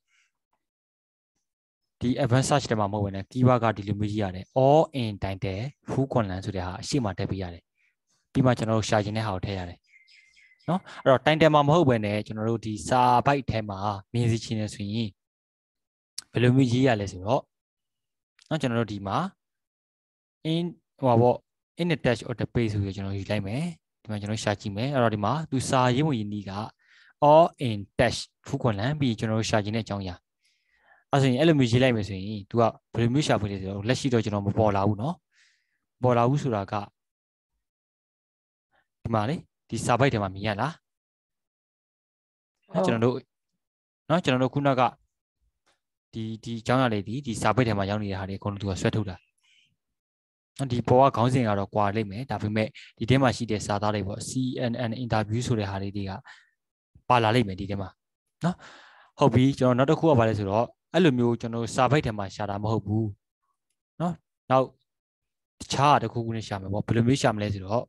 ဒီ advanced search ထဲမှာမဟုတ်ဘဲနဲ့ keyword ကဒီလိုမျိုးကြီးရတယ် all in title full column ဆိုတဲ့ဟာအရှိမတက်ပြရတယ်ပြီးမှကျွန်တော်တို့ရှာကျင်တဲ့ဟာကိုထည့်ရတယ်နော်အဲ့တော့ title မှာမဟုတ်ဘဲနဲ့ကျွန်တော်တို့ဒီစာပိုက်ထဲမှာမြင်စီချင်နေဆိုရင်ဘယ်လိုမျိုးရေးရလဲဆိုတော့နော်ကျွန်တော်တို့ဒီမှာ in ဟိုပါပေါ့ in the dash of the page ဆိုပြီးကျွန်တော်ယူလိုက်မယ်ဒီမှာကျွန်တော်ရှာကြည့်မယ်အဲ့တော့ဒီမှာသူစာရေးဝင်နည်းက all in dash full column ပြီးကျွန်တော်တို့ရှာကျင်တဲ့အကြောင်းအရာအဲ့ဆိုရင်အဲ့လိုမျိုးရေးလိုက်မယ်ဆိုရင် तू ကဘယ်လိုမျိုးရှာဖွေလဲဆိုတော့လက်ရှိတော့ကျွန်တော်မပေါ်လာဘူးเนาะပေါ်လာဘူးဆိုတာကဒီမှာလေဒီစာပိုက်ထဲမှာမြင်ရလားကျွန်တော်တို့เนาะကျွန်တော်တို့ခုနကဒီဒီအကြောင်းအရာလေးဒီဒီစာပိုက်ထဲမှာရောက်နေတဲ့ဟာတွေအကုန်လုံး तू ကဆွဲထုတ်တာနော်ဒီပေါ်ကခေါင်းစဉ်ကတော့ကွာလိမ့်မယ်ဒါပေမဲ့ဒီထဲမှာရှိတဲ့စာသားတွေပေါ့ C N N interview ဆိုတဲ့ဟာလေးတွေကပါလာလိမ့်မယ်ဒီထဲမှာเนาะဟုတ်ပြီကျွန်တော်နောက်တစ်ခုကဘာလဲဆိုတော့အဲ့လိုမျိုးကျွန်တော်စာပိုက်ထဲမှာရှာတာမဟုတ်ဘူးเนาะနောက်တခြားတစ်ခုခုနဲ့ရှာမယ်ပေါ့ဘယ်လိုမျိုးရှာမလဲဆိုတော့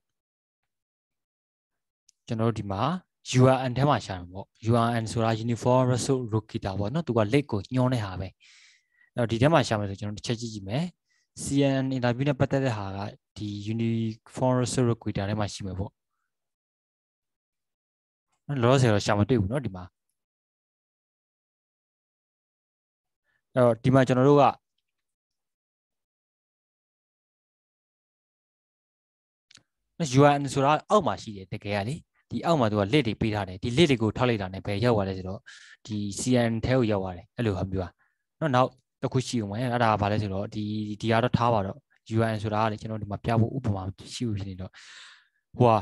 ကျွန်တော်တို့ဒီမှာ U R N ထဲမှာရှာမှာပေါ့ U R N ဆိုတာ Uniform Resource Locator ပေါ့เนาะသူက link ကိုညွှန်းတဲ့ဟာပဲအဲ့တော့ဒီထဲမှာရှာမယ်ဆိုကျွန်တော်တစ်ချက်ကြည့်ကြည့်မယ် C N N interview နဲ့ပတ်သက်တဲ့ဟာကဒီ Uniform Resource Locator ထဲမှာရှိမယ်ပေါ့နော်လောဆယ်တော့ရှာမတွေ့ဘူးเนาะဒီမှာအဲ့တော့ဒီမှာကျွန်တော်တို့က U R N ဆိုတာအောက်မှာရှိတယ်တကယ်ကလေဒီအောက်မှာသူက list တွေပေးထားတယ်ဒီ list တွေကိုထောက်လိုက်တာနဲ့ဘယ်ရောက်သွားလဲဆိုတော့ဒီ C N N ထဲကိုရောက်သွားတယ်အဲ့လိုဟာမျိုးပါနော်နောက်တစ်ခုရှိအောင်မယ်အဲ့ဒါကဘာလဲဆိုတော့ဒီဒီကတော့ထားပါတော့ U R N ဆိုတာကလေကျွန်တော်ဒီမှာပြဖို့ဥပမာရှိလို့ဖြစ်နေတော့ဟိုဟာ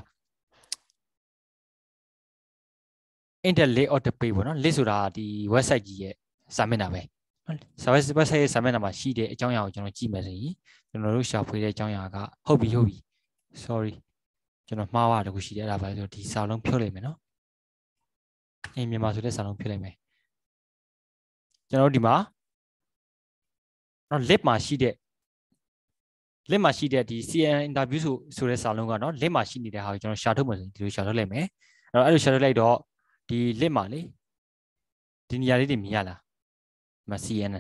interlink of the page ပေါ့နော် list ဆိုတာဒီ website ကြီးရဲ့စာမျက်နှာပဲစာဝတ်ဝက်ဆိုက်ရဲ့စာမျက်နှာမှာရှိတဲ့အကြောင်းအရာကိုကျွန်တော်ကြည့်မယ်ဆိုရင်ကျွန်တော်တို့ရှာဖွေတဲ့အကြောင်းအရာကဟုတ်ပြီဟုတ်ပြီ sorry ကျွန်တော်မှားသွားတခုရှိတယ်အဲ့ဒါပါဆိုဒီစာလုံးဖြုတ်လိုက်မယ်နော်အင်းမြန်မာဆိုတဲ့စာလုံးဖြုတ်လိုက်မယ်ကျွန်တော်တို့ဒီမှာနော် list မှာရှိတဲ့ list မှာရှိတဲ့ဒီ C N N interview ဆိုဆိုတဲ့စာလုံးကနော် list မှာရှိနေတဲ့ဟာကိုကျွန်တော်ရှာထုတ်မယ်ဆိုရင်ဒီလိုရှာထုတ်လိုက်မယ်အဲ့တော့အဲ့လိုရှာထုတ်လိုက်တော့ဒီ list မှာလေဒီနေရာလေးတွေမြင်ရလားမ C N N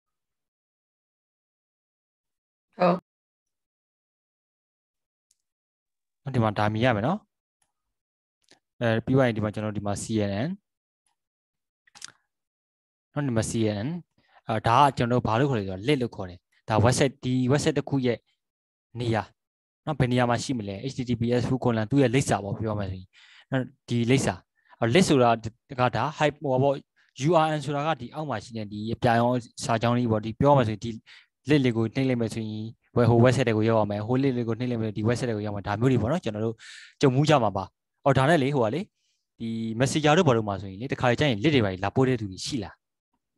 ဟုတ်ဒီမှာဒါမြင်ရမယ်နော်အဲပြီးသွားရင်ဒီမှာကျွန်တော်ဒီမှာ C N N နော်ဒီမှာ C N N အဲဒါကကျွန်တော်ဘာလို့ခေါ်လဲဆိုတော့ list လို့ခေါ်တယ်ဒါ website ဒီ website တစ်ခုရဲ့နေရာနော်ဘယ်နေရာမှာရှိမလဲ H T T P S full colon သူ့ရဲ့လိပ်စာပေါ့ပြောမှဆိုရင်နော်ဒီလိပ်စာ list ဆိုတာကဒါ hype ဟောပေါ့ U R L ဆိုတာကဒီအောက်မှာရှိတဲ့ဒီအပြာရောင်စာကြောင်းလေးပေါ့ဒီပြောမှဆိုရင်ဒီ list လေးကိုနှိမ့်လိုက်မယ်ဆိုရင်ဝယ်ဟို website တွေကိုရောက်အောင်မယ်ဟို list လေးကိုနှိမ့်လိုက်မယ်ဒီ website တွေကိုရောက်မှာဒါမျိုးတွေပေါ့နော်ကျွန်တော်တို့ကြုံမှုကြမှာပါအော်ဒါနဲ့လေဟိုကလေဒီ messenger တို့ဘာလို့မှာဆိုရင်လေတခါကြရင် list တွေပါလာပို့တဲ့သူတွေရှိလား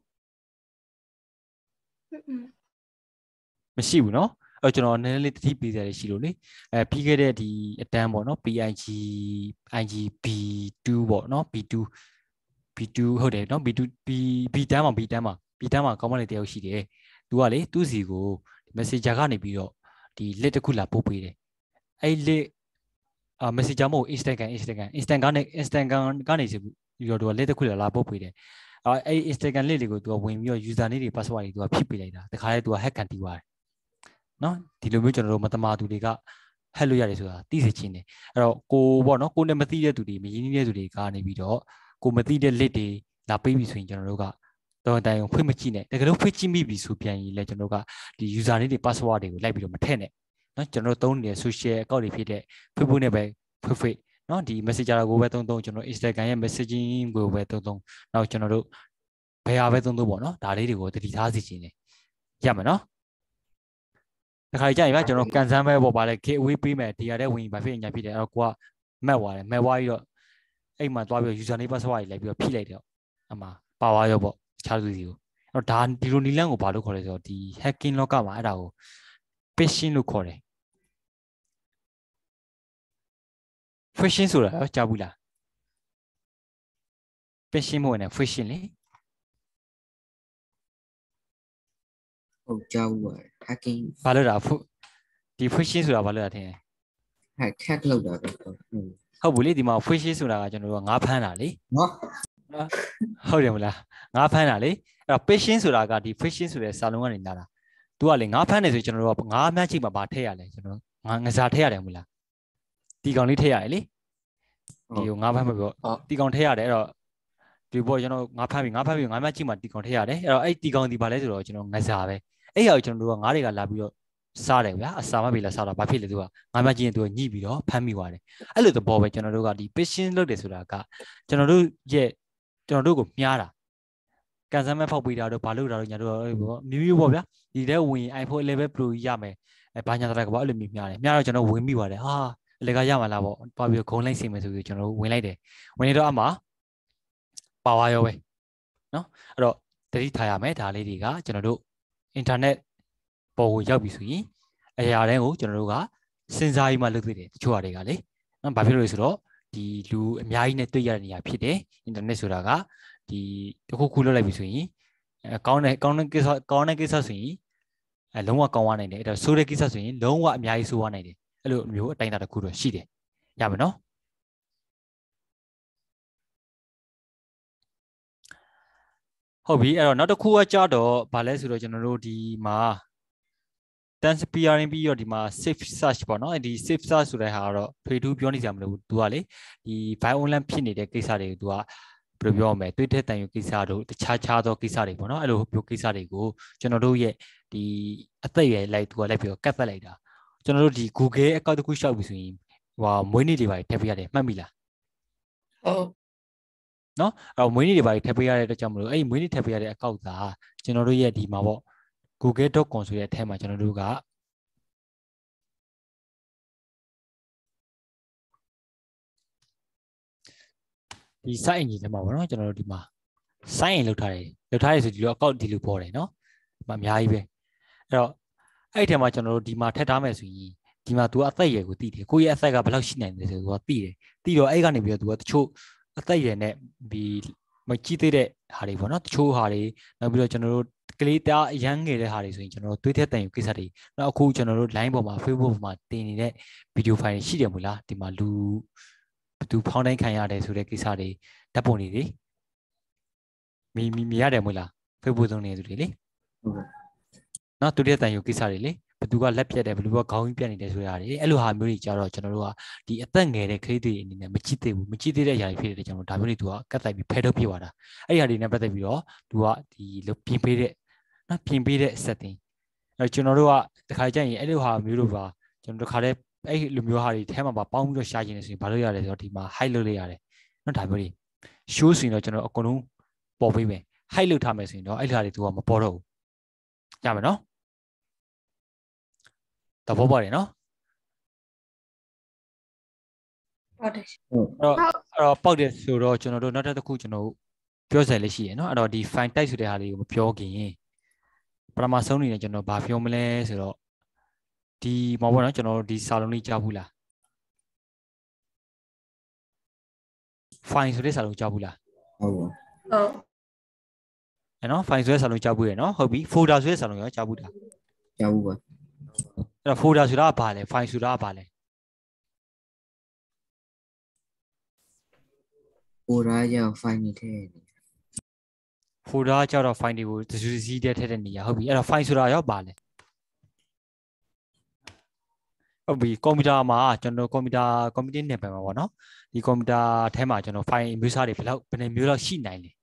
မရှိဘူးနော်အဲ့ကျွန်တော်နည်းနည်းလေးတတိပေးကြရရှိလို့လေအဲပြီးခဲ့တဲ့ဒီအတန်းပေါ့နော် P I G I G B two ပေါ့နော် B two B two ဟုတ်တယ်နော် B two B B တန်းမှာ B တန်းမှာ B တန်းမှာကောင်းမလေးတယောက်ရှိတယ်သူကလေသူ့စီကို messenger ကနေပြီးတော့ဒီ list တစ်ခုလာပို့ပေးတယ်အဲ့ list အာ messenger မဟုတ် Instagram Instagram Instagram ကနေ Instagram ကနေပြီးတော့သူက list တစ်ခုလာပို့ပေးတယ်အဲ့ Instagram list တွေကိုသူကဝင်ပြီးတော့ user name တွေ password တွေသူကဖြည့်ပေးလိုက်တာတခါလေသူက hack ကန်တီးသွားတယ်နော်ဒီလိုမျိုးကျွန်တော်တို့မတမာသူတွေက hack လုပ်ရတယ်ဆိုတာသိစေချင်တယ်အဲ့တော့ကိုပေါ့နော်ကိုနဲ့မသိတဲ့သူတွေမရင်းနှီးတဲ့သူတွေကနေပြီးတော့ကိုမသိတဲ့ list တွေလာပေးပြီဆိုရင်ကျွန်တော်တို့ကတော့တိုင်ဖွင့်မကြည့်နဲ့တကယ်လို့ဖွင့်ကြည့်မိပြီဆိုပြန်ရင်လည်းကျွန်တော်တို့ကဒီ user name တွေ password တွေကိုလိုက်ပြီးတော့မထည့်နဲ့နော်ကျွန်တော်တို့သုံးနေတဲ့ social account တွေဖြစ်တဲ့ Facebook နဲ့ပဲဖွင့်ဖွင့်နော်ဒီ messenger ကိုပဲသုံးသုံးကျွန်တော် Instagram ရဲ့ messaging ကိုပဲသုံးသုံးနောက်ကျွန်တော်တို့ဘယ်ဟာပဲသုံးသုံးပေါ့နော်ဒါလေးတွေကိုတတိထားစီခြင်းနေရမယ်နော်တခါကြရင်ဗျကျွန်တော်ကန်ဆန်းပဲပေါ့ဗါလေ give away ပေးမယ်ဒီရတဲ့ဝင်ဘာဖြစ်ညာဖြစ်တယ်အဲ့တော့ကိုကမက်သွားတယ်မက်သွားပြီးတော့အဲ့မှာသွားပြီးတော့ user name password တွေလိုက်ပြီးတော့ဖြည့်လိုက်တယ်အမှပါသွားရောပေါ့ခြားသူစီကိုအဲ့တော့ဒါဒီလိုနီလန်းကိုဘာလို့ခေါ်လဲဆိုတော့ဒီ hacking လောကမှာအဲ့ဒါကို phishing လို့ခေါ်တယ် phishing ဆိုတာကြားဘူးလား phishing မဟုတ်နဲ့ phishing လေဟုတ်ကြောက်ပါ hacking ဘာလို့လားဒီ phishing ဆိုတာဘာလို့လဲထင်လဲ hack hack လောက်တာပဲဟုတ်ဟုတ်ဘူးလေဒီမှာ phishing ဆိုတာကကျွန်တော်တို့ကငါးဖမ်းတာလေနော်ဟုတ်တယ်မလားငါးဖမ်းတာလေအဲ့တော့ phishing ဆိုတာကဒီ phishing ဆိုတဲ့စာလုံးကနေလာတာသူကလေငါးဖမ်းနေဆိုကျွန်တော်တို့ကငါးမှန်းချိတ်မှာဗာထည့်ရလဲကျွန်တော်ငါငစားထည့်ရတယ်မဟုတ်လားဒီကောင်လေးထည့်ရတယ်လေဒီကိုငါးဖမ်းမပြောဒီကောင်ထည့်ရတယ်အဲ့တော့ဒီဘောကျွန်တော်ငါးဖမ်းပြီငါးဖမ်းပြီငါးမှန်းချိတ်မှာဒီကောင်ထည့်ရတယ်အဲ့တော့အဲ့ဒီကောင်ဒီဘာလဲဆိုတော့ကျွန်တော်ငစားပဲအဲ့ရကိုကျွန်တော်တို့ကငါးတွေကလာပြီးတော့စားတယ်ဗျာအစာမပြီလားစားတော့ဘာဖြစ်လဲသူကငါးမှန်းချိတ်ရင်သူကညှိပြီးတော့ဖမ်းမိသွားတယ်အဲ့လိုသဘောပဲကျွန်တော်တို့ကဒီ phishing လုပ်တယ်ဆိုတာကကျွန်တော်တို့ရဲ့ကျွန်တော်တို့ကိုမြားတာကန်ဆယ်မဲ့ဖောက်ပေးတာတော့ဘာလို့တာတော့ညာတို့ပေါ့မျိုးမျိုးပေါ့ဗျာဒီတဲ့ဝင် iPhone eleven Pro ရမယ်အဲဘာညာတရကပေါ့အဲ့လိုမျိုးမြားတယ်မြားတော့ကျွန်တော်ဝင်မိပါတယ်ဟာအလေကရမှာလားပေါ့ပါပြီးဂုံလိုက်စီမယ်ဆိုပြီးကျွန်တော်ဝင်လိုက်တယ်ဝင်နေတော့အမှပါဝါရောပဲနော်အဲ့တော့တတိထားရမယ်ဒါလေးတွေကကျွန်တော်တို့ internet ပေါ်ကိုရောက်ပြီဆိုရင်အရာတိုင်းကိုကျွန်တော်တို့ကစဉ်းစားပြီးမှလုပ်သိတယ်တချို့ဟာတွေကလေနော်ဘာဖြစ်လို့လဲဆိုတော့ဒီလူအများကြီးနဲ့တွေ့ရတဲ့နေရာဖြစ်တယ် internet ဆိုတာကဒီတခုခုလုပ်လိုက်ပြီဆိုရင်အဲကောင်းတဲ့ကောင်းတဲ့ကိစ္စကောင်းတဲ့ကိစ္စဆိုရင်အဲလုံးဝကောင်းသွားနိုင်တယ်အဲ့တော့ဆိုးတဲ့ကိစ္စဆိုရင်လုံးဝအများကြီးဆိုးသွားနိုင်တယ်အဲ့လိုမျိုးအတိုင်းအတာတစ်ခုတော့ရှိတယ်ရမယ်နော်ဟုတ်ပြီအဲ့တော့နောက်တစ်ခုကကြတော့ဗာလဲဆိုတော့ကျွန်တော်တို့ဒီမှာ dance peering ပြီးတော့ဒီမှာ safe search ပေါ့နော်ဒီ safe search ဆိုတဲ့ဟာကတော့ထွေထူးပြောနေကြမလို့သူကလေဒီ violent ဖြစ်နေတဲ့ကိစ္စတွေကိုသူကဘယ်လိုပြောမလဲတွေးတဲ့တန်ယူကိစ္စတို့တခြားခြားသောကိစ္စတွေပေါ့နော်အဲ့လိုမျိုးကိစ္စတွေကိုကျွန်တော်တို့ရဲ့ဒီအသက်အရွယ်လိုက်သူကလိုက်ပြီးတော့ကတ်သက်လိုက်တာကျွန်တော်တို့ဒီ Google account တခုရှောက်ပြီဆိုရင်ဟိုမွေးနေ့တွေပါထည့်ပေးရတယ်မှတ်မိလားဟုတ်နော်အဲ့မွေးနေ့တွေပါထည့်ပေးရတဲ့အတွက်ကြောင့်မလို့အဲ့ဒီမွေးနေ့ထည့်ပေးရတဲ့ account သာကျွန်တော်တို့ရဲ့ဒီမှာပေါ့ google dot com ဆိုတဲ့အထဲမှာကျွန်တော်တို့ကဒီ site engine ထဲမှာပေါ့နော်ကျွန်တော်တို့ဒီမှာစိုင်းရင်လောက်ထားတယ်လောက်ထားရဆိုဒီလိုအကောက်ဒီလိုပေါ်တယ်နော်မအများကြီးပဲအဲ့တော့အဲ့ဒီထဲမှာကျွန်တော်တို့ဒီမှာထက်ထားမယ်ဆိုရင်ဒီမှာ तू အသက်အရွယ်ကိုသိတယ်ကိုယ့်ရဲ့အသက်ကဘယ်လောက်ရှိနိုင်လဲဆိုတော့ तू သိတယ်သိတော့အဲ့ကနေပြီးတော့ तू ကတချို့အသက်အရွယ်နဲ့ဒီမကြည့်သေးတဲ့ဟာတွေပေါ့နော်တချို့ဟာတွေနောက်ပြီးတော့ကျွန်တော်တို့ကလေးတာအရန်ငယ်တဲ့ဟာတွေဆိုရင်ကျွန်တော်တို့သွေးထက်တန်ယူကိစ္စတွေနောက်အခုကျွန်တော်တို့ line ပေါ်မှာ Facebook ပေါ်မှာတင်နေတဲ့ video file ရှိတယ်မို့လားဒီမှာလူဘသူဖောင်းတိုင်းခံရတယ်ဆိုတဲ့ကိစ္စတွေဓာတ်ပုံတွေလေမီမီမြရတယ်မို့လား Facebook သုံးနေသူတွေလေဟုတ်ကဲ့နော်သွေးထက်တန်ယူကိစ္စတွေလေဘသူကလက်ပြတ်တယ်ဘလူကခေါင်းကြီးပြတ်နေတယ်ဆိုတာတွေအဲ့လိုဟာမျိုးတွေကြတော့ကျွန်တော်တို့ကဒီအသက်ငယ်တဲ့ကလေးတွေအနေနဲ့မကြည့်သေးဘူးမကြည့်သေးတဲ့အရာတွေဖြစ်တဲ့ကျွန်တော်ဒါမျိုးတွေသူကကတ်တိုက်ပြီးဖဲထုတ်ပြသွားတာအဲ့ဒီဟာတွေနဲ့ပတ်သက်ပြီးတော့သူကဒီပြင်ပေးတဲ့နော်ပြင်ပေးတဲ့ setting အဲ့ကျွန်တော်တို့ကတခါကြရင်အဲ့လိုဟာမျိုးတို့ပါကျွန်တော်တခါတည်းအဲ့လိုမျိုးဟာတွေထဲမှာပါပေါင်းပြီးတော့ရှာကျင်နေဆိုရင်ဘာလို့ရလဲဆိုတော့ဒီမှာ hide လုပ်လိုက်ရတယ်နော်ဒါမျိုးတွေ show ဆိုရင်တော့ကျွန်တော်အကုန်လုံးပေါ်ပေးမယ် hide လုပ်ထားမယ်ဆိုရင်တော့အဲ့လိုဟာတွေသူကမပေါ်တော့ဘူးရမယ်နော်တဘောပါတယ်နော်ဟုတ်တယ်ဟုတ်အဲ့တော့အဲ့တော့ပေါက်တယ်ဆိုတော့ကျွန်တော်တို့နောက်တစ်ခုကျွန်တော်တို့ပြောစရာလေးရှိရနော်အဲ့တော့ဒီ fine type ဆိုတဲ့ဟာလေးကိုမပြောခင်ပထမဆုံးအနေနဲ့ကျွန်တော်ဘာပြောမလဲဆိုတော့ဒီမဟုတ်ဘူးနော်ကျွန်တော်တို့ဒီစာလုံးလေးကြားဘူးလား fine ဆိုတဲ့စာလုံးကြားဘူးလားဟုတ်ပါဟုတ်အဲ့နော် fine ဆိုတဲ့စာလုံးကြားဘူးရနော်ဟုတ်ပြီ folder ဆိုတဲ့စာလုံးရောကြားဘူးလားကြားဘူးပါအဲ့တော့ folder ဆိုတာကဘာလဲ file ဆိုတာကဘာလဲဟိုရာကြောင့် file နေထဲနေ folder ကျတော့ file တွေကိုတစုစည်းတဲ့ထည့်တဲ့နေရာဟုတ်ပြီအဲ့တော့ file ဆိုတာရောဘာလဲဟုတ်ပြီကွန်ပျူတာမှာကျွန်တော်ကွန်ပျူတာကွန်ပျူတာနယ်ပယ်မှာပေါ့နော်ဒီကွန်ပျူတာထဲမှာကျွန်တော် file မျိုးစားတွေဘယ်လောက်ဘယ်နှမျိုးလောက်ရှိနိုင်လဲ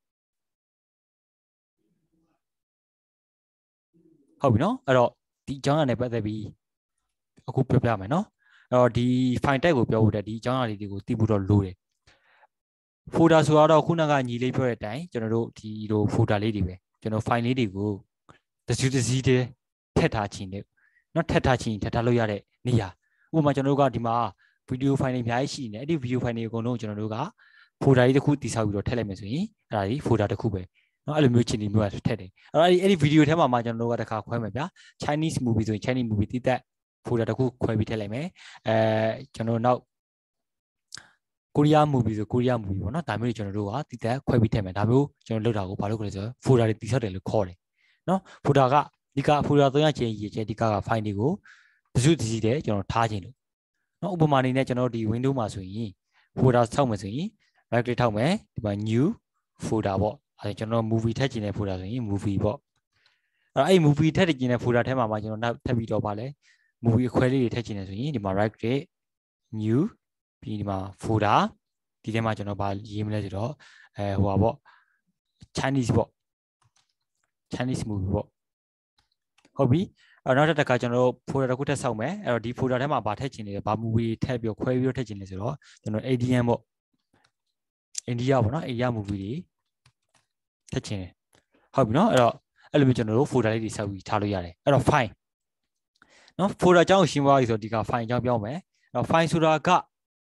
ဟုတ်ပြီနော်အဲ့တော့ဒီအကြောင်းအရာနဲ့ပတ်သက်ပြီးအခုပြောပြမယ်နော်အဲ့တော့ဒီ file type ကိုပြောဖို့တဲ့ဒီအကြောင်းအရာလေးတွေကိုသိဖို့တော့လိုတယ် folder ဆိုတော့ခုနကညီလေးပြောတဲ့အတိုင်းကျွန်တော်တို့ဒီလို folder လေးတွေပဲကျွန်တော် file လေးတွေကိုတစုတစည်းတည်းထည့်ထားခြင်းနဲ့နော်ထည့်ထားခြင်းထည့်ထားလို့ရတဲ့နေရာဥပမာကျွန်တော်တို့ကဒီမှာ video file တွေအများကြီးရှိနေတယ်အဲ့ဒီ video file တွေအကုန်လုံးကျွန်တော်တို့က folder လေးတစ်ခုတည်ဆောက်ပြီးတော့ထည့်လိုက်မယ်ဆိုရင်အဲ့ဒါဒီ folder တစ်ခုပဲနော်အဲ့လိုမျိုးချင်းဒီမျိုးကထည့်တယ်အဲ့တော့အဲ့ဒီအဲ့ဒီ video ထဲမှာမှကျွန်တော်တို့ကတစ်ခါခွဲမယ်ဗျာ Chinese movie ဆိုရင် Chinese movie တည်တဲ့ folder တစ်ခုခွဲပြီးထည့်လိုက်မယ်အဲကျွန်တော်နောက်ကိုရီးယား movie ဆိုကိုရီးယား movie ပေါ့နော်ဒါမျိုးတွေကျွန်တော်တို့ကတည်တဲ့ခွဲပြီးထည့်မယ်ဒါမျိုးကျွန်တော်လုပ်တာကိုဘာလို့လဲဆိုတော့ folder တွေတည်ဆောက်တယ်လို့ခေါ်တယ်နော် folder ကဒီက folder သုံးရချင်းရည်ချက်ဒီကက file တွေကိုတစုတစည်းတယ်ကျွန်တော်ထားခြင်းလို့နော်ဥပမာအနေနဲ့ကျွန်တော်ဒီ window မှာဆိုရင် folder ဆောက်မယ်ဆိုရင် right click ထောက်မယ်ဒီမှာ new folder ပေါ့အဲကျွန်တော် movie ထည့်ခြင်းတဲ့ folder ဆိုရင် movie ပေါ့အဲ့အဲ့ movie ထည့်ခြင်းတဲ့ folder ထဲမှာမှကျွန်တော်နောက်ထပ်ပြီးတော့ပါလဲ movie အခွဲလေးတွေထည့်ခြင်းနေဆိုရင်ဒီမှာ right click new ပြီးဒီမှာ folder ဒီထဲမှာကျွန်တော်ဗာရေးမလဲဆိုတော့အဲဟိုပါပေါ့ Chinese ပေါ့ Chinese movie ပေါ့ဟုတ်ပြီအဲ့နောက်တစ်ခါကျွန်တော်တို့ folder တစ်ခုထပ်ဆောက်မယ်အဲ့တော့ဒီ folder ထဲမှာဗာထည့်ခြင်းနေတယ်ဗာ movie ထည့်ပြီးခွဲပြီးထည့်ခြင်းနေဆိုတော့ကျွန်တော် A D M ပေါ့ India ပေါ့နော် India movie တွေထည့်ခြင်းနေဟုတ်ပြီနော်အဲ့တော့အဲ့လိုမျိုးကျွန်တော်တို့ folder လေးတွေဆောက်ပြီးထားလို့ရတယ်အဲ့တော့ file နော် folder အကြောင်းကိုရှင်းပြရစီဆိုဒီက file အကြောင်းပြောမယ်အဲ့တော့ file ဆိုတာက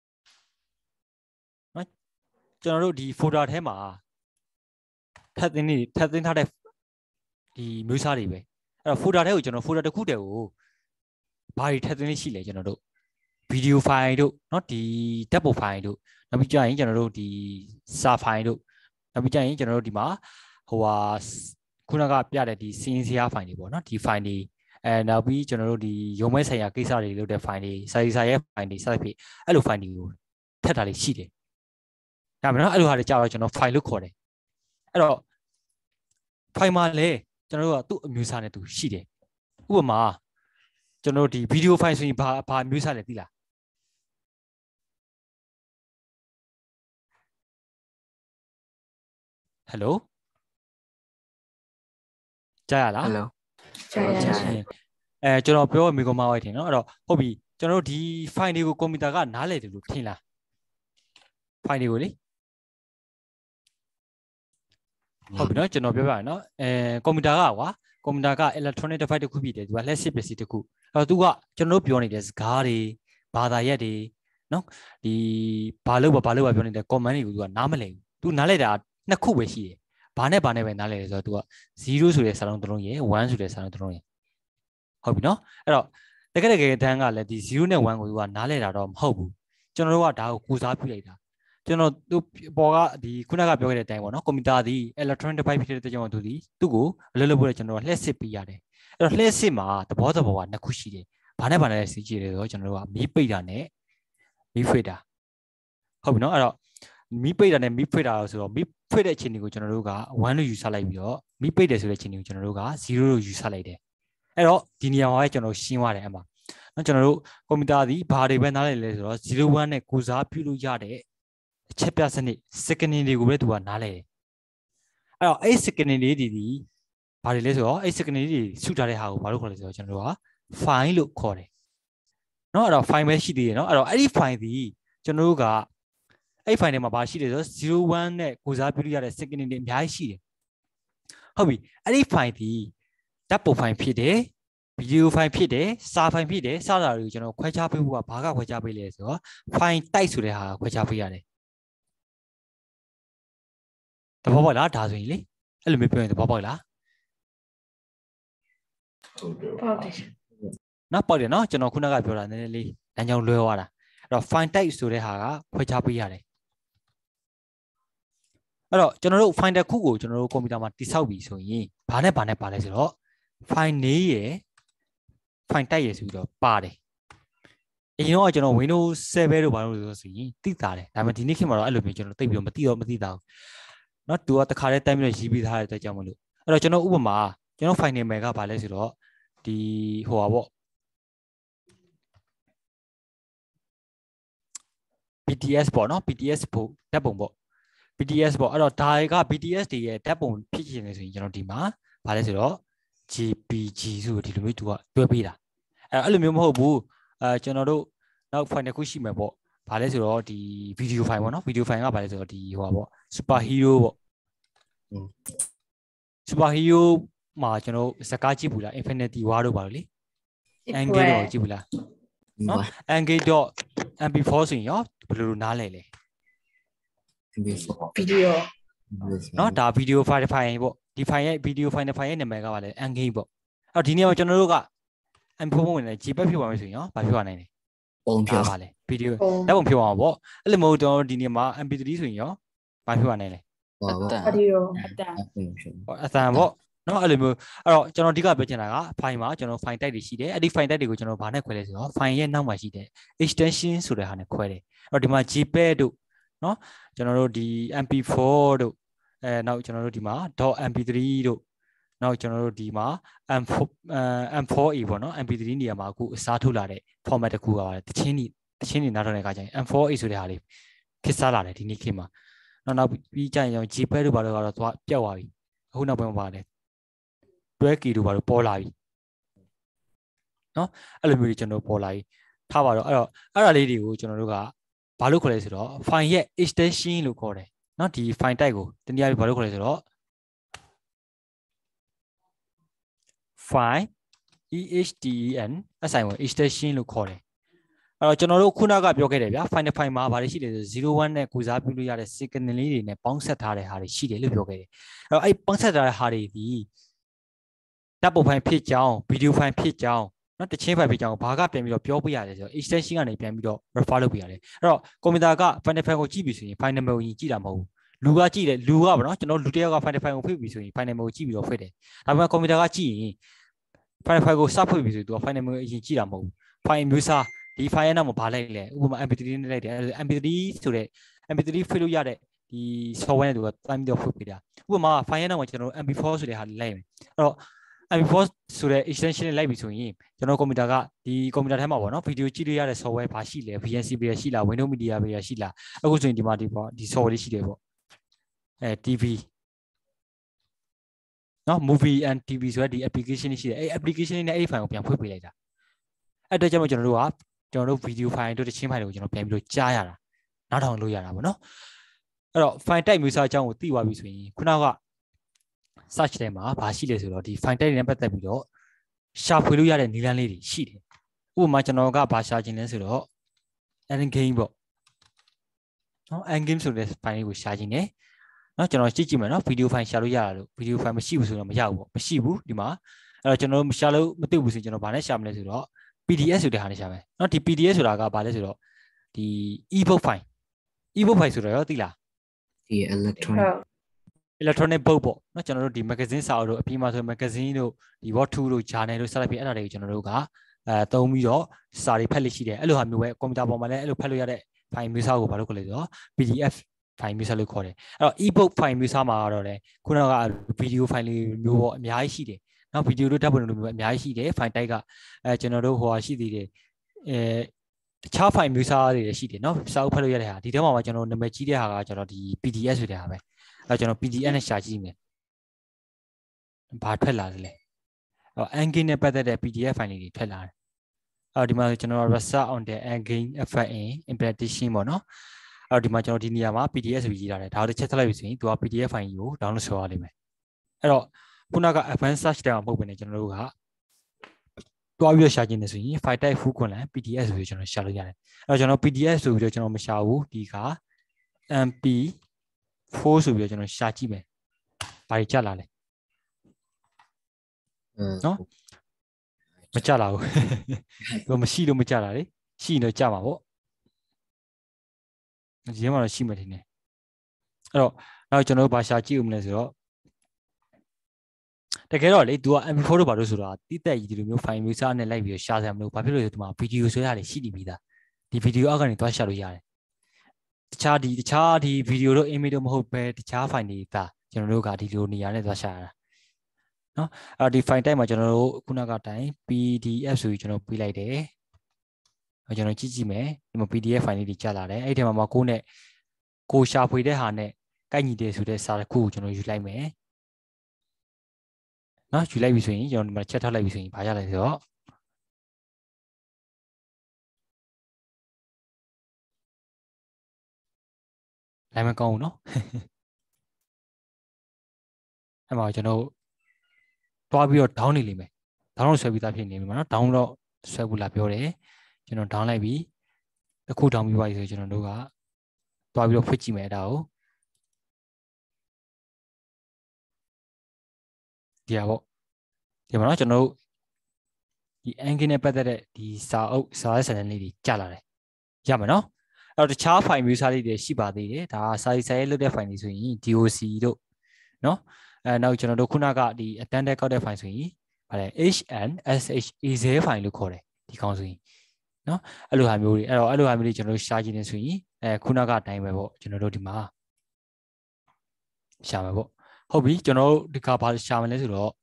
နော်ကျွန်တော်တို့ဒီ folder ထဲမှာထပ်သင်းနေထပ်သင်းထားတဲ့ဒီမျိုးစားတွေပဲအဲ့တော့ folder ထဲကိုကျွန်တော် folder တစ်ခုတည်းကိုဘာတွေထပ်သင်းလေးရှိလဲကျွန်တော်တို့ video file တို့เนาะဒီ tab file တို့နောက်ပြီးကြရင်ကျွန်တော်တို့ဒီ sa file တို့နောက်ပြီးကြရင်ကျွန်တော်တို့ဒီမှာဟိုဟာခုနကပြတဲ့ဒီ scene စရာ file တွေပေါ့เนาะဒီ file တွေအဲနောက်ပြီးကျွန်တော်တို့ဒီရုံမဲဆိုင်ရာကိစ္စတွေလုပ်တဲ့ file တွေစာရေးစာရဲ့ file တွေစသဖြင့်အဲ့လို file တွေကိုထပ်တာလေးရှိတယ်ဒါမှမဟုတ်အဲ့လိုဟာတွေကြာတော့ကျွန်တော် file လို့ခေါ်တယ်အဲ့တော့ file မှာလေကျွန်တော်တို့ကသူ့အမျိုးအစားနဲ့သူရှိတယ်ဥပမာကျွန်တော်တို့ဒီ video file ဆိုရင်ဘာဘာအမျိုးအစားလဲသိလားဟယ်လိုကြားရလား hello ကြာရအဲကျွန်တော်ပြောမိကောမဝိုက်ထင်နော်အဲ့တော့ဟုတ်ပြီကျွန်တော်တို့ဒီ file တွေကိုကွန်ပျူတာကနားလည်တယ်လို့ထင်လား file တွေကိုလေဟုတ်ပြီနော်ကျွန်တော်ပြောပြရနော်အဲကွန်ပျူတာကကွာကွန်ပျူတာက electronic device တစ်ခုဖြစ်တယ်သူကလက်စစ်ပစ္စည်းတစ်ခုအဲ့တော့သူကကျွန်တော်တို့ပြောနေတဲ့စကားတွေဘာသာရပ်တွေနော်ဒီဘာလို့ဘာလို့ပြောနေတဲ့ command တွေကိုသူကနားမလည်ဘူးသူနားလည်တာနှစ်ခုပဲရှိတယ်ဘာနဲ့ဘာနဲ့ပဲနားလဲဆိုတော့ तू ကzeroဆိုတဲ့စာလုံးတစ်လုံးရယ်oneဆိုတဲ့စာလုံးတစ်လုံးရယ်ဟုတ်ပြီနော်အဲ့တော့တကယ်တကယ်တန်းကလည်းဒီzeroနဲ့oneကို तू ကနားလဲတာတော့မဟုတ်ဘူးကျွန်တော်တို့ကဒါကိုကိုစားပြလိုက်တာကျွန်တော်သူပေါ်ကဒီခုနကပြောခဲ့တဲ့အတိုင်းပေါ့နော်ကွန်ပျူတာဒီ electronic device ဖြစ်တဲ့ကြောင့်သူဒီသူ့ကိုအလုပ်လုပ်ဖို့ကျွန်တော်တို့လှည့်စစ်ပေးရတယ်အဲ့တော့လှည့်စစ်မှာသဘောသဘောကနှစ်ခုရှိတယ်ဘာနဲ့ဘာနဲ့စီကြည့်တယ်ဆိုတော့ကျွန်တော်တို့ကမီးပိတ်တာနဲ့မီးဖွေတာဟုတ်ပြီနော်အဲ့တော့မီးပိတ်တာနဲ့မီးဖွေတာဆိုတော့မီးဖွေတဲ့အချိန်ကိုကျွန်တော်တို့ကoneလို့ယူဆလိုက်ပြီးတော့မီးပိတ်တယ်ဆိုတဲ့အချိန်ကိုကျွန်တော်တို့ကzeroလို့ယူဆလိုက်တယ်အဲ့တော့ဒီနေရာမှာကျွန်တော်ရှင်းသွားတယ်အမှနော်ကျွန်တော်တို့ကွန်ပျူတာဒီဘာတွေပဲနားလည်လဲဆိုတော့zero oneနဲ့ကိုစားပြုလို့ရတဲ့အချက်ပြစနစ် second တွေကိုပဲသူကနားလဲတယ်အဲ့တော့အဲ့ second လေးတွေဒီဘာတွေလဲဆိုတော့အဲ့ second လေးတွေစုထားတဲ့ဟာကိုဘာလို့ခေါ်လဲဆိုတော့ကျွန်တော်တို့က file လို့ခေါ်တယ်เนาะအဲ့တော့ file ပဲရှိသေးတယ်เนาะအဲ့တော့အဲ့ဒီ file ဒီကျွန်တော်တို့ကအဲ့ file ထဲမှာဘာရှိတယ်ဆိုတော့zero oneနဲ့ကိုစားပြုလို့ရတဲ့ second တွေအများကြီးရှိတယ်ဟုတ်ပြီအဲ့ဒီ file ဒီဓာတ်ပုံ file ဖြစ်တယ် video file ဖြစ်တယ်စာ file ဖြစ်တယ်စတာတွေကိုကျွန်တော်ခွဲခြားပေးဖို့ကဘာကခွဲခြားပေးလဲဆိုတော့ file type ဆိုတဲ့ဟာခွဲခြားပေးရတယ်တဘောပေါက်လားဒါဆိုရင်လေအဲ့လိုမျိုးပြောရင်တဘောပေါက်လားပေါက်တယ်နော်ပေါက်တယ်နော်ကျွန်တော်ခုနကပြောတာနည်းနည်းလေးလမ်းကြောင်းလွဲသွားတာအဲ့တော့ file type ဆိုတဲ့ဟာကခွဲခြားပေးရတယ်အဲ့တော့ကျွန်တော်တို့ file တစ်ခုကိုကျွန်တော်တို့ကွန်ပျူတာမှာတိဆောက်ပြီဆိုရင်ဘာနဲ့ဘာနဲ့ပါလဲဆိုတော့ file name ရယ် file type ရယ်ဆိုပြီးတော့ပါတယ်အရင်တော့ကျွန်တော် Windows seven တို့ဘာလို့လဲဆိုရင်သိတာတယ်ဒါပေမဲ့ဒီနေ့ခေတ်မှာတော့အဲ့လိုမျိုးကျွန်တော်သိပြီးတော့မသိတော့မသိတာဘူးနော်သူကတခါတည်းတိုင်းပြီးတော့ရေးပြီးသားတဲ့အတွက်ကြောင့်မလို့အဲ့တော့ကျွန်တော်ဥပမာကျွန်တော် file name ကဘာလဲဆိုတော့ဒီဟိုပါပေါ့ B T S ပေါ့နော် B T S ပုံဓာတ်ပုံပေါ့ B T S ပေါ့အဲ့တော့ဒါက B T S တွေရဲ့ဓာတ်ပုံဖြစ်ချင်နေဆိုရင်ကျွန်တော်ဒီမှာဘာလဲဆိုတော့ J P G ဆိုဒီလိုမျိုးသူကတွဲပေးတာအဲ့အဲ့လိုမျိုးမဟုတ်ဘူးအဲကျွန်တော်တို့နောက် file တစ်ခုရှိမှာပေါ့ဘာလဲဆိုတော့ဒီ video file ပေါ့နော် video file ကဘာလဲဆိုတော့ဒီဟိုပါပေါ့ super hero ပေါ့ super hero မှာကျွန်တော်စကားကြည့်ဘူးလား infinity war တို့ပါလို့လေ engage တော့ကြည့်ဘူးလားနော် engage တော့ M P four ဆိုရင်ရောဘယ်လိုနားလဲလဲ M P four ဗီဒီယိုနော်ဒါ video file file ပေါ့ဒီ file ရဲ့ video file file ရဲ့နာမည်ကဘာလဲ engage ပေါ့အဲ့တော့ဒီနေရာမှာကျွန်တော်တို့က M P four ဝင်တယ် Jpeg ဖြစ်သွားမယ်ဆိုရင်ရောဘာဖြစ်သွားနိုင်လဲပုံဖြစ်ပါလေ video ဓာတ်ပုံဖြစ်သွားမှာပေါ့အဲ့လိုမျိုးကျွန်တော်ဒီနေရာမှာ M P three ဆိုရင်ရောဘာဖြစ်သွားနိုင်လဲဟောဗီဒီယိုအတန်အသံပေါ့နော်အဲ့လိုမျိုးအဲ့တော့ကျွန်တော်အဓိကပြောချင်တာက file မှာကျွန်တော် file type တွေရှိတယ်အဲ့ဒီ file type တွေကိုကျွန်တော်ဘာနဲ့ခွဲလဲဆိုတော့ file ရဲ့နောက်မှာရှိတဲ့ extension ဆိုတဲ့ဟာနဲ့ခွဲတယ်အဲ့တော့ဒီမှာ Jpeg တို့နော်ကျွန်တော်တို့ဒီ M P four တို့အဲနောက်ကျွန်တော်တို့ဒီမှာ .M P three တို့နောက်ကျွန်တော်တို့ဒီမှာ M four M four A ပေါ့နော် M P three နေရာမှာအခုအစားထုတ်လာတဲ့ format တစ်ခုကပါတယ်တချင်းဒီတချင်းဒီနားထောင်တဲ့အခါကျရင် M four A ဆိုတဲ့ဟာလေးခေတ်စားလာတယ်ဒီနေ့ခေတ်မှာနောက်နောက်ပြီးကြရင်ကျွန်တော် Jpeg တို့ဘာလို့ကတော့သွားပြတ်သွားပြီအခုနောက်ပိုင်းမှာပါတယ်တွဲကီတို့ဘာလို့ပေါ်လာပြီနော်အဲ့လိုမျိုးတွေကျွန်တော်ပေါ်လာပြီထားပါတော့အဲ့တော့အဲ့ဒါလေးတွေကိုကျွန်တော်တို့ကဘာလို့ခေါ်လဲဆိုတော့ file ရဲ့ extension လို့ခေါ်တယ်နော်ဒီ file type ကိုတနည်းအားဖြင့်ဘာလို့ခေါ်လဲဆိုတော့ file exten assign ကို extension လို့ခေါ်တယ်အဲ့တော့ကျွန်တော်တို့ခုနကပြောခဲ့တယ်ဗျာ file file မှာဘာတွေရှိလဲဆိုzero oneနဲ့ကိုစားပြုလို့ရတဲ့ second လေးတွေနဲ့ပေါင်းဆက်ထားတဲ့ဟာတွေရှိတယ်လို့ပြောခဲ့တယ်အဲ့တော့အဲ့ပေါင်းဆက်ထားတဲ့ဟာတွေဒီဓာတ်ပုံ file ဖြစ်ကြောင်း video file ဖြစ်ကြောင်းနော်တချင်း file ဖြစ်ကြောင်းဘာကပြန်ပြီးတော့ပြောပြရတယ်ဆိုတော့ extension ကနေပြန်ပြီးတော့ refer လုပ်ပြရတယ်အဲ့တော့ကွန်ပျူတာက file file ကိုကြည့်ပြီဆိုရင် file number ကိုကြည့်တာမဟုတ်ဘူးလူကကြည့်တယ်လူကဗောနော်ကျွန်တော်လူတယောက်က file file ကိုဖွင့်ပြီဆိုရင် file number ကိုကြည့်ပြီးတော့ဖွင့်တယ်ဒါပေမဲ့ကွန်ပျူတာကကြည့်ရင် file file ကိုစဖွင့်ပြီဆိုရင်သူက file number အရင်ကြည့်တာမဟုတ်ဘူး file မျိုးစားဒီ file ရဲ့နောက်မှာဘာလိုက်လဲဥပမာ M P three နဲ့လိုက်တယ် M P three ဆိုတဲ့ M P three ဖွင့်လို့ရတဲ့ဒီ software နဲ့သူကတိုင်းပြီးတော့ဖွင့်ပေးတာဥပမာ file ရဲ့နောက်မှာကျွန်တော် M P four ဆိုတဲ့ဟာလေးလိုက်မယ်အဲ့တော့ M P four ဆိုတဲ့ extension နဲ့လိုက်ပြီဆိုရင်ကျွန်တော်ကွန်ပျူတာကဒီကွန်ပျူတာထဲမှာပေါ့နော်ဗီဒီယိုကြည့်လို့ရတဲ့ software ဘာရှိလဲ V N C player ရှိလား Windows Media Player ရှိလားအခုဆိုရင်ဒီမှာဒီပေါ့ဒီ software လေးရှိတယ်ပေါ့အဲ T V နော် movie and T V ဆိုတဲ့ဒီ application လေးရှိတယ်အဲ application လေးနဲ့အဲ့ဒီ file ကိုပြန်ဖွင့်ပေးလိုက်တာအဲ့အတွက်ကြောင့်ကျွန်တော်တို့ကကျွန်တော်တို့ video file တို့တချင်း file တွေကိုကျွန်တော်ပြန်ပြီးတော့ကြားရတာနားထောင်လို့ရတာပေါ့နော်အဲ့တော့ file type မျိုးစားအကြောင်းကိုသိသွားပြီဆိုရင်ခုနက search ထဲမှာဘာရှိလဲဆိုတော့ဒီ file type နဲ့ပတ်သက်ပြီးတော့ရှာဖွေလို့ရတဲ့နည်းလမ်းလေးတွေရှိတယ်ဥပမာကျွန်တော်ကဘာရှာခြင်းလဲဆိုတော့ engame ပေါ့နော် engame ဆိုတဲ့ file လေးကိုရှာခြင်းတယ်နော်ကျွန်တော်ကြည့်ကြည့်မယ်နော်ဗီဒီယိုဖိုင်ရှာလို့ရတာလို့ဗီဒီယိုဖိုင်မရှိဘူးဆိုတော့မရဘူးပေါ့မရှိဘူးဒီမှာအဲ့တော့ကျွန်တော်ရှာလို့မသိဘူးဆိုကျွန်တော်ဗာနဲ့ရှာမလဲဆိုတော့ P D F ဆိုတဲ့ဟာနဲ့ရှာမယ်နော်ဒီ P D F ဆိုတာကဘာလဲဆိုတော့ဒီ ebook file ebook file ဆိုတော့ရောသိလားဒီ electronic electronic book ပေါ့နော်ကျွန်တော်တို့ဒီ magazine စာအုပ်တို့အပြင်မှာဆို magazine တို့ဒီ what to တို့ journal တို့စသဖြင့်အဲ့ဒါတွေကိုကျွန်တော်တို့ကအဲသုံးပြီးတော့စာတွေဖတ်လိရှိတယ်အဲ့လိုဟာမျိုးပဲကွန်ပျူတာပေါ်မှာလည်းအဲ့လိုဖတ်လို့ရတဲ့ file မျိုးစာကိုဘာလို့ခေါ်လဲဆိုတော့ P D F file မျိုးစာလို့ခေါ်တယ်အဲ့တော့ ebook file မျိုးစာမှာတော့လေခုနက video file လေးမျိုးပေါ့အများကြီးရှိတယ်နော် video တို့ဓာတ်ပုံတို့မျိုးအများကြီးရှိတယ် file type ကအဲကျွန်တော်တို့ဟိုဟာရှိသေးတယ်အဲတခြား file မျိုးစာတွေရှိတယ်နော်စာအုပ်ဖတ်လို့ရတဲ့ဟာဒီထဲမှာကျွန်တော်နာမည်ကြီးတဲ့ဟာကကျွန်တော်ဒီ P D F ဆိုတဲ့ဟာပဲအဲကျွန်တော် P D F နဲ့ရှာကြည့်မယ်ဘာထွက်လာလဲအော် Engine နဲ့ပတ်သက်တဲ့ P D F file တွေထွက်လာတယ်အော်ဒီမှာကျွန်တော် result on the Engine effect in implementation ပေါ့နော်အော်ဒီမှာကျွန်တော်ဒီနေရာမှာ P D F ဆိုပြီးရေးထားတယ်ဒါကိုတစ်ချက်ထပ်လိုက်ပြီဆိုရင်သူက P D F file ကို download ဆွဲရလိမ့်မယ်အဲ့တော့ခုနက advanced search တဲ့မှာမဟုတ်ဘဲねကျွန်တော်တို့ကတွားပြီးတော့ရှာခြင်းနေဆိုရင် file type full colon P D F ဆိုပြီးကျွန်တော်ရှာလို့ရတယ်အဲ့တော့ကျွန်တော် P D F ဆိုပြီးတော့ကျွန်တော်မရှာဘူးဒီက M P four ဆိုပြီးတော့ကျွန်တော်ရှာကြည့်မယ်ဘာတွေကြလာလဲနော်မကြလာဘူးသူမရှိလို့မကြလာလေရှိရင်တော့ကြမှာပေါ့ဒီမှာတော့ရှိမှထင်တယ်အဲ့တော့နောက်ကျွန်တော်တို့ဘာရှာကြည့်ဦးမလဲဆိုတော့တကယ်တော့လေ तू က M P four တို့ဘာလို့ဆိုတာတိတက်ကြီးဒီလိုမျိုး file မျိုးစားနဲ့လိုက်ပြီးရှာစရာမလိုဘာဖြစ်လို့လဲဆိုတော့ဒီမှာ video ဆွဲရတယ်ရှိနေပြီသားဒီ video အောက်ကနေသွားရှာလို့ရတယ်တခြားဒီတခြားဒီ video တို့ image တို့မဟုတ်ပဲတခြား file တွေဒါကျွန်တော်တို့ကဒီလိုနေရာနဲ့သွားရှာရတာနော်အဲ့ဒီ file type မှာကျွန်တော်တို့ခုနကတိုင်း P D F ဆိုပြီးကျွန်တော်ပြလိုက်တယ်အဲ့ကျွန်တော်ကြည့်ကြည့်မယ်ဒီမှာ P D F file လေးတွေကြာလာတယ်အဲ့ဒီမှာမှာကိုနဲ့ကိုရှာဖွေတဲ့ဟာနဲ့ကိုက်ညီတယ်ဆိုတဲ့စာတစ်ခုကိုကျွန်တော်ယူလိုက်မယ်နော်ယူလိုက်ပြီဆိုရင်ကျွန်တော်ဒီမှာချက်ထားလိုက်ပြီဆိုရင်ဘာရလဲဆိုတော့လိုက်မကောင်းဘူးနော်အဲ့မှာကျွန်တော်တွားပြီးတော့ down နေလိမ့်မယ် down လို့ဆွဲပြီးသားဖြစ်နေပြီမှာနော် down တော့ဆွဲဖို့လာပြောတယ်ကျွန်တော် down လိုက်ပြီတစ်ခု down ပြီးပါပြီဆိုကျွန်တော်တို့ကတွားပြီးတော့ဖွင့်ကြည့်မယ်အဲ့ဒါကိုဒီဟာပေါ့ဒီမှာနော်ကျွန်တော်တို့ဒီ Engine နဲ့ပတ်သက်တဲ့ဒီစာအုပ်စာရဲစာတမ်းလေးတွေကြာလာတယ်ရမယ်နော်အဲ့တော့တခြား file မျိုးစားလေးတွေရှိပါသေးတယ်ဒါစာရေးစာရေးလုပ်တဲ့ file တွေဆိုရင် D O C တို့နော်အဲနောက်ကျွန်တော်တို့ခုနကဒီ attended ကောက်တဲ့ file ဆိုရင်ဗါလဲ H N S H exe file လို့ခေါ်တယ်ဒီကောင်ဆိုရင်နော်အဲ့လိုဟာမျိုးတွေအဲ့တော့အဲ့လိုဟာမျိုးတွေကျွန်တော်တို့ရှာကြည့်နေဆိုရင်အဲခုနကအတိုင်းပဲပေါ့ကျွန်တော်တို့ဒီမှာရှာမယ်ပေါ့ဟုတ်ပြီကျွန်တော်တို့ဒီကဘာရှာမလဲဆိုတော့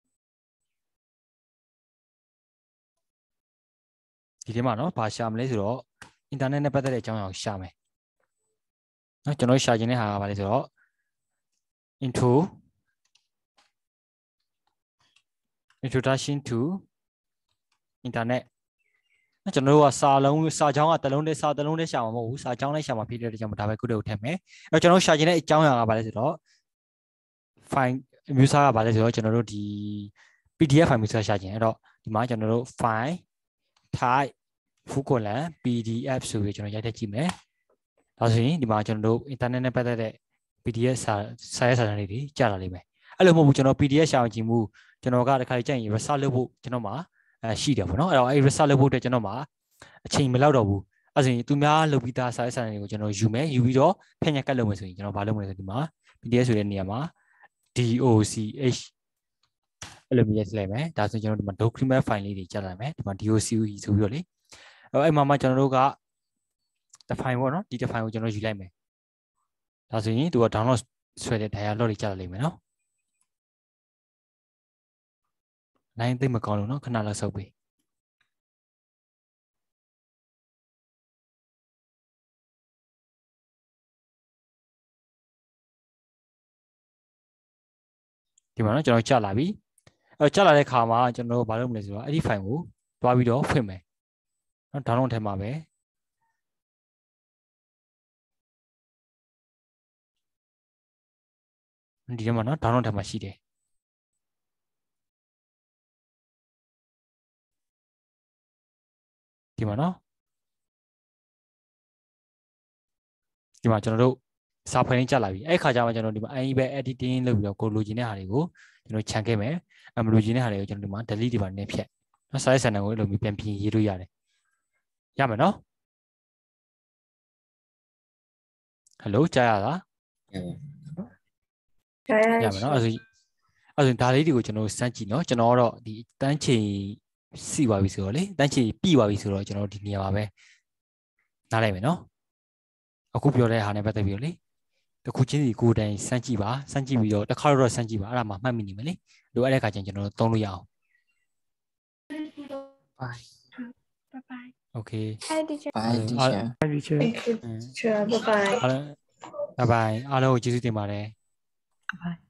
ဒီထဲမှာနော်ဘာရှာမလဲဆိုတော့ internet နဲ့ပတ်သက်တဲ့အကြောင်းအရာကိုရှာမယ်နော်ကျွန်တော်ရှာခြင်းတဲ့ဟာကဘာလဲဆိုတော့ into introduction to internet ကျွန်တော်တို့ကစာလုံးစာကြောင်းကတလုံးနဲ့စာတလုံးနဲ့ရှာမှာမဟုတ်ဘူးစာကြောင်းနဲ့ရှာမှာဖြစ်တဲ့အတွက်ကြောင့်ဒါပဲခုတည်းကိုထည့်မယ်အဲတော့ကျွန်တော်ရှာခြင်းတဲ့အကြောင်းအရာကဘာလဲဆိုတော့ file မျိုးစားကဘာလဲဆိုတော့ကျွန်တော်တို့ဒီ P D F file မျိုးစားရှာခြင်းအဲ့တော့ဒီမှာကျွန်တော်တို့ file type full colon P D F ဆိုပြီးကျွန်တော်ရိုက်ထည့်ကြည့်မယ်ဒါဆိုရင်ဒီမှာကျွန်တော်တို့ internet နဲ့ပတ်သက်တဲ့ P D F စာစာရဲစာတမ်းလေးတွေကြာလာလိမ့်မယ်အဲ့လိုမဟုတ်ဘူးကျွန်တော် P D F ရှာအောင်ကြည့်မှုကျွန်တော်ကတစ်ခါကြိုက်ရင် research လုပ်ဖို့ကျွန်တော်မှာအဲရှိတယ်ပေါ့နော်အဲ့တော့အဲ့ research လုပ်ဖို့အတွက်ကျွန်တော်မှာအချိန်မလောက်တော့ဘူးအဲ့ဆိုရင်သူများလုပ်ပြီးသားစာရေးစာတမ်းတွေကိုကျွန်တော်ယူမယ်ယူပြီးတော့ဖျက်ညက်ကတ်လုပ်မယ်ဆိုရင်ကျွန်တော်ဘာလုပ်မလဲဆိုဒီမှာ P D F ဆိုတဲ့နေရာမှာ D O C H အဲ့လိုမျိုးရိုက်လိုက်မယ်ဒါဆိုကျွန်တော်ဒီမှာ document file လေးတွေကြာလာမယ်ဒီမှာ D O C E ဆိုပြီးတော့လေအဲ့မှာမှကျွန်တော်တို့ကတစ် file ပေါ့နော်ဒီတစ် file ကိုကျွန်တော်ယူလိုက်မယ်ဒါဆိုရင်သူက download ဆွဲတဲ့ dialog တွေကြာလာလိမ့်မယ်နော်line သိမ့်မကောင်းလို့နော်ခဏလောက်ဆုပ်ပေးဒီမှာနော်ကျွန်တော်ကြာလာပြီအဲကြာလာတဲ့ခါမှာကျွန်တော်တို့ဘာလုပ်မလဲဆိုတော့အဲ့ဒီ file ကိုတွားပြီးတော့ဖွင့်မယ်နော် download ထဲမှာပဲဒီထဲမှာနော် download ထဲမှာရှိတယ်ဒီမှာနော်ဒီမှာကျွန်တော်တို့စာဖွင့်ကြလာပြီအဲ့ခါကျမှကျွန်တော်ဒီမှာအရင်ပဲ editing လုပ်ပြီးတော့ကိုလိုချင်တဲ့ဟာတွေကိုကျွန်တော်ခြံခဲ့မယ်အမလိုချင်တဲ့ဟာတွေကိုကျွန်တော်ဒီမှာ delete တွေပါနေဖြတ်နော်စာရေးဆန်တယ်ကိုအဲ့လိုမျိုးပြန်ပြင်ရေးလို့ရတယ်ရမယ်နော် hello ကြားရလားကြားရရမယ်နော်အဲ့ဆိုအဲ့ဆိုဒါလေးတွေကိုကျွန်တော်စမ်းကြည့်နော်ကျွန်တော်တော့ဒီတန်းချိန်စီပါပြီဆိုတော့လေတန်းချိန်ပြီပါပြီဆိုတော့ကျွန်တော်ဒီနေရာပါပဲနားလိုက်မယ်နော်အခုပြောတဲ့ဟာနဲ့ပတ်သက်ပြီးတော့လေတစ်ခုချင်းစီကိုယ်တိုင်စမ်းကြည့်ပါစမ်းကြည့်ပြီးတော့တစ်ခါတော့စမ်းကြည့်ပါအဲ့ဒါမှမှတ်မိနေမယ်လေလိုအပ်တဲ့အခါကျရင်ကျွန်တော်သုံးလို့ရအောင် Bye. Bye bye. okay Hi teacher. Bye, teacher. Bye, teacher. Thank you teacher bye bye အားလုံးဘိုင်ဘိုင်အားလုံးကိုကျေးဇူးတင်ပါတယ် bye